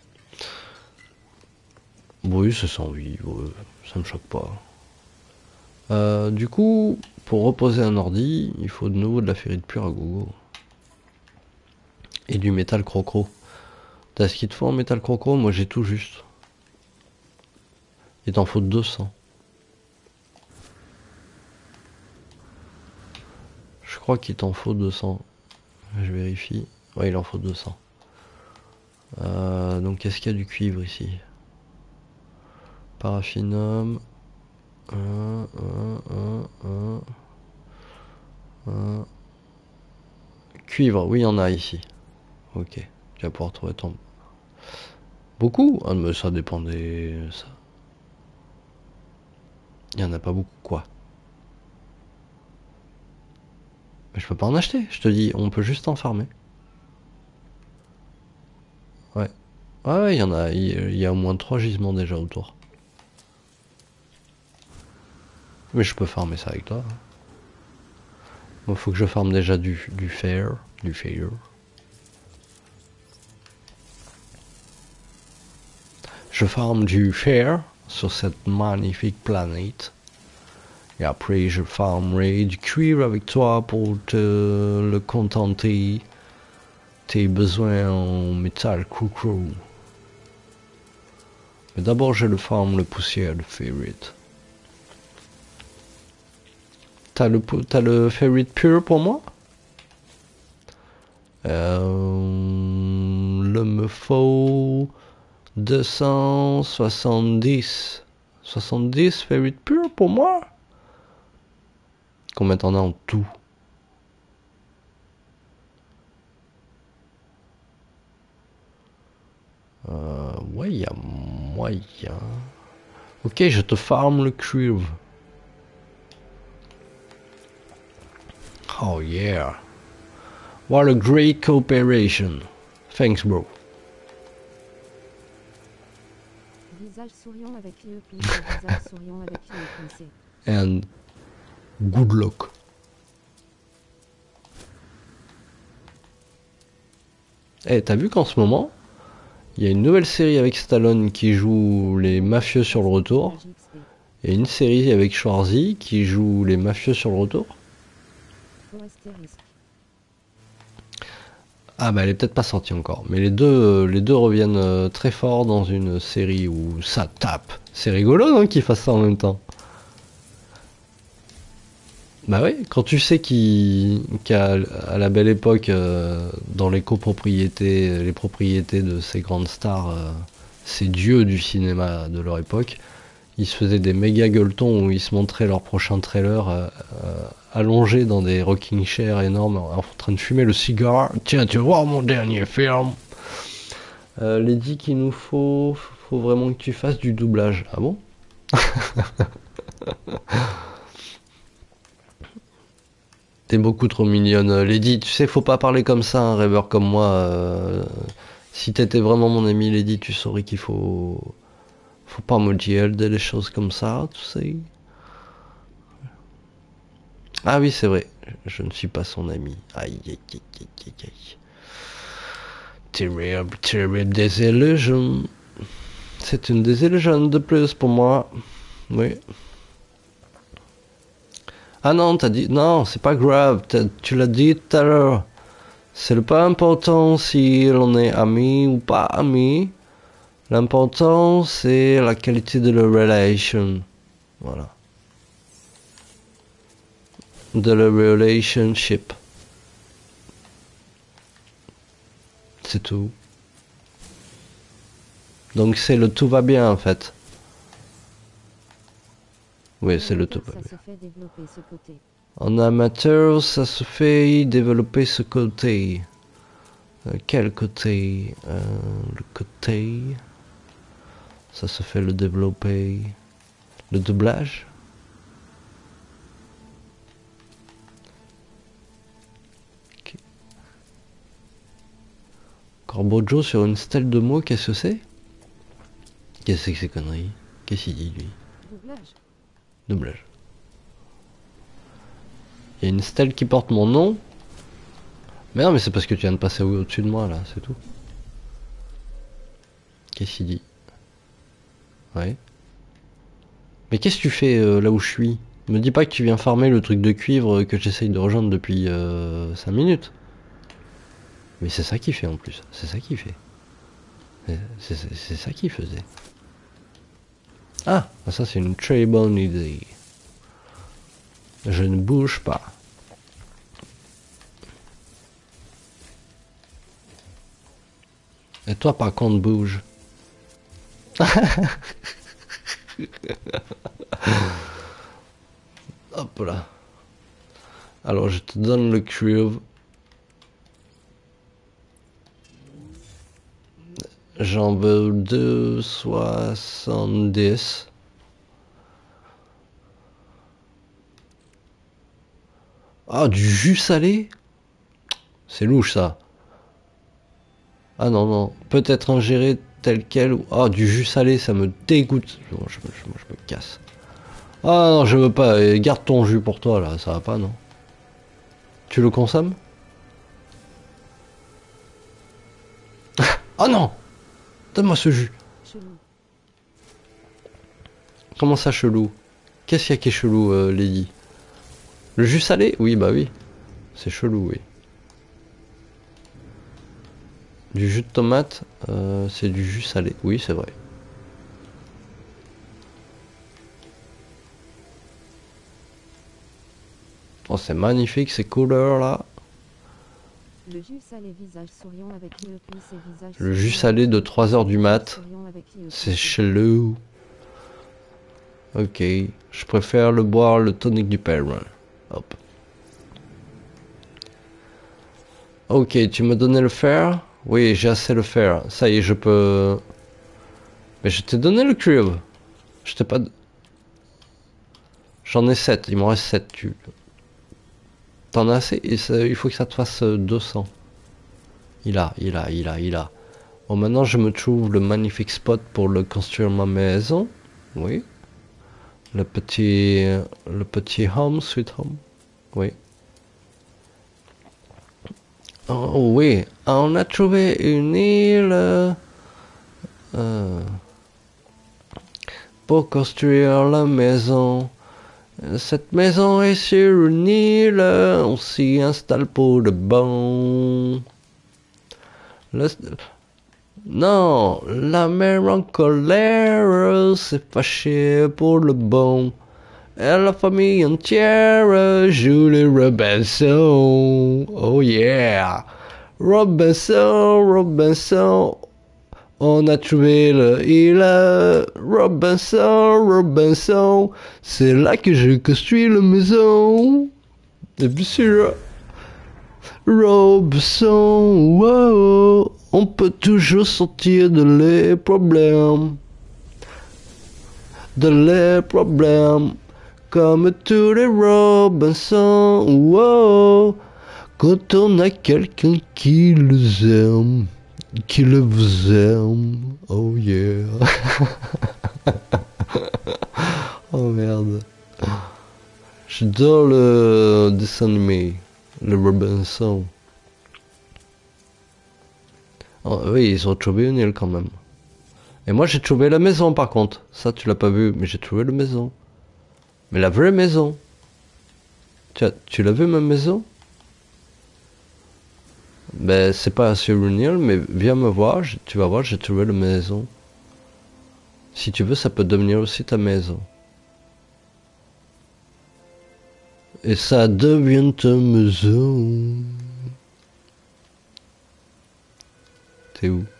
Oui, c'est sans vie, ouais. Ça me choque pas. Euh, du coup, pour reposer un ordi, il faut de nouveau de la ferrite pure à gogo. Et du métal crocro. T'as ce qu'il te faut en métal crocro? Moi j'ai tout juste. Il t'en faut deux cents. Je crois qu'il t'en faut deux cents. Je vérifie. Ouais, il en faut deux cents. Euh, donc, est-ce qu'il y a du cuivre ici? Paraffinum. Un, un, un, un, un. Cuivre, oui, il y en a ici. Ok, tu vas pouvoir trouver ton... Beaucoup? Ah, mais ça dépend des... Ça. Il y en a pas beaucoup, quoi. Mais je peux pas en acheter, je te dis, on peut juste en farmer. Ouais. Ouais, il y en a, il y a au moins trois gisements déjà autour. Mais je peux farmer ça avec toi. Bon, faut que je farme déjà du, du fer, du fer. Je farme du fer sur cette magnifique planète. Et après, je farmerai du cuivre avec toi pour te le contenter. Tes besoins en métal crocro. Mais d'abord, je le farme le poussière de ferrite. T'as le, t'as le ferrite pur pour moi? Euh, le me faut deux cent soixante-dix. soixante-dix ferrite pur pour moi? Combien t'en as en tout? Euh, ouais, il y a moyen. Ok, je te farme le cuivre. Oh yeah. What a great cooperation. Thanks, bro. Visage souriant avec le visage souriant avec le And good luck. Eh, hey, t'as vu qu'en ce moment, il y a une nouvelle série avec Stallone qui joue les mafieux sur le retour. Et une série avec Schwarzy qui joue les mafieux sur le retour. Ah bah elle est peut-être pas sortie encore. Mais les deux, les deux reviennent euh, très fort dans une série où ça tape. C'est rigolo non qu'ils fassent ça en même temps. Bah oui, quand tu sais qu'il, qu'à à la belle époque, euh, dans les copropriétés, les propriétés de ces grandes stars, euh, ces dieux du cinéma de leur époque, ils se faisaient des méga gueuletons où ils se montraient leur prochain trailer euh, euh, allongés dans des rocking chairs énormes en train de fumer le cigare. Tiens, tu vas voir mon dernier film. Euh, Lady, qu'il nous faut, faut vraiment que tu fasses du doublage. Ah bon? T'es beaucoup trop mignonne, Lady. Tu sais, faut pas parler comme ça, un rêveur comme moi. Euh, si t'étais vraiment mon ami, Lady, tu saurais qu'il faut... Faut pas me dire des choses comme ça, tu sais. Ah oui, c'est vrai. Je ne suis pas son ami. Aïe, aïe, aïe, aïe, aïe, aïe. Terrible, terrible désillusion. C'est une désillusion de plus pour moi. Oui. Ah non, t'as dit... Non, c'est pas grave. Tu l'as dit tout à l'heure. C'est pas important si l'on est amis ou pas amis. L'important, c'est la qualité de la relation. Voilà. De la relationship. C'est tout. Donc c'est le tout va bien en fait. Oui, c'est le tout va Ça bien. se fait développer ce côté. En amateur, ça se fait développer ce côté. Euh, quel côté? Euh, le côté. Ça se fait le développer. Le doublage? Ok. Corbeau Joe sur une stèle de mots, qu'est-ce que c'est? Qu'est-ce que c'est que ces conneries? Qu'est-ce qu'il dit lui? Doublage. Doublage. Il y a une stèle qui porte mon nom. Mais non, mais c'est parce que tu viens de passer au-dessus de moi là, c'est tout. Qu'est-ce qu'il dit? Ouais. Mais qu'est-ce que tu fais euh, là où je suis? Me dis pas que tu viens farmer le truc de cuivre que j'essaye de rejoindre depuis euh, cinq minutes. Mais c'est ça qu'il fait en plus, c'est ça qu'il fait. C'est c'est ça qu'il faisait. Ah, ça c'est une très bonne idée. Je ne bouge pas. Et toi par contre bouge. Hop là. Alors je te donne le curve. J'en veux deux soixante-dix. Ah, du jus salé? C'est louche ça. Ah non, non. Peut-être ingéré tel quel. Ah, du jus salé, ça me dégoûte. Je, je, je, je me casse. Ah non, je veux pas. Garde ton jus pour toi là, ça va pas, non? Tu le consommes? Oh non! Donne-moi ce jus. Chelou. Comment ça, chelou? Qu'est-ce qu'il y a qui est chelou, euh, Lady? Le jus salé? Oui, bah oui. C'est chelou, oui. Du jus de tomate, euh, c'est du jus salé. Oui, c'est vrai. Oh, c'est magnifique ces couleurs là. Le jus salé visage souriant avec I E P C visage. Le jus salé de trois heures du mat. C'est chelou. Ok, je préfère le boire le tonic du père. Hop. Ok, tu me donnais le fer? Oui, j'ai assez le fer. Ça y est, je peux... Mais je t'ai donné le cube. Je t'ai pas... J'en ai sept, il m'en reste sept tubes. T'en as assez? Et ça, il faut que ça te fasse deux cents. Il a, il a, il a, il a. Bon, maintenant je me trouve le magnifique spot pour le construire ma maison. Oui. Le petit... Le petit home, sweet home. Oui. Oh oui, on a trouvé une île euh, pour construire la maison. Cette maison est sur une île, on s'y installe pour de bon. Le... Non, la mer en colère s'est fâchée pour le bon. Et la famille entière joue les Robinson. Oh yeah! Robinson, Robinson. On a trouvé l'île. Robinson, Robinson. C'est là que j'ai construit la maison. Et bien sûr. Robinson, wow. On peut toujours sortir de les problèmes. De les problèmes. Comme tous les Robinson, wow. Quand on a quelqu'un qui les aime, qui le vous aime, oh yeah. Oh merde. J'adore le dessin animé, le Robinson. Oh, oui, ils ont trouvé une île quand même. Et moi j'ai trouvé la maison par contre. Ça tu l'as pas vu, mais j'ai trouvé la maison. Mais la vraie maison. Tu, as, tu l'as vu ma maison? Ben c'est pas sur une île, mais viens me voir, tu vas voir, j'ai trouvé la maison. Si tu veux, ça peut devenir aussi ta maison. Et ça devient ta maison. T'es où?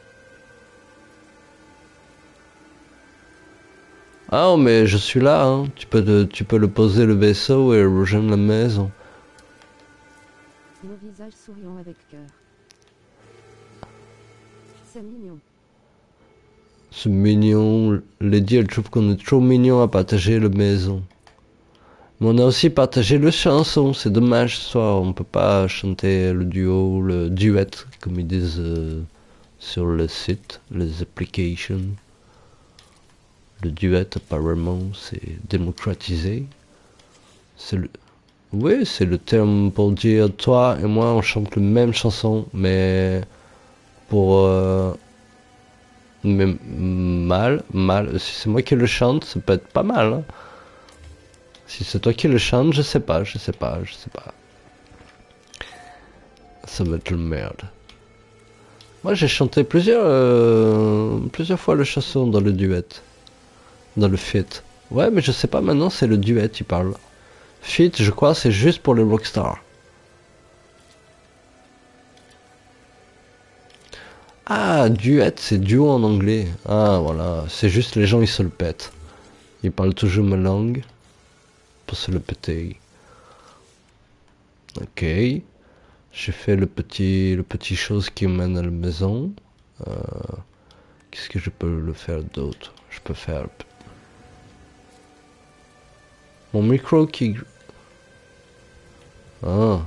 Ah, mais je suis là, hein. Tu peux, te- tu peux le poser le vaisseau et rejoindre la maison. Nos visages souriants avec cœur. C'est mignon. C'est mignon. Lady, elle trouve qu'on est trop mignon à partager la maison. Mais on a aussi partagé le chanson. C'est dommage ce soir. On peut pas chanter le duo, le duet, comme ils disent euh, sur le site, les applications. Le duet, apparemment, c'est démocratisé. C'est le... Oui, c'est le terme pour dire toi et moi, on chante la même chanson, mais pour... Euh... Mais mal, mal. Si c'est moi qui le chante, ça peut être pas mal. Hein. Si c'est toi qui le chante, je sais pas, je sais pas, je sais pas. Ça va être le merde. Moi, j'ai chanté plusieurs, euh, plusieurs fois le chanson dans le duet. Dans le feat. Ouais, mais je sais pas maintenant, c'est le duet, il parle. Feat, je crois, c'est juste pour les rockstars. Ah, duet, c'est duo en anglais. Ah, voilà, c'est juste les gens, ils se le pètent. Ils parlent toujours ma langue pour se le péter. Ok. J'ai fait le petit, le petit chose qui mène à la maison. Euh, Qu'est-ce que je peux le faire d'autre? Je peux faire... Mon micro qui... Ah.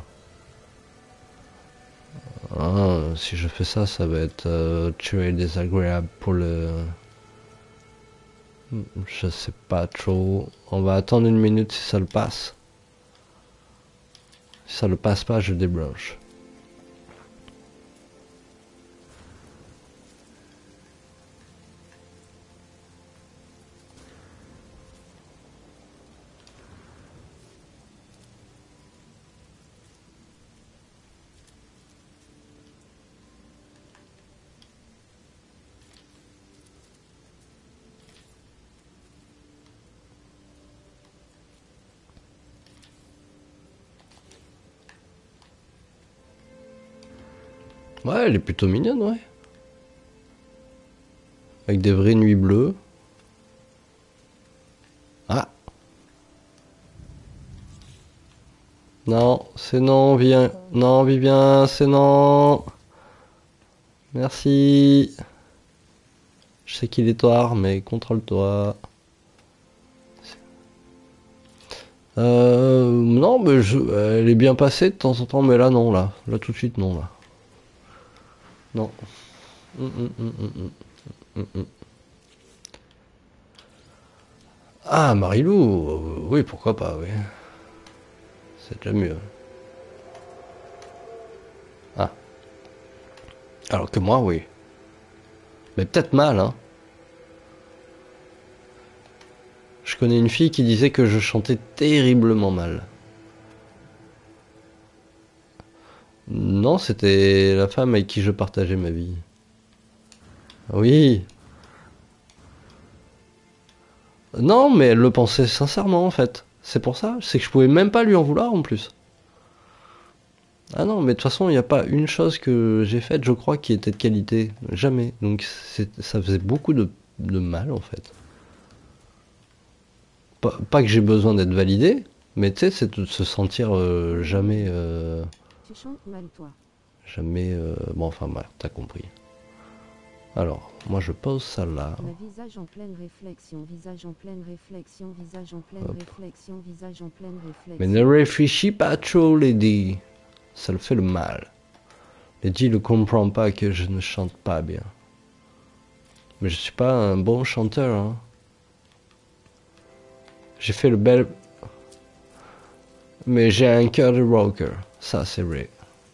Ah, si je fais ça, ça va être euh, très désagréable pour le... Je sais pas trop. On va attendre une minute si ça le passe. Si ça le passe pas, je débranche. Ouais, elle est plutôt mignonne, ouais. Avec des vraies nuits bleues. Ah. Non, c'est non, viens. Non, Vivien, c'est non. Merci. Je sais qu'il est tard, mais contrôle-toi. Euh, non, mais je, elle est bien passée de temps en temps, mais là, non, là. Là, tout de suite, non, là. Non. Hum, hum, hum, hum, hum, hum, hum. Ah, Marilou, euh, oui, pourquoi pas, oui. C'est déjà mieux. Ah, alors que moi, oui. Mais peut-être mal, hein. Je connais une fille qui disait que je chantais terriblement mal. Non, c'était la femme avec qui je partageais ma vie. Oui. Non, mais elle le pensait sincèrement, en fait. C'est pour ça, c'est que je pouvais même pas lui en vouloir, en plus. Ah non, mais de toute façon, il n'y a pas une chose que j'ai faite, je crois, qui était de qualité. Jamais. Donc ça faisait beaucoup de, de mal, en fait. Pas, pas que j'ai besoin d'être validé, mais tu sais, c'est de se sentir euh, jamais... Euh, Tu chantes mal, toi. jamais... Euh, bon, enfin, bref, t'as compris. Alors, moi je pose ça là. Le visage en pleine réflexion, visage en pleine réflexion, visage en pleine Hop. réflexion, visage en pleine réflexion. Mais ne réfléchis pas trop, Lady. Ça le fait le mal. Lady ne comprend pas que je ne chante pas bien. Mais je suis pas un bon chanteur, hein. J'ai fait le bel... Mais j'ai un cœur de rocker. Ça, c'est vrai.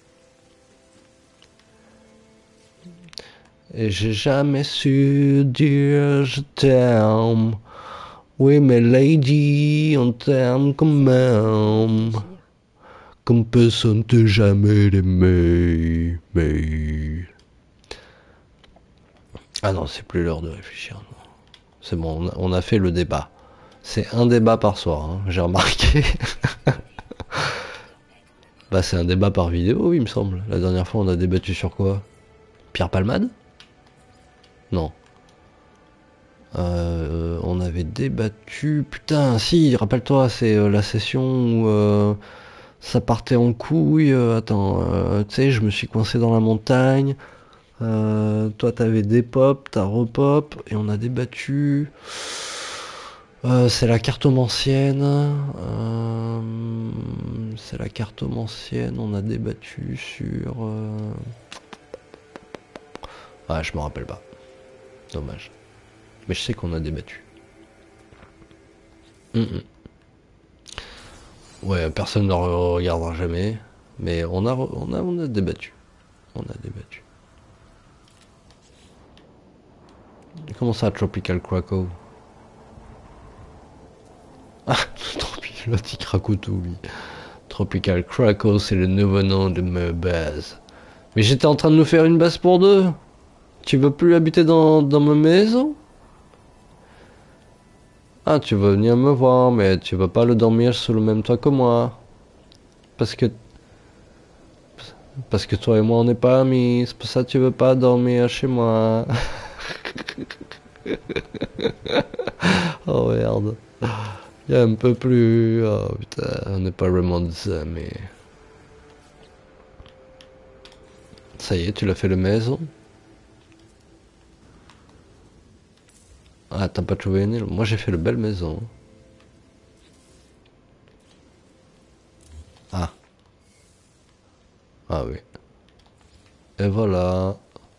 Et j'ai jamais su dire je t'aime. Oui, mais Lady, on t'aime quand même. Comme personne t'a jamais aimé. Mais... Ah non, c'est plus l'heure de réfléchir. Non. C'est bon, on a, on a fait le débat. C'est un débat par soir, hein, j'ai remarqué. Bah c'est un débat par vidéo, oui, il me semble. La dernière fois, on a débattu sur quoi? Pierre Palmade? Non. Euh, on avait débattu... Putain, si, rappelle-toi, c'est euh, la session où euh, ça partait en couille. Euh, attends, euh, tu sais, je me suis coincé dans la montagne. Euh, toi, t'avais des pop, t'as repop, et on a débattu... Euh, c'est la cartomancienne. Euh, c'est la cartomancienne. On a débattu sur. Euh... Ah, je me rappelle pas. Dommage. Mais je sais qu'on a débattu. Mm -mm. Ouais, personne ne regardera jamais. Mais on a, on a, on a débattu. On a débattu. Comment ça, Tropical Krakow? Ah, l'autre il craque tout, oui. Tropical Krakow, c'est le nouveau nom de ma base. Mais j'étais en train de nous faire une base pour deux. Tu veux plus habiter dans, dans ma maison? Ah, tu veux venir me voir, mais tu veux pas le dormir sous le même toit que moi. Parce que... Parce que toi et moi, on n'est pas amis. C'est pour ça que tu veux pas dormir chez moi. Oh merde. Il y a un peu plus... Oh putain, on n'est pas vraiment des amis. Ça y est, tu l'as fait la maison? Ah, t'as pas trouvé une île? Moi, j'ai fait le belle maison. Ah. Ah oui. Et voilà.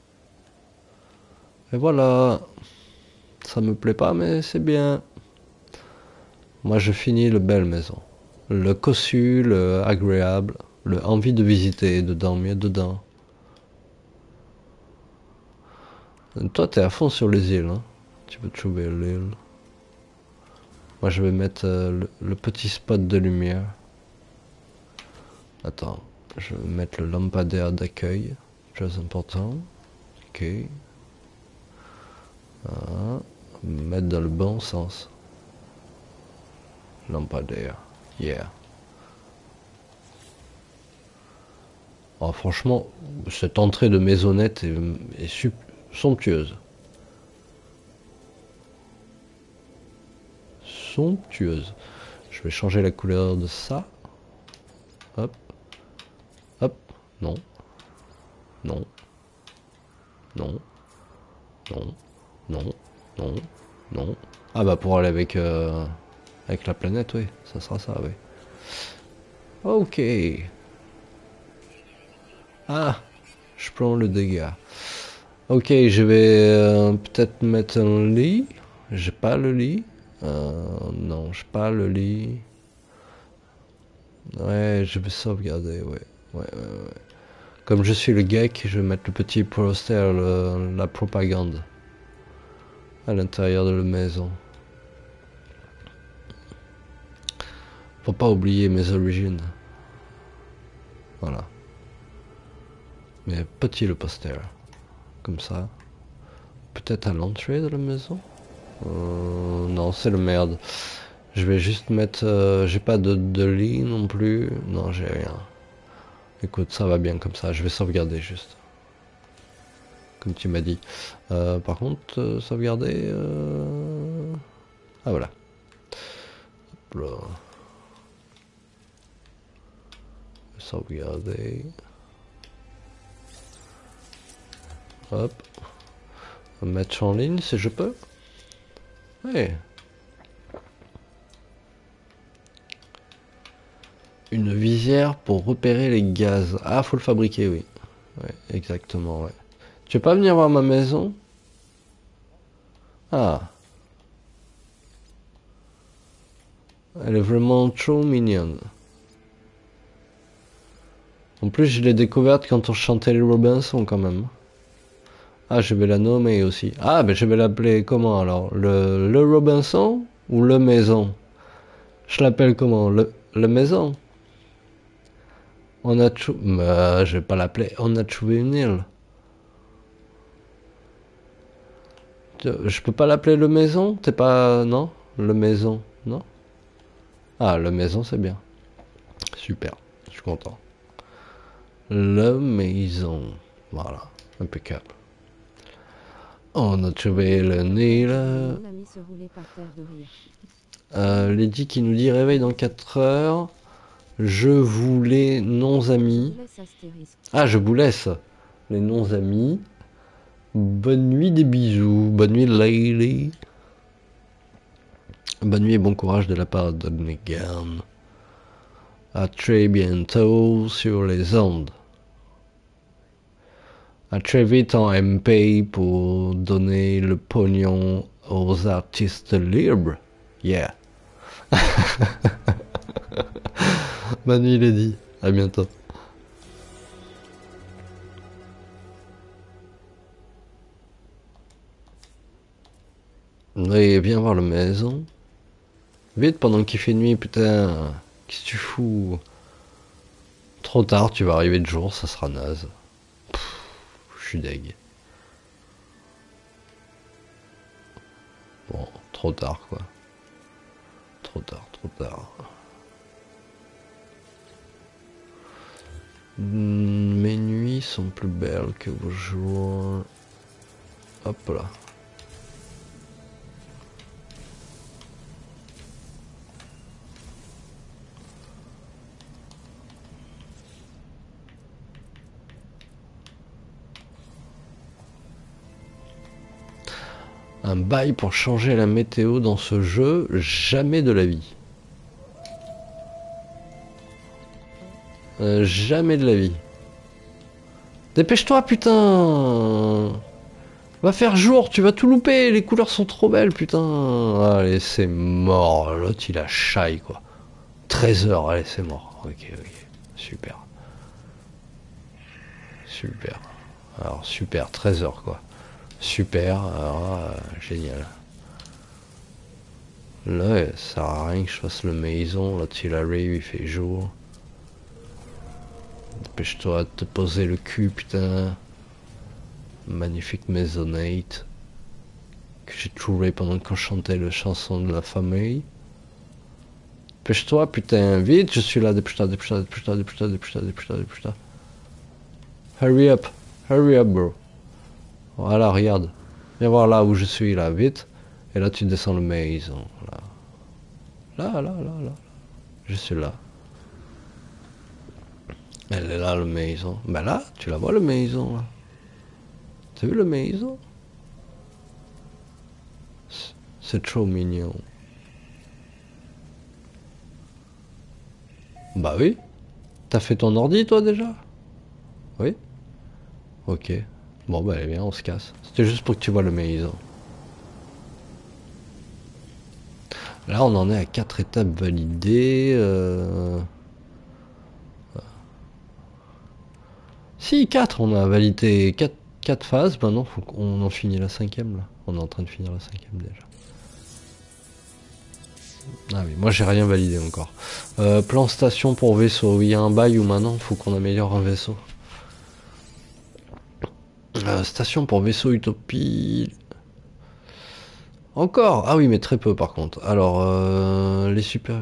Et voilà. Ça me plaît pas, mais c'est bien. Moi, je finis le belle maison. Le cossu, le agréable, le envie de visiter, de dormir dedans. Toi, t'es à fond sur les îles, hein. Tu veux trouver l'île. Moi, je vais mettre euh, le, le petit spot de lumière. Attends, je vais mettre le lampadaire d'accueil. Très important. Ok. Ah, mettre dans le bon sens. Lampadaire. Yeah. Oh, franchement, cette entrée de maisonnette est, est somptueuse. Somptueuse. Je vais changer la couleur de ça. Hop. Hop. Non. Non. Non. Non. Non. Non. Non. Ah bah pour aller avec, euh, avec la planète, oui. Ça sera ça, oui. Ok. Ah. Je prends le dégât. Ok, je vais euh, peut-être mettre un lit. J'ai pas le lit. Euh, non, j'ai pas le lit. Ouais, je vais sauvegarder, ouais. Ouais, ouais, ouais. Comme je suis le geek, je vais mettre le petit poster, le, la propagande. À l'intérieur de la maison. Faut pas oublier mes origines. Voilà. Mais petit le poster. Comme ça. Peut-être à l'entrée de la maison. Euh, non, c'est le merde. Je vais juste mettre... Euh, j'ai pas de, de lit non plus. Non, j'ai rien. Écoute, ça va bien comme ça. Je vais sauvegarder juste. Comme tu m'as dit. Euh, par contre, euh, sauvegarder... Euh... Ah, voilà. Hop là. Sauvegarder. Hop. Mettre en ligne si je peux. Ouais. Une visière pour repérer les gaz. Ah, faut le fabriquer, oui. Ouais, exactement, ouais. Tu veux pas venir voir ma maison? Ah. Elle est vraiment trop mignonne. En plus, je l'ai découverte quand on chantait les Robinson, quand même. Ah, je vais la nommer aussi. Ah, ben je vais l'appeler comment alors? Le, le Robinson ou le Maison? Je l'appelle comment? Le, le Maison? On a trouvé... Bah, je vais pas l'appeler. On a trouvé une île. Je peux pas l'appeler le maison? T'es pas... Non? Le maison, non? Ah, le maison, c'est bien. Super, je suis content. Le maison. Voilà, impeccable. On a trouvé le nez là. Mon ami se roulait par terre de rire. Euh, Lady qui nous dit réveil dans quatre heures. Je vous les non-amis. Laisse astérisque. Ah, je vous laisse les non-amis. Bonne nuit, des bisous. Bonne nuit, Lady. Bonne nuit et bon courage de la part de Megan. À très bientôt sur les ondes. À très vite en M P pour donner le pognon aux artistes libres. Yeah. Bonne nuit, Lady. À bientôt. Oui, viens voir la maison. Vite pendant qu'il fait nuit, putain. Qu'est-ce que tu fous? Trop tard, tu vas arriver de jour, ça sera naze. Pff, je suis deg. Bon, trop tard quoi. Trop tard, trop tard. Mes nuits sont plus belles que vos jours. Hop là. Un bail pour changer la météo dans ce jeu, jamais de la vie. Euh, jamais de la vie. Dépêche-toi, putain! Va faire jour, tu vas tout louper, les couleurs sont trop belles, putain! Allez, c'est mort, l'autre il a chaille, quoi. treize heures, allez, c'est mort. Ok, ok, super. Super. Alors, super, treize heures, quoi. Super, alors, euh, génial. Là, ça sert à rien que je fasse le maison, là, il arrive, il fait jour. Dépêche-toi de te poser le cul, putain. Magnifique maisonnette que j'ai trouvé pendant qu'on chantait la chanson de la famille. Dépêche-toi, putain, vite, je suis là, dépêche-toi, dépêche-toi, dépêche-toi, dépêche-toi, dépêche-toi, dépêche-toi, dépêche-toi. Hurry up, hurry up, bro. Voilà, regarde. Viens voir là où je suis, là, vite. Et là, tu descends le maison, là. Là, là, là, là. Je suis là. Elle est là, le maison. Ben là, tu la vois, le maison, là. T'as vu le maison? C'est trop mignon. Bah oui. T'as fait ton ordi, toi, déjà? Oui. Ok. Bon, bah, allez, bien, on se casse. C'était juste pour que tu vois le maison. Là, on en est à quatre étapes validées. Euh... Si, quatre, on a validé quatre, quatre phases. Maintenant, faut qu'on en finisse la cinquième, là. On est en train de finir la cinquième, déjà. Ah oui, moi j'ai rien validé encore. Euh, plan station pour vaisseau. Il y a un bail où maintenant faut qu'on améliore un vaisseau. Euh, station pour vaisseau Utopie. Encore? Ah oui, mais très peu par contre. Alors, euh, les super...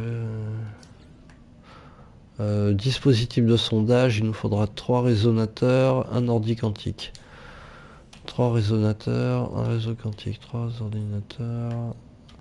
Euh, dispositif de sondage, il nous faudra trois résonateurs, un ordi quantique. Trois résonateurs, un réseau quantique, trois ordinateurs...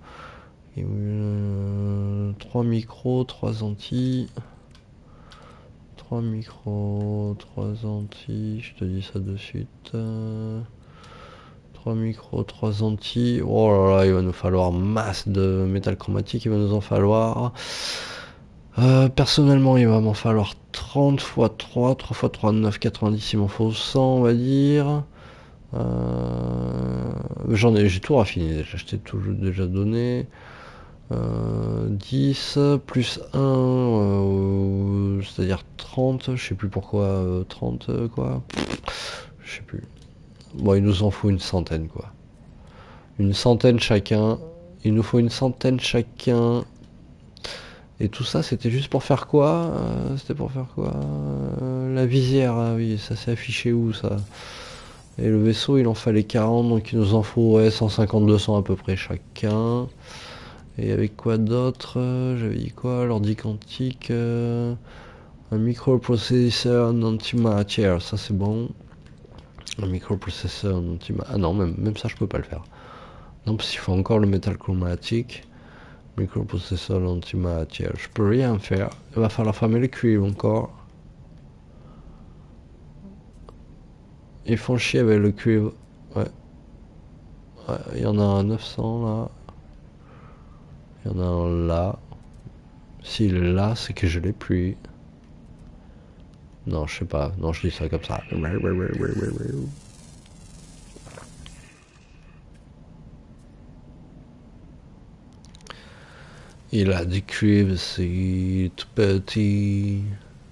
Euh, trois micros, trois antilles. trois micros, trois antilles, je te dis ça de suite. Euh, trois micros, trois antilles. Oh là là, il va nous falloir masse de métal chromatique, il va nous en falloir. Euh, personnellement, il va m'en falloir trente fois trois, trois fois trois, neuf, quatre-vingt-dix, il m'en faut cent, on va dire. Euh, J'en ai, j'ai tout raffiné déjà, je t'ai tout déjà donné. Euh, dix plus un, euh, c'est-à-dire trente, je sais plus pourquoi euh, trente euh, quoi. Je sais plus. Bon, il nous en faut une centaine quoi. Une centaine chacun. Il nous faut une centaine chacun. Et tout ça, c'était juste pour faire quoi euh, C'était pour faire quoi euh, La visière, ah oui, ça s'est affiché où ça Et le vaisseau, il en fallait quarante, donc il nous en faut ouais, cent cinquante deux cents à peu près chacun. Et avec quoi d'autre? J'avais dit quoi? L'ordi quantique, euh, un microprocesseur antimatière, ça c'est bon. Un microprocesseur antimatière. Ah non, même, même ça je peux pas le faire. Non, parce qu'il faut encore le métal chromatique. Microprocesseur antimatière, je peux rien faire. Il va falloir fermer le cuivre encore. Ils font chier avec le cuivre. Ouais. Ouais, il y en a un neuf cents là. Il y en a un là. S'il est là, c'est que je l'ai plus. Non, je sais pas. Non, je dis ça comme ça. Il a du cuivre, c'est tout petit.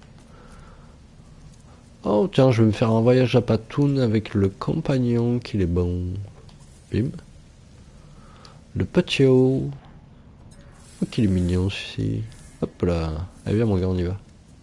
Oh tiens, je vais me faire un voyage à Patoun avec le compagnon qu'il est bon. Bim. Le patio. Oh qu'il est mignon celui-ci. Hop là. Allez viens mon gars, on y va.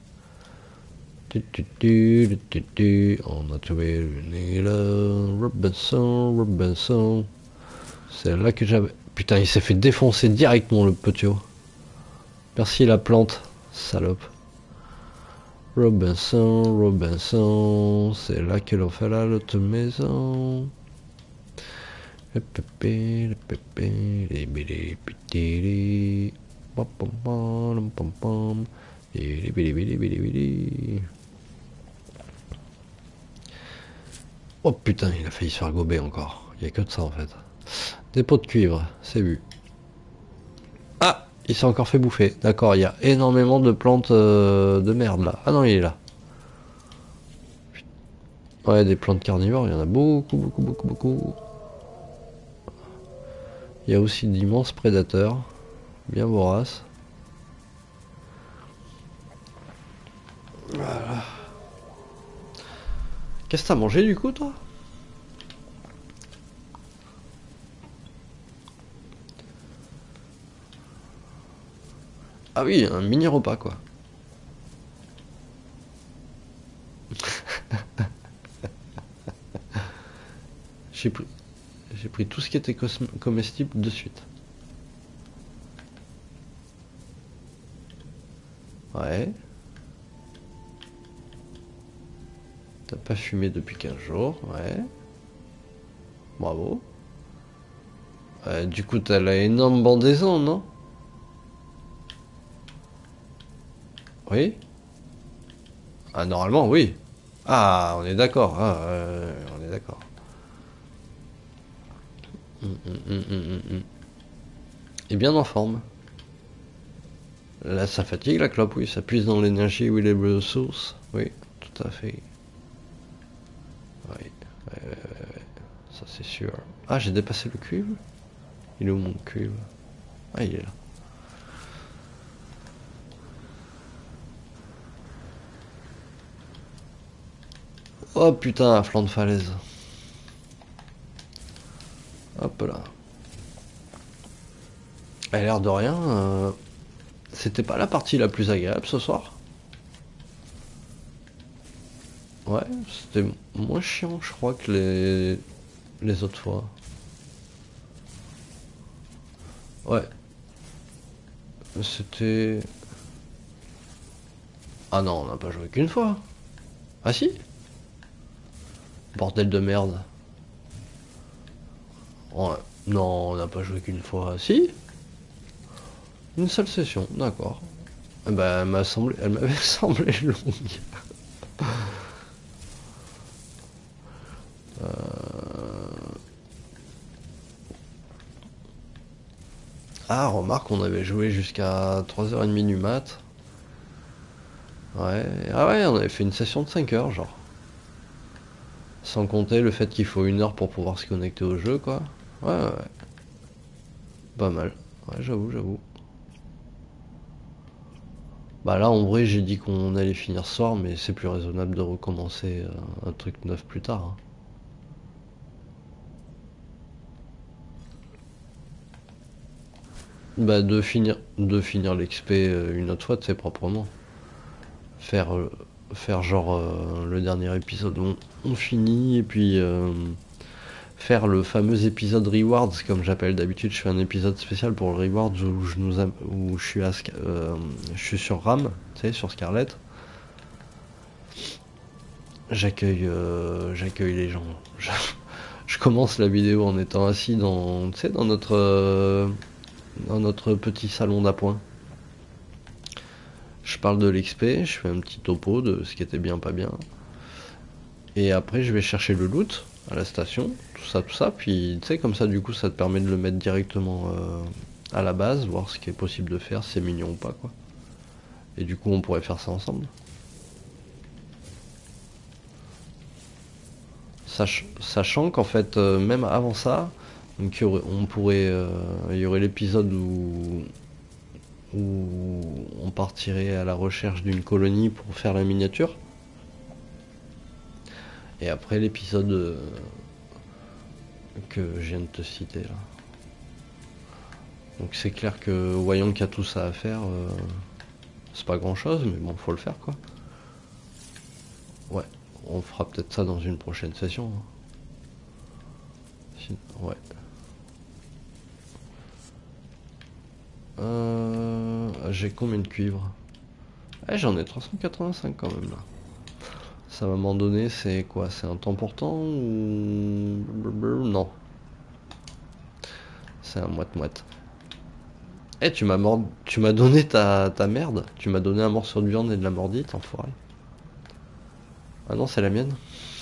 On a trouvé une île. Robinson, Robinson. C'est là que j'avais... Putain, il s'est fait défoncer directement le patio. Merci la plante, salope. Robinson, Robinson, c'est là que l'on fait la l'autre maison. Le pépé, le pépé, les bébés, les pom pom pom pom pom, les bébés, les bébés. Oh putain, il a failli se faire gober encore. Il y a que de ça en fait. Dépôt de cuivre, c'est vu. Ah, il s'est encore fait bouffer. D'accord, il y a énormément de plantes euh, de merde là. Ah non, il est là. Ouais, des plantes carnivores, il y en a beaucoup, beaucoup, beaucoup, beaucoup. Il y a aussi d'immenses prédateurs, bien voraces. Voilà. Qu'est-ce que t'as mangé du coup, toi? Ah oui, un mini repas quoi. J'ai pris, j'ai pris tout ce qui était comestible de suite. Ouais. T'as pas fumé depuis quinze jours, ouais. Bravo. Ouais, du coup, t'as la énorme bandaison, non? Oui. Ah, normalement, oui. Ah, on est d'accord. Ah, euh, on est d'accord. Hum, hum, hum, hum, hum. Et bien en forme. Là, ça fatigue la clope, oui. Ça puise dans l'énergie, oui, les ressources. Oui, tout à fait. Oui, ouais, ouais, ouais, ouais. Ça c'est sûr. Ah, j'ai dépassé le cuivre. Il est où mon cuivre? Ah, il est là. Oh putain, un flanc de falaise. Hop là. A l'air de rien, euh, c'était pas la partie la plus agréable ce soir. Ouais, c'était moins chiant, je crois, que les, les autres fois. Ouais. C'était... Ah non, on n'a pas joué qu'une fois. Ah si? Bordel de merde. Ouais. Non, on n'a pas joué qu'une fois. Si? Une seule session, d'accord. Eh ben, elle m'a semblé, elle m'avait semblé longue. Euh... Ah, remarque, on avait joué jusqu'à trois heures trente du mat. Ouais, ah ouais, on avait fait une session de cinq heures, genre. Sans compter le fait qu'il faut une heure pour pouvoir se connecter au jeu, quoi. Ouais, ouais, ouais. Pas mal. Ouais, j'avoue, j'avoue. Bah là, en vrai, j'ai dit qu'on allait finir ce soir, mais c'est plus raisonnable de recommencer euh, un truc neuf plus tard. Hein. Bah de finir, de finir l'ex P euh, une autre fois, tu sais, proprement. Faire, euh, faire genre euh, le dernier épisode on, on finit et puis euh, faire le fameux épisode Rewards comme j'appelle d'habitude. Je fais un épisode spécial pour le Rewards où je, nous am- où je, suis, à, euh, je suis sur RAM, tu sais, sur Scarlett. J'accueille euh, j'accueille les gens. Je, je commence la vidéo en étant assis dans, tu sais, dans notre, euh, dans notre petit salon d'appoint. Je parle de l'ex P, je fais un petit topo de ce qui était bien, pas bien. Et après, je vais chercher le loot à la station, tout ça, tout ça. Puis, tu sais, comme ça, du coup, ça te permet de le mettre directement euh, à la base, voir ce qui est possible de faire, si c'est mignon ou pas, quoi. Et du coup, on pourrait faire ça ensemble. Sach sachant qu'en fait, euh, même avant ça, donc, y aurait, on pourrait, euh, il y aurait l'épisode où, où on partirait à la recherche d'une colonie pour faire la miniature. Et après l'épisode euh, que je viens de te citer là. Donc c'est clair que voyant qu'il y a tout ça à faire, euh, c'est pas grand chose, mais bon, faut le faire quoi. Ouais, on fera peut-être ça dans une prochaine session. Hein. Ouais. Euh, J'ai combien de cuivre? Eh, j'en ai trois cent quatre-vingt-cinq quand même là. Ça va m'en donner, c'est quoi? C'est un temps pour temps ou... Non. C'est un moite-moite. Eh, tu m'as mord... tu m'as donné ta... ta merde. Tu m'as donné un morceau de viande et de la mordite, enfoiré. Ah non, c'est la mienne.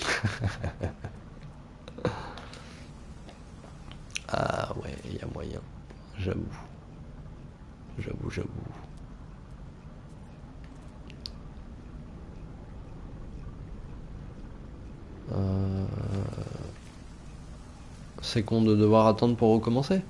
Ah ouais, il y a moyen. J'avoue. J'avoue, j'avoue. Euh... C'est con de devoir attendre pour recommencer.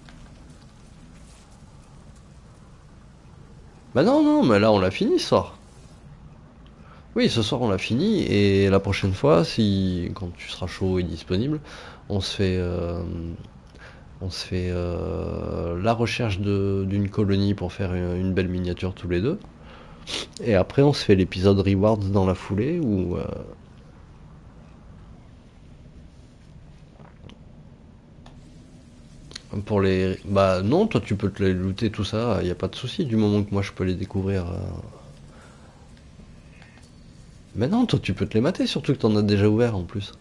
Bah non, non, mais là on l'a fini ce soir. Oui, ce soir on l'a fini et la prochaine fois, si quand tu seras chaud et disponible, on se fait, euh, on se fait euh, la recherche de- d'une colonie pour faire une, une belle miniature tous les deux. Et après on se fait l'épisode Rewards dans la foulée où euh, pour les, bah non, toi tu peux te les looter tout ça, y a pas de souci du moment que moi je peux les découvrir. euh. Mais non, toi tu peux te les mater, surtout que t'en as déjà ouvert en plus.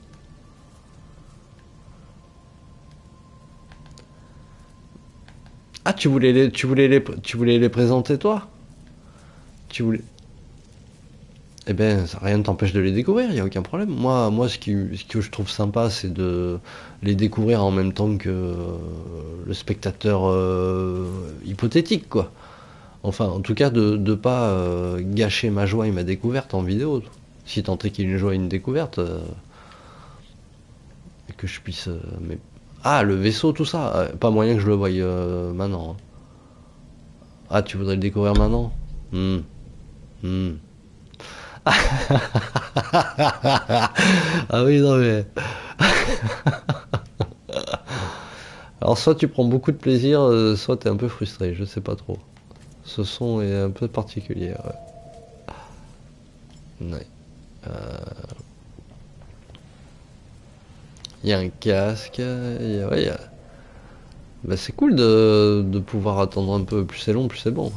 Ah, tu voulais les, tu voulais les, tu voulais les présenter toi? Tu voulais. Eh ben, ça, rien ne t'empêche de les découvrir, il y a aucun problème. Moi, moi, ce qui, ce que je trouve sympa, c'est de les découvrir en même temps que euh, le spectateur euh, hypothétique, quoi. Enfin, en tout cas, de ne pas euh, gâcher ma joie et ma découverte en vidéo. Si tant est qu'il y ait une joie et une découverte, euh, et que je puisse. euh, mais... Ah, le vaisseau, tout ça, euh, pas moyen que je le voie euh, maintenant. Hein. Ah, tu voudrais le découvrir maintenant? Hmm. Hmm. Ah oui, non mais. Alors, soit tu prends beaucoup de plaisir, euh, soit t'es un peu frustré, je sais pas trop. Ce son est un peu particulier, ouais. Ouais. Il y a un casque, il y a- ouais, il y a- bah, c'est cool de, de pouvoir attendre un peu. Plus c'est long, plus c'est bon.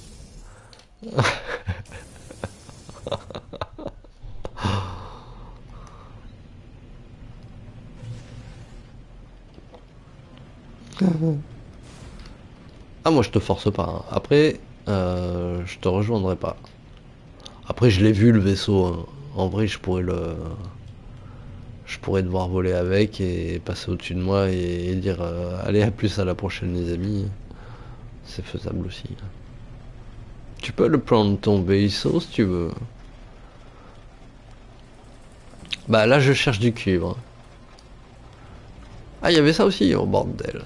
Ah, moi je te force pas. Hein. Après, euh, je te rejoindrai pas. Après, je l'ai vu le vaisseau. Hein. En vrai, je pourrais le, je pourrais devoir voler avec et passer au-dessus de moi et, et dire euh, allez à plus à la prochaine les amis. C'est faisable aussi. Tu peux le prendre ton vaisseau si tu veux. Bah là je cherche du cuivre. Ah il y avait ça aussi, oh bordel.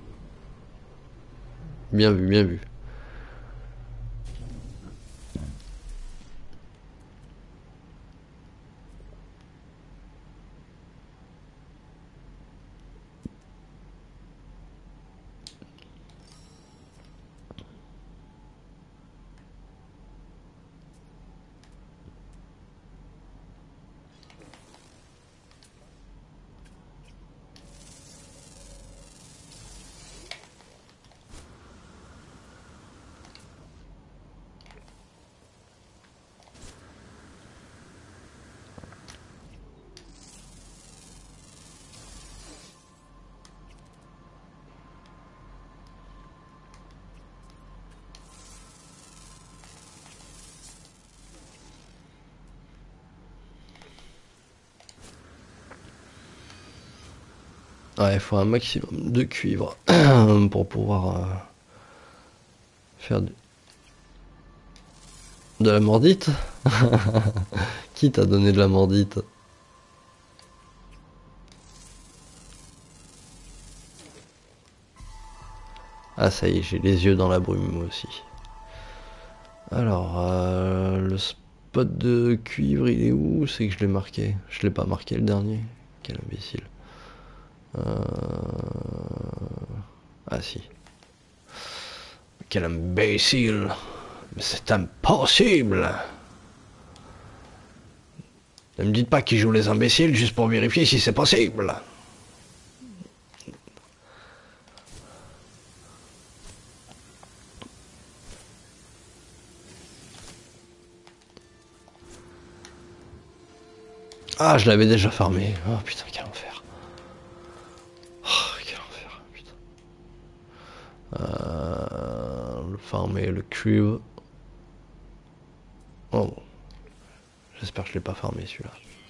Bien vu, bien vu. Ouais, il faut un maximum de cuivre pour pouvoir euh, faire du... de la mordite. Qui t'a donné de la mordite? Ah ça y est, j'ai les yeux dans la brume moi aussi. Alors, euh, le spot de cuivre, il est où? C'est que je l'ai marqué. Je l'ai pas marqué le dernier. Quel imbécile. Euh... Ah si. Quel imbécile. Mais c'est impossible. Ne me dites pas qu'ils jouent les imbéciles juste pour vérifier si c'est possible. Ah, je l'avais déjà farmé. Oh putain, quel enfer. Oh, quel enfer, putain. Euh, le farmer, le cube. Oh bon. J'espère que je l'ai pas farmé celui-là.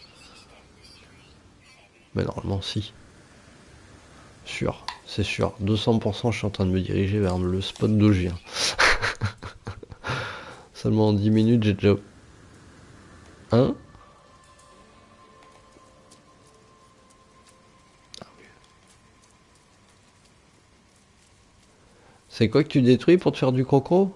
Mais normalement, si. Sûr, c'est sûr. deux cents pour cent, je suis en train de me diriger vers le spot d'où je viens. Seulement en dix minutes, j'ai déjà... Hein? C'est quoi que tu détruis pour te faire du croco?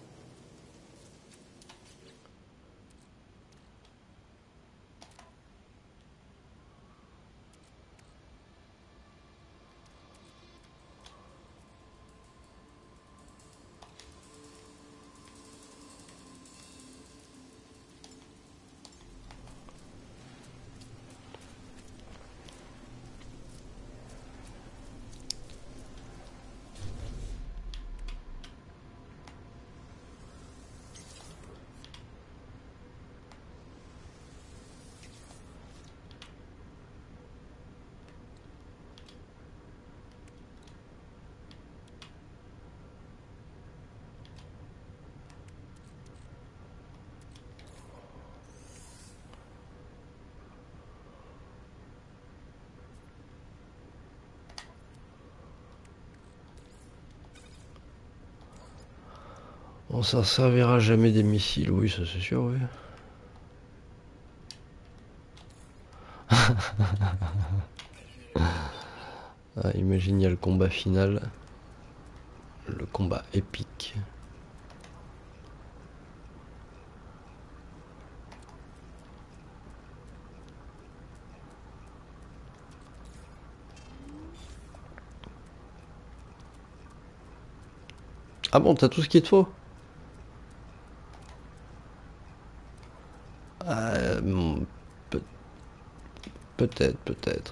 Bon, ça servira jamais des missiles, oui, ça c'est sûr, oui. Ah, imagine, il y a le combat final. Le combat épique. Ah bon, t'as tout ce qu'il te faut? Euh, peut- Peut-être, peut-être.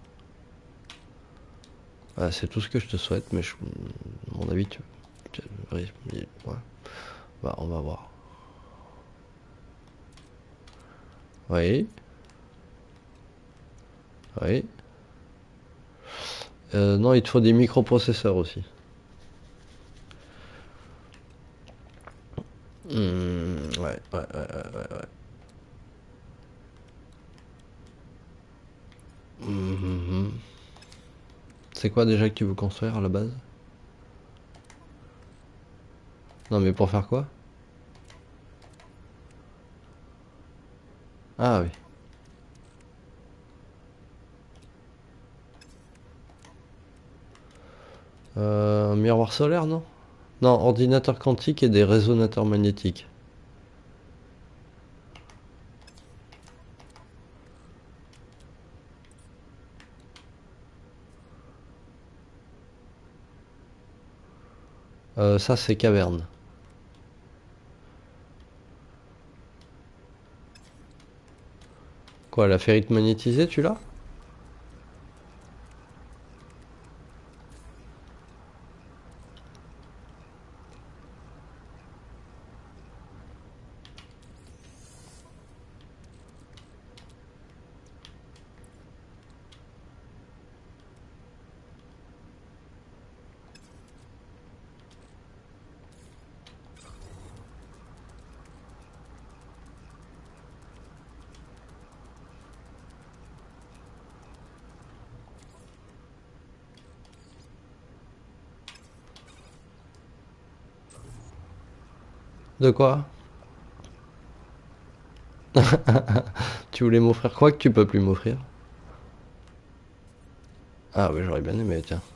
Ah, c'est tout ce que je te souhaite, mais je, à mon avis, tu, tu- ouais. Bah, on va voir. Oui, oui. Euh, non, il te faut des microprocesseurs aussi. Hmm, ouais, ouais, ouais, ouais, ouais, ouais. Mhm. C'est quoi déjà que tu veux construire à la base? Non, mais pour faire quoi? Ah oui. Euh, un miroir solaire, non? Non, ordinateur quantique et des résonateurs magnétiques. Euh, ça, c'est caverne. Quoi, la ferrite magnétisée, tu l'as? De quoi? Tu voulais m'offrir quoi que tu peux plus m'offrir? Ah oui, j'aurais bien aimé, tiens.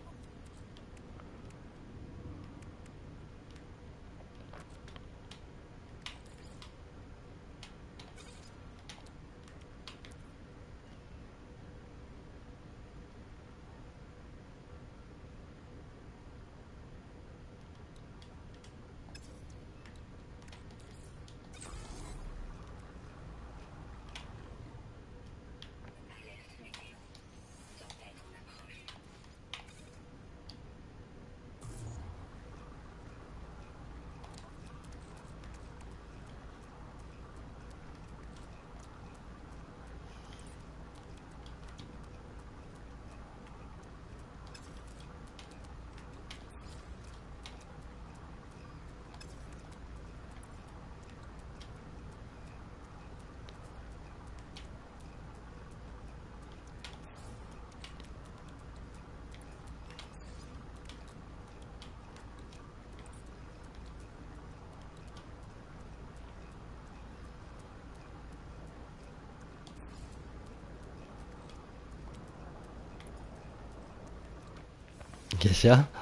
Qu'est-ce qu'il y a?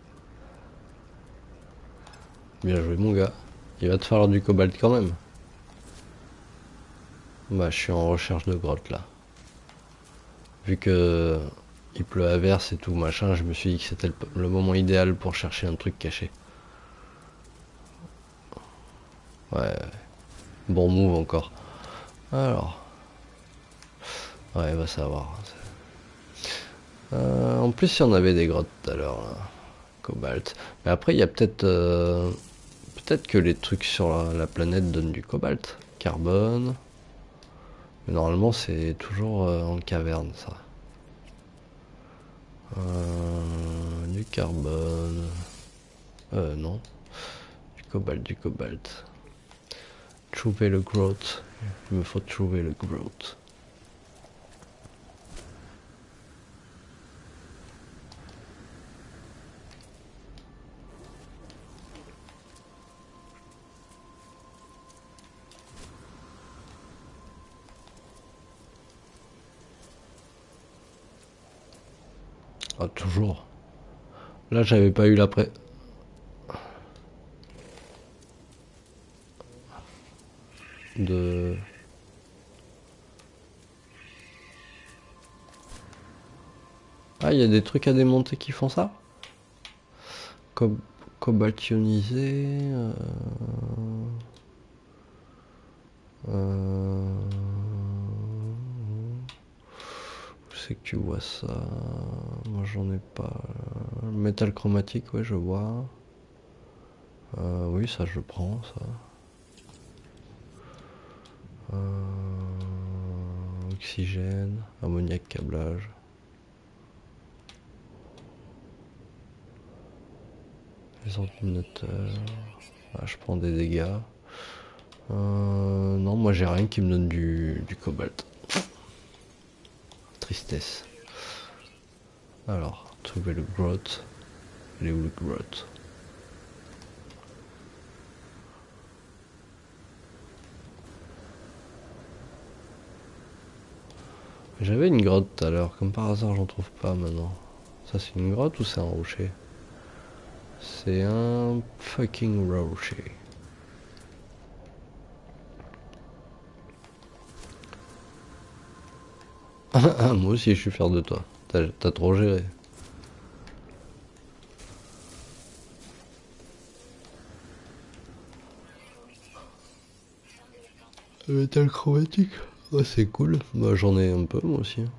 Bien joué, mon gars. Il va te falloir du cobalt quand même. Bah, je suis en recherche de grotte là. Vu que il pleut à verse et tout machin, je me suis dit que c'était le, le moment idéal pour chercher un truc caché. Ouais, bon move encore. Alors, ouais, va savoir. Euh, en plus, il y en avait des grottes tout à l'heure, là. Cobalt. Mais après, il y a peut-être euh, peut-être que les trucs sur la, la planète donnent du cobalt. Carbone. Mais normalement, c'est toujours euh, en caverne, ça. Euh, du carbone. Euh, non. Du cobalt, du cobalt. Trouver le grout. Il me faut trouver le grout. Ah, toujours. Là, j'avais pas eu la pré... de... Ah, il y a des trucs à démonter qui font ça? Co cobalt ionisé... Euh... Euh... Où c'est que tu vois ça? Moi, j'en ai pas. Métal chromatique, ouais, je vois. Euh, oui, ça, je prends, ça. Euh, oxygène, ammoniac, câblage. Les ordinateurs. Ah, je prends des dégâts. Euh, non, moi j'ai rien qui me donne du, du cobalt. Tristesse. Alors, trouver le grotte. Il est où le grotte? J'avais une grotte tout à l'heure, comme par hasard j'en trouve pas maintenant. Ça c'est une grotte ou c'est un rocher? C'est un fucking rocher. Moi aussi je suis fier de toi. T'as trop géré. Le métal chromatique. Oh, c'est cool. Bah j'en ai un peu moi aussi.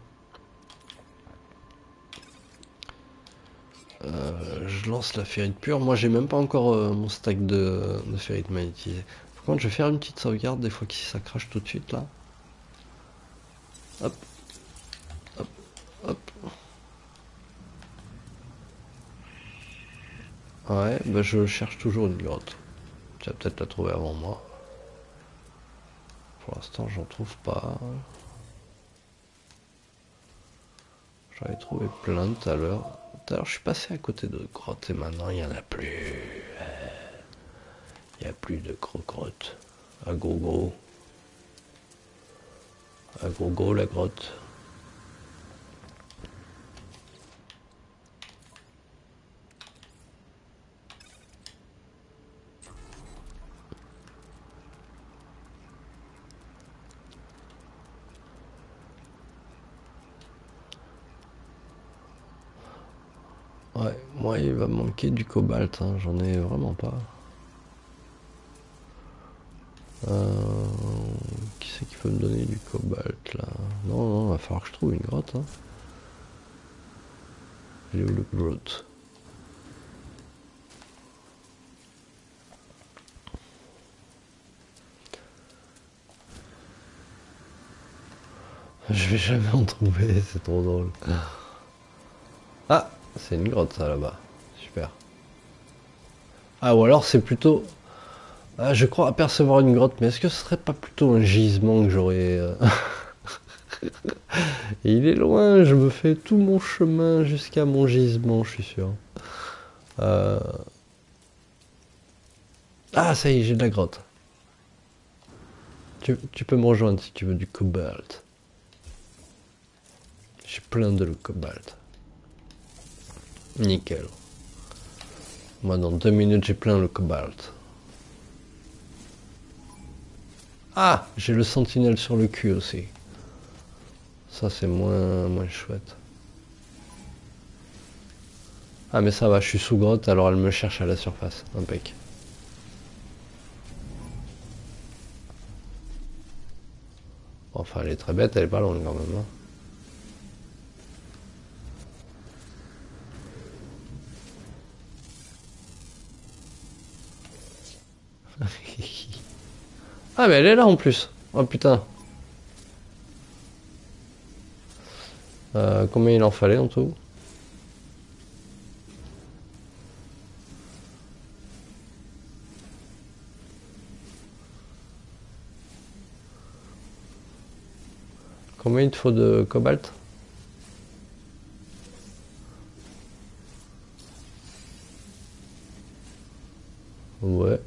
Euh, je lance la ferrite pure. Moi j'ai même pas encore euh, mon stack de, de ferrite magnétisée. Par contre je vais faire une petite sauvegarde des fois que si ça crache tout de suite là. Hop. Hop. Hop. Ouais, bah je cherche toujours une grotte. Tu vas peut-être la trouver avant moi. Pour l'instant j'en trouve pas. J'en ai trouvé plein tout à l'heure. Tout à l'heure je suis passé à côté de grottes et maintenant il n'y en a plus. Il n'y a plus de croque-grotte. À gogo. À gogo la grotte. Ouais, moi il va me manquer du cobalt, hein. J'en ai vraiment pas. Euh, qui c'est qui peut me donner du cobalt là? Non, non, il va falloir que je trouve une grotte. Hein. J'ai où le grotte? Je vais jamais en trouver, c'est trop drôle. Ah, c'est une grotte ça là-bas. Super. Ah, ou alors c'est plutôt... Ah, je crois apercevoir une grotte, mais est-ce que ce serait pas plutôt un gisement que j'aurais... euh, Et il est loin, je me fais tout mon chemin jusqu'à mon gisement, je suis sûr. Euh... Ah, ça y est, j'ai de la grotte. Tu, tu peux me rejoindre si tu veux du cobalt. J'ai plein de le cobalt. Nickel. Moi, dans deux minutes, j'ai plein le cobalt. Ah, j'ai le sentinelle sur le cul aussi. Ça, c'est moins, moins chouette. Ah, mais ça va, je suis sous grotte, alors elle me cherche à la surface. Impec. Enfin, elle est très bête, elle est pas longue quand même. Hein. Ah, mais elle est là en plus. Oh putain. Euh, combien il en fallait en tout? Combien il te faut de cobalt? Ouais.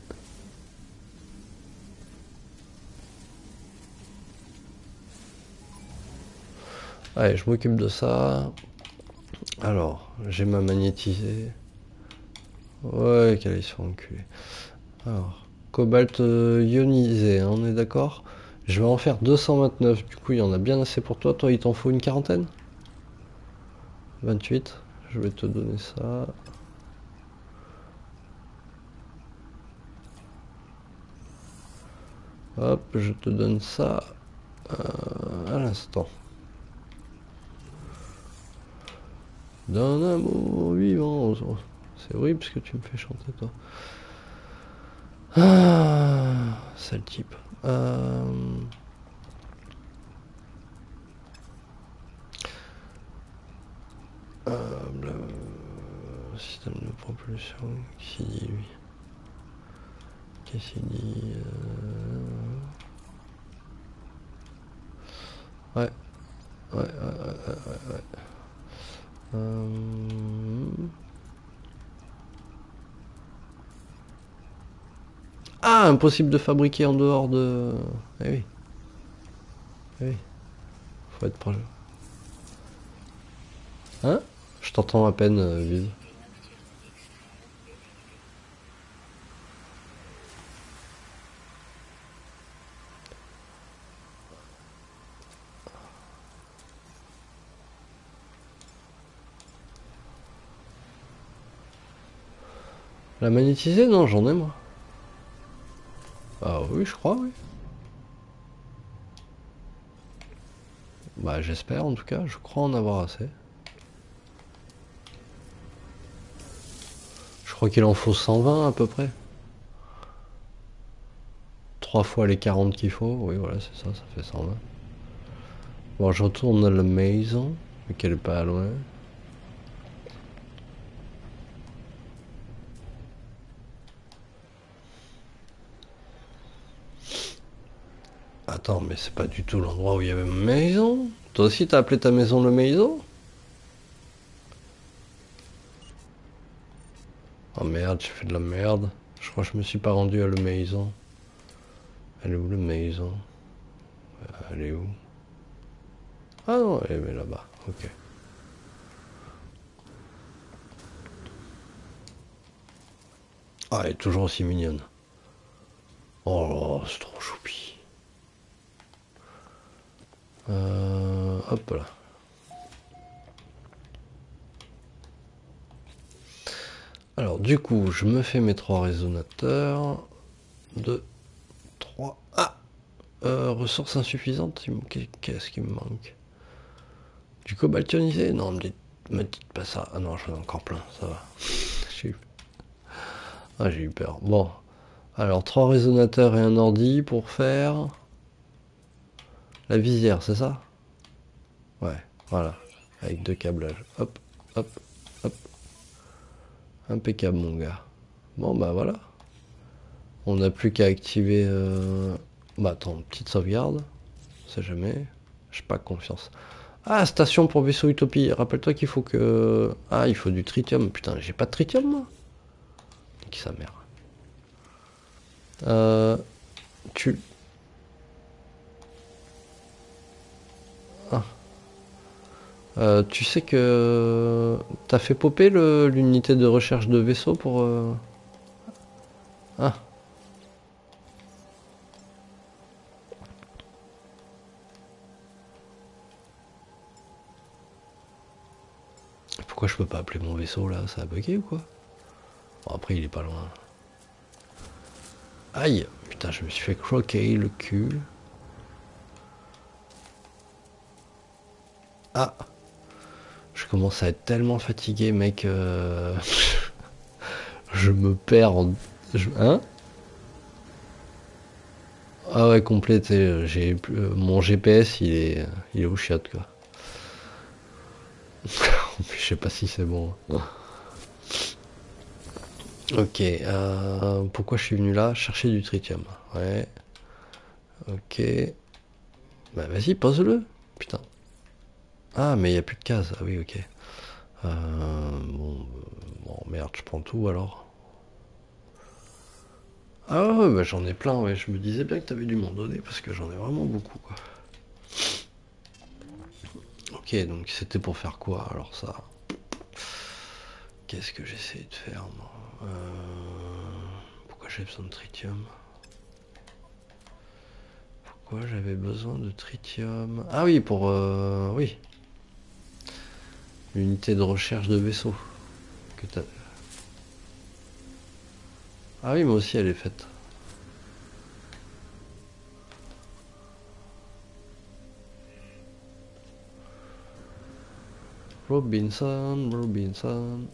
Allez, je m'occupe de ça. Alors, j'ai ma magnétisée. Ouais, qu'elle aille se faire enculer. Alors, cobalt euh, ionisé, hein, on est d'accord? Je vais en faire deux cent vingt-neuf, du coup il y en a bien assez pour toi. Toi, il t'en faut une quarantaine? vingt-huit, je vais te donner ça. Hop, je te donne ça euh, à l'instant. D'un amour vivant. C'est horrible ce que tu me fais chanter, toi. Ah, sale type. Euh... Euh, le système de propulsion, qu'est-ce qu'il dit lui? Qu'est-ce qu'il dit euh... Ouais, ouais, ouais, ouais, ouais, ouais. Euh... Ah, impossible de fabriquer en dehors de... Eh oui, eh oui, faut être proche. Hein? Je t'entends à peine, euh, Vive. La magnétisée? Non, j'en ai moi. Ah oui, je crois, oui. Bah j'espère en tout cas, je crois en avoir assez. Je crois qu'il en faut cent vingt à peu près. Trois fois les quarante qu'il faut, oui voilà c'est ça, ça fait cent vingt. Bon, je retourne à la maison, mais qu'elle est pas loin. Attends, mais c'est pas du tout l'endroit où il y avait ma maison. Toi aussi t'as appelé ta maison le maison? Oh merde, j'ai fait de la merde. Je crois que je me suis pas rendu à la maison. Elle est où la maison? Elle est où? Ah non, elle est là-bas. Ok. Ah, elle est toujours aussi mignonne. Oh, c'est trop choupi. Euh, hop là. Alors du coup, je me fais mes trois résonateurs. deux, trois. Ah euh, Ressources insuffisantes. Qu'est-ce qui me manque? Du cobalt ionisé? Non, me dites, me dites pas ça. Ah non, j'en ai encore plein, ça va. J'ai eu... Ah, j'ai eu peur. Bon. Alors, trois résonateurs et un ordi pour faire... La visière, c'est ça? Ouais, voilà. Avec deux câblages. Hop, hop, hop. Impeccable, mon gars. Bon, bah voilà. On n'a plus qu'à activer... Euh... Bah attends, petite sauvegarde. On sait jamais. J'ai pas confiance. Ah, station pour vaisseau Utopie. Rappelle-toi qu'il faut que... Ah, il faut du tritium. Putain, j'ai pas de tritium, moi. Qui sa mère. Euh... Tu... Ah. Euh, tu sais que... T'as fait popper l'unité de recherche de vaisseau pour... Euh... Ah. Pourquoi je peux pas appeler mon vaisseau, là? Ça a bugué ou quoi? Bon, après, il est pas loin. Aïe! Putain, je me suis fait croquer le cul. Ah! Je commence à être tellement fatigué, mec. Euh... je me perds en... Je... Hein? Ah ouais, complété. J'ai mon G P S, il est, il est au chiottes, quoi. Je sais pas si c'est bon. Ok. Euh... Pourquoi je suis venu là? Chercher du tritium. Ouais. Ok. Bah vas-y, pose-le. Putain. Ah, mais il n'y a plus de cases. Ah oui, ok. Euh... Bon, euh, bon, merde, je prends tout alors. Ah ouais, bah j'en ai plein, ouais. Je me disais bien que t'avais dû m'en donner parce que j'en ai vraiment beaucoup, quoi. Ok, donc c'était pour faire quoi alors ça? Qu'est-ce que j'essaie de faire moi euh... Pourquoi j'ai besoin de tritium? Pourquoi j'avais besoin de tritium? Ah oui, pour... Euh... Oui. L'unité de recherche de vaisseau. Que t'as... Ah oui, moi aussi elle est faite. Robinson, Robinson.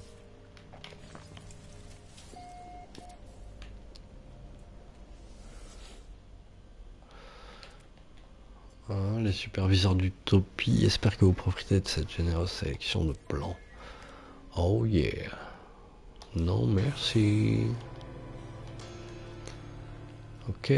Hein, les superviseurs d'Utopie espèrent que vous profitez de cette généreuse sélection de plans. Oh yeah. Non merci. Ok.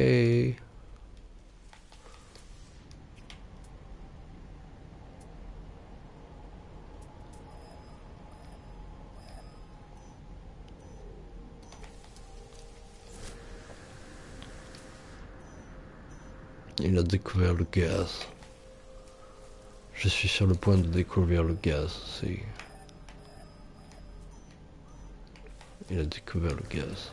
Il a découvert le gaz. Je suis sur le point de découvrir le gaz, c'est... Il a découvert le gaz.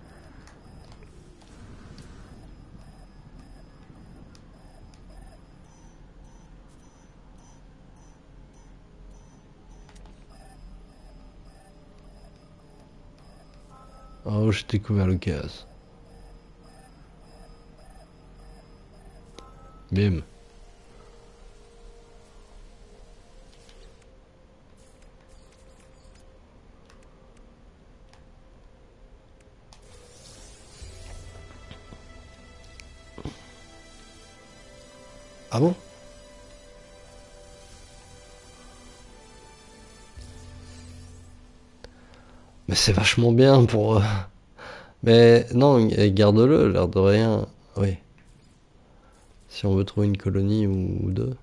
Oh, j'ai découvert le gaz. Bim. Ah bon? Mais c'est vachement bien pour... euh, Mais non, garde-le, l'air de rien. Oui. Si on veut trouver une colonie ou deux.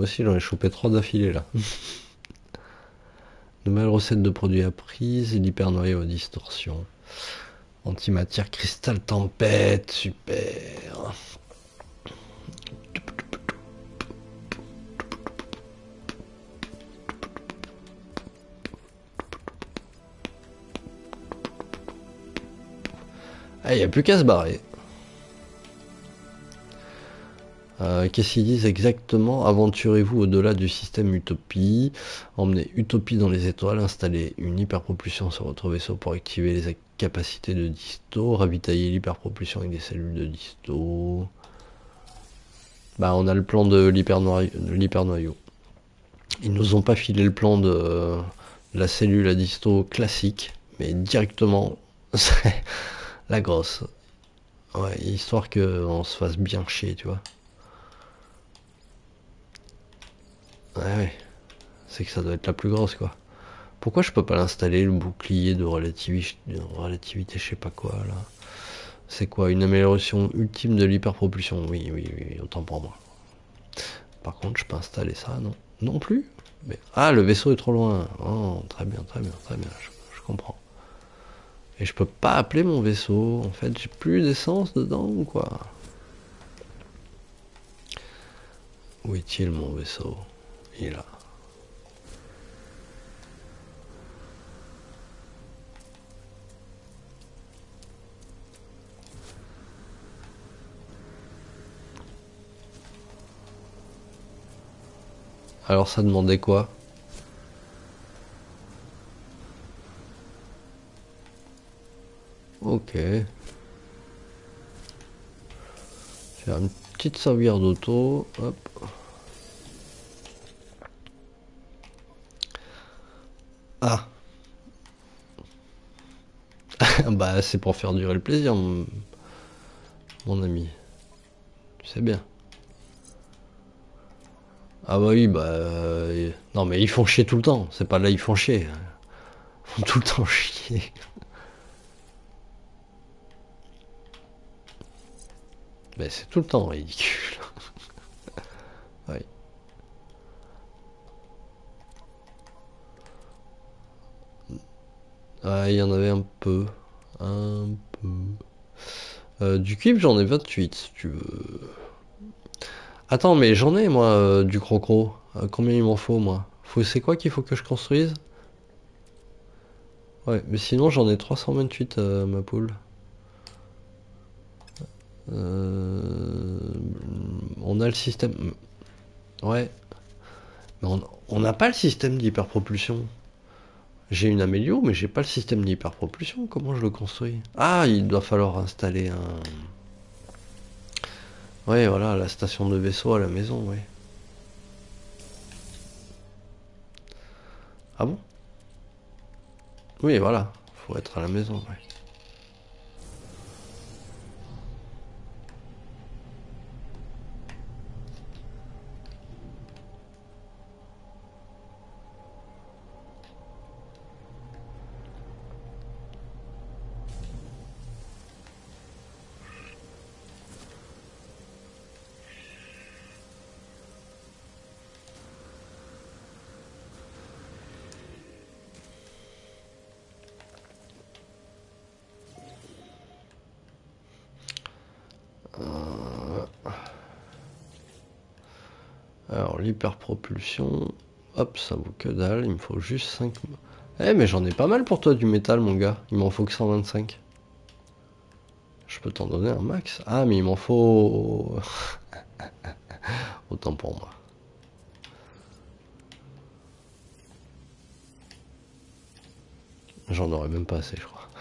aussi j'en ai chopé trois d'affilée là. Nouvelle recette de produits apprise, l'hypernoyau à distorsion. Antimatière cristal tempête, super. Ah, il n'y a plus qu'à se barrer. Euh, Qu'est-ce qu'ils disent exactement? Aventurez-vous au-delà du système Utopie, emmenez Utopie dans les étoiles, installez une hyperpropulsion sur votre vaisseau pour activer les capacités de disto, ravitailler l'hyperpropulsion avec des cellules de disto. Bah on a le plan de l'hypernoyau. Ils nous ont pas filé le plan de, euh, de la cellule à disto classique, mais directement c'est la grosse. Ouais, histoire qu'on se fasse bien chier, tu vois. Ouais, ouais. C'est que ça doit être la plus grosse, quoi. Pourquoi je peux pas l'installer, le bouclier de relativité, de relativité, je sais pas quoi, là. C'est quoi, une amélioration ultime de l'hyperpropulsion? Oui, oui, oui, autant pour moi. Par contre, je peux installer ça, non? Non plus? Mais... Ah, le vaisseau est trop loin. Oh, très bien, très bien, très bien, je, je comprends. Et je peux pas appeler mon vaisseau. En fait, j'ai plus d'essence dedans ou quoi? Où est-il mon vaisseau? Il est là. Alors ça demandait quoi? Ok. Faire une petite sauvegarde d'auto. Hop. Ah. Bah c'est pour faire durer le plaisir, mon, mon ami. Tu sais bien. Ah bah oui, bah... euh, Non mais ils font chier tout le temps. C'est pas là ils font chier. Ils font tout le temps chier. Mais c'est tout le temps ridicule. Ouais. Ah, il y en avait un peu. Un peu. Euh, du cube, j'en ai vingt-huit, si tu veux. Attends, mais j'en ai, moi, euh, du crocro. Euh, combien il m'en faut, moi? Faut, c'est quoi qu'il faut que je construise? Ouais, mais sinon, j'en ai trois cent vingt-huit, euh, ma poule. Euh, On a le système... Ouais. Mais on n'a pas le système d'hyperpropulsion. J'ai une amélio, mais j'ai pas le système d'hyperpropulsion. Comment je le construis? Ah, il doit falloir installer un... Ouais, voilà, la station de vaisseau à la maison, ouais. Ah bon? Oui, voilà. Faut être à la maison, ouais. Alors, l'hyperpropulsion... Hop, ça vaut que dalle. Il me faut juste cinq... Eh, mais j'en ai pas mal pour toi du métal, mon gars. Il m'en faut que cent vingt-cinq. Je peux t'en donner un max. Ah, mais il m'en faut... Autant pour moi. J'en aurais même pas assez, je crois.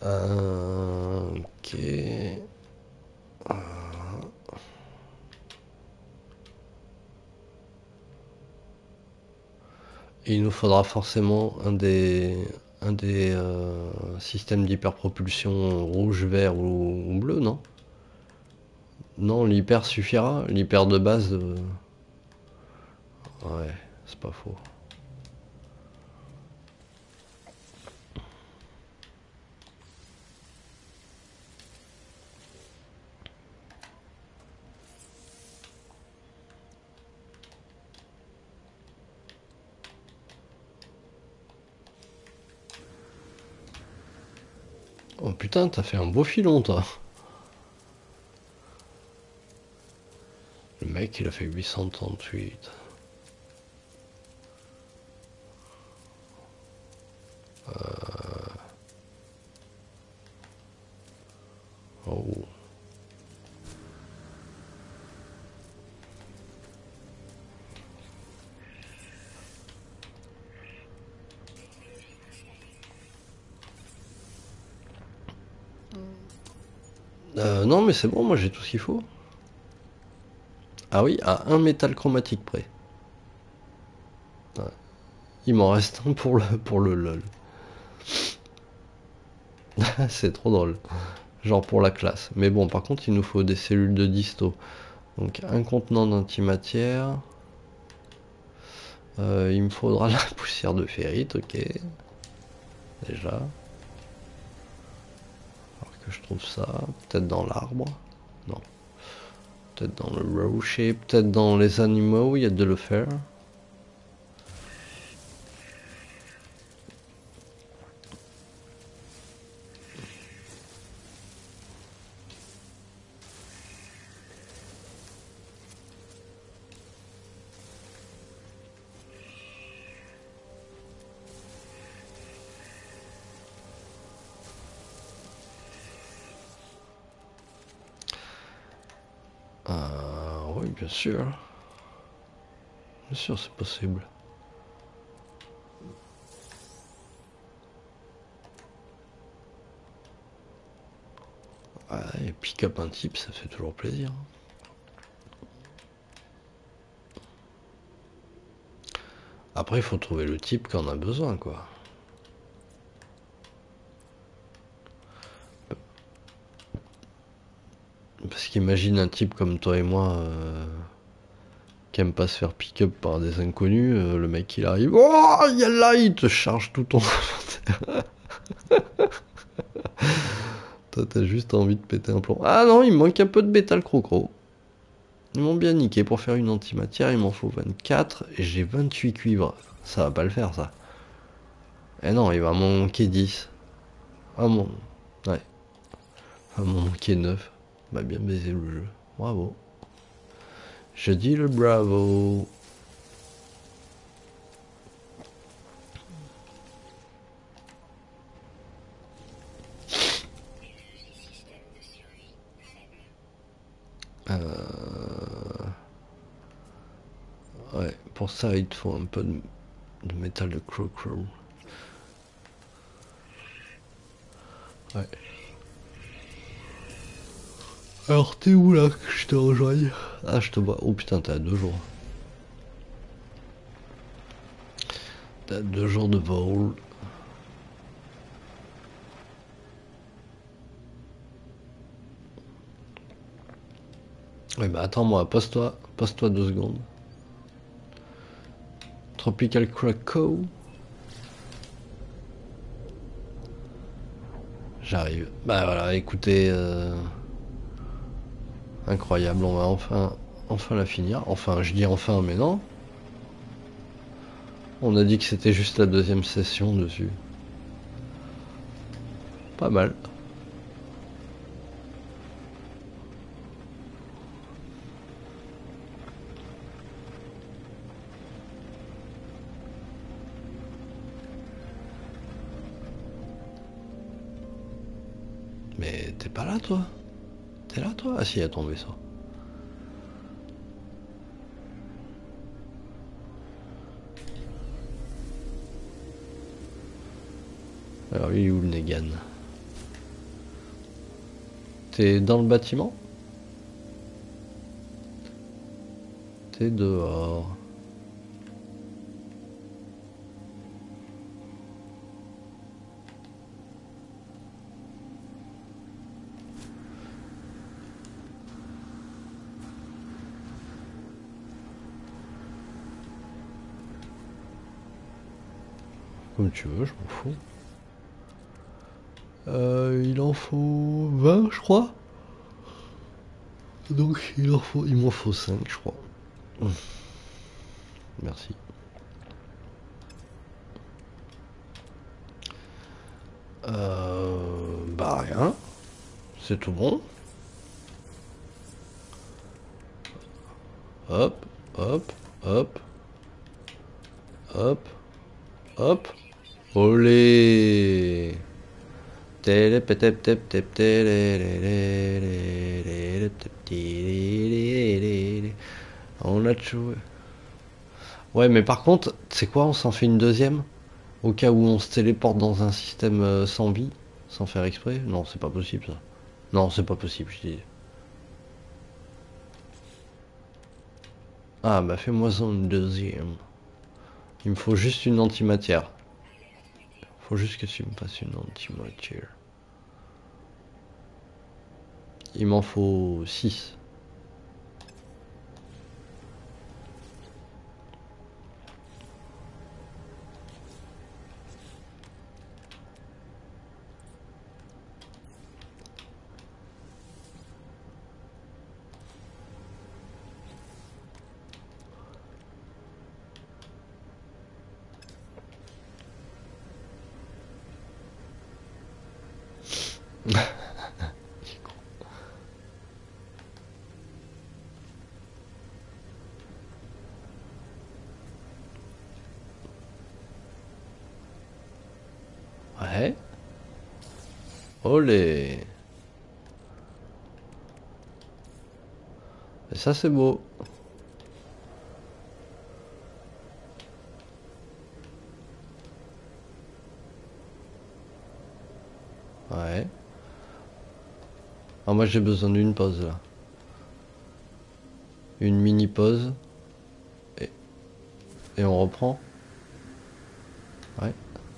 Euh, ok. Euh, Et il nous faudra forcément un des, un des euh, systèmes d'hyperpropulsion rouge, vert ou, ou bleu, non? Non, l'hyper suffira. L'hyper de base. euh, Ouais, c'est pas faux. Oh putain, t'as fait un beau filon, toi. Le mec, il a fait huit cent trente-huit. Oh. Euh, non, mais c'est bon, moi j'ai tout ce qu'il faut. Ah oui, à un métal chromatique près. Ouais. Il m'en reste un pour le, pour le lol. C'est trop drôle. Genre pour la classe. Mais bon, par contre, il nous faut des cellules de disto. Donc un contenant d'antimatière. Euh, il me faudra la poussière de ferrite, ok. Déjà. Alors que je trouve ça. Peut-être dans l'arbre. Non. Peut-être dans le rocher. Peut-être dans les animaux où il y a de le fer. Euh, oui, bien sûr. Bien sûr, c'est possible. Ouais, et pick up un type, ça fait toujours plaisir. Après, il faut trouver le type qu'on a besoin, quoi. Parce qu'imagine un type comme toi et moi euh, qui aime pas se faire pick-up par des inconnus, euh, le mec il arrive, oh, il y a là, il te charge tout ton inventaire. Toi t'as juste envie de péter un plomb. Ah non, il me manque un peu de bétal crocro. Ils m'ont bien niqué pour faire une antimatière, il m'en faut vingt-quatre et j'ai vingt-huit cuivres. Ça va pas le faire ça. Eh non, il va m'en manquer dix. Ah mon. Ouais. Il va m'en manquer neuf. Bah bien baisé le jeu. Bravo. Je dis le bravo. Euh... Ouais, pour ça il te faut un peu de, de métal de crocro. Ouais. Alors t'es où là que je te rejoigne? Ah je te vois. Oh putain t'es à deux jours. T'as deux jours de vol. Ouais bah attends-moi, pose-toi, pose-toi deux secondes. Tropical Krakow. J'arrive. Bah voilà, écoutez, euh, incroyable, on va enfin, enfin la finir. Enfin, je dis enfin, mais non. On a dit que c'était juste la deuxième session dessus. Pas mal. Mais t'es pas là toi? T'es là toi? Ah si, il y a ton vaisseau. Alors il est où le Negan? T'es dans le bâtiment? T'es dehors. Comme tu veux, je m'en fous. Euh, il en faut vingt, je crois. Donc il en faut, il m'en faut cinq, je crois. Merci. Euh, bah rien. C'est tout bon. Hop, hop, hop. Hop, hop. Olé. Télé, pétep, tep, tep, télé, lé, lé, lé, lé, lé, tep, télé, lé, lé, lé. On a joué. Ouais, mais par contre, c'est quoi, on s'en fait une deuxième? Au cas où on se téléporte dans un système euh, sans vie, sans faire exprès? Non, c'est pas possible ça. Non, c'est pas possible, je dis. Ah, bah fais-moi-en une deuxième. Il me faut juste une antimatière. Faut juste que tu me fasses une antimatière. Il m'en faut six. Ouais. Olé. Et ça c'est beau. Ouais. Ah, moi j'ai besoin d'une pause là. Une mini pause. Et, et on reprend. Ouais.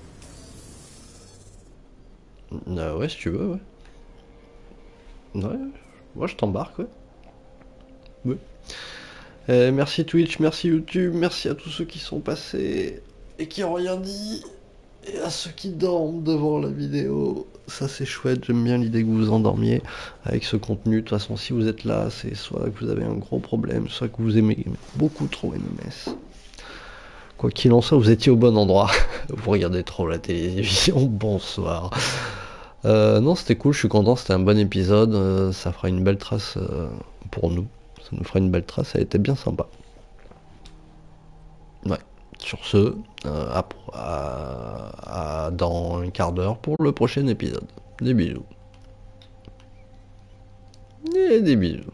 Euh, ouais, si tu veux, ouais. Ouais, moi je t'embarque, ouais. Ouais. Euh, merci Twitch, merci YouTube, merci à tous ceux qui sont passés et qui ont rien dit. Et à ceux qui dorment devant la vidéo, ça c'est chouette, j'aime bien l'idée que vous vous endormiez avec ce contenu. De toute façon, si vous êtes là, c'est soit que vous avez un gros problème, soit que vous aimez beaucoup trop M M S. Quoi qu'il en soit, vous étiez au bon endroit. Vous regardez trop la télévision, bonsoir. Euh, non, c'était cool, je suis content, c'était un bon épisode. Euh, ça fera une belle trace euh, pour nous. Ça nous fera une belle trace, ça a été bien sympa. Ouais. Sur ce, euh, à, à, à dans un quart d'heure pour le prochain épisode. Des bisous. Et des bisous.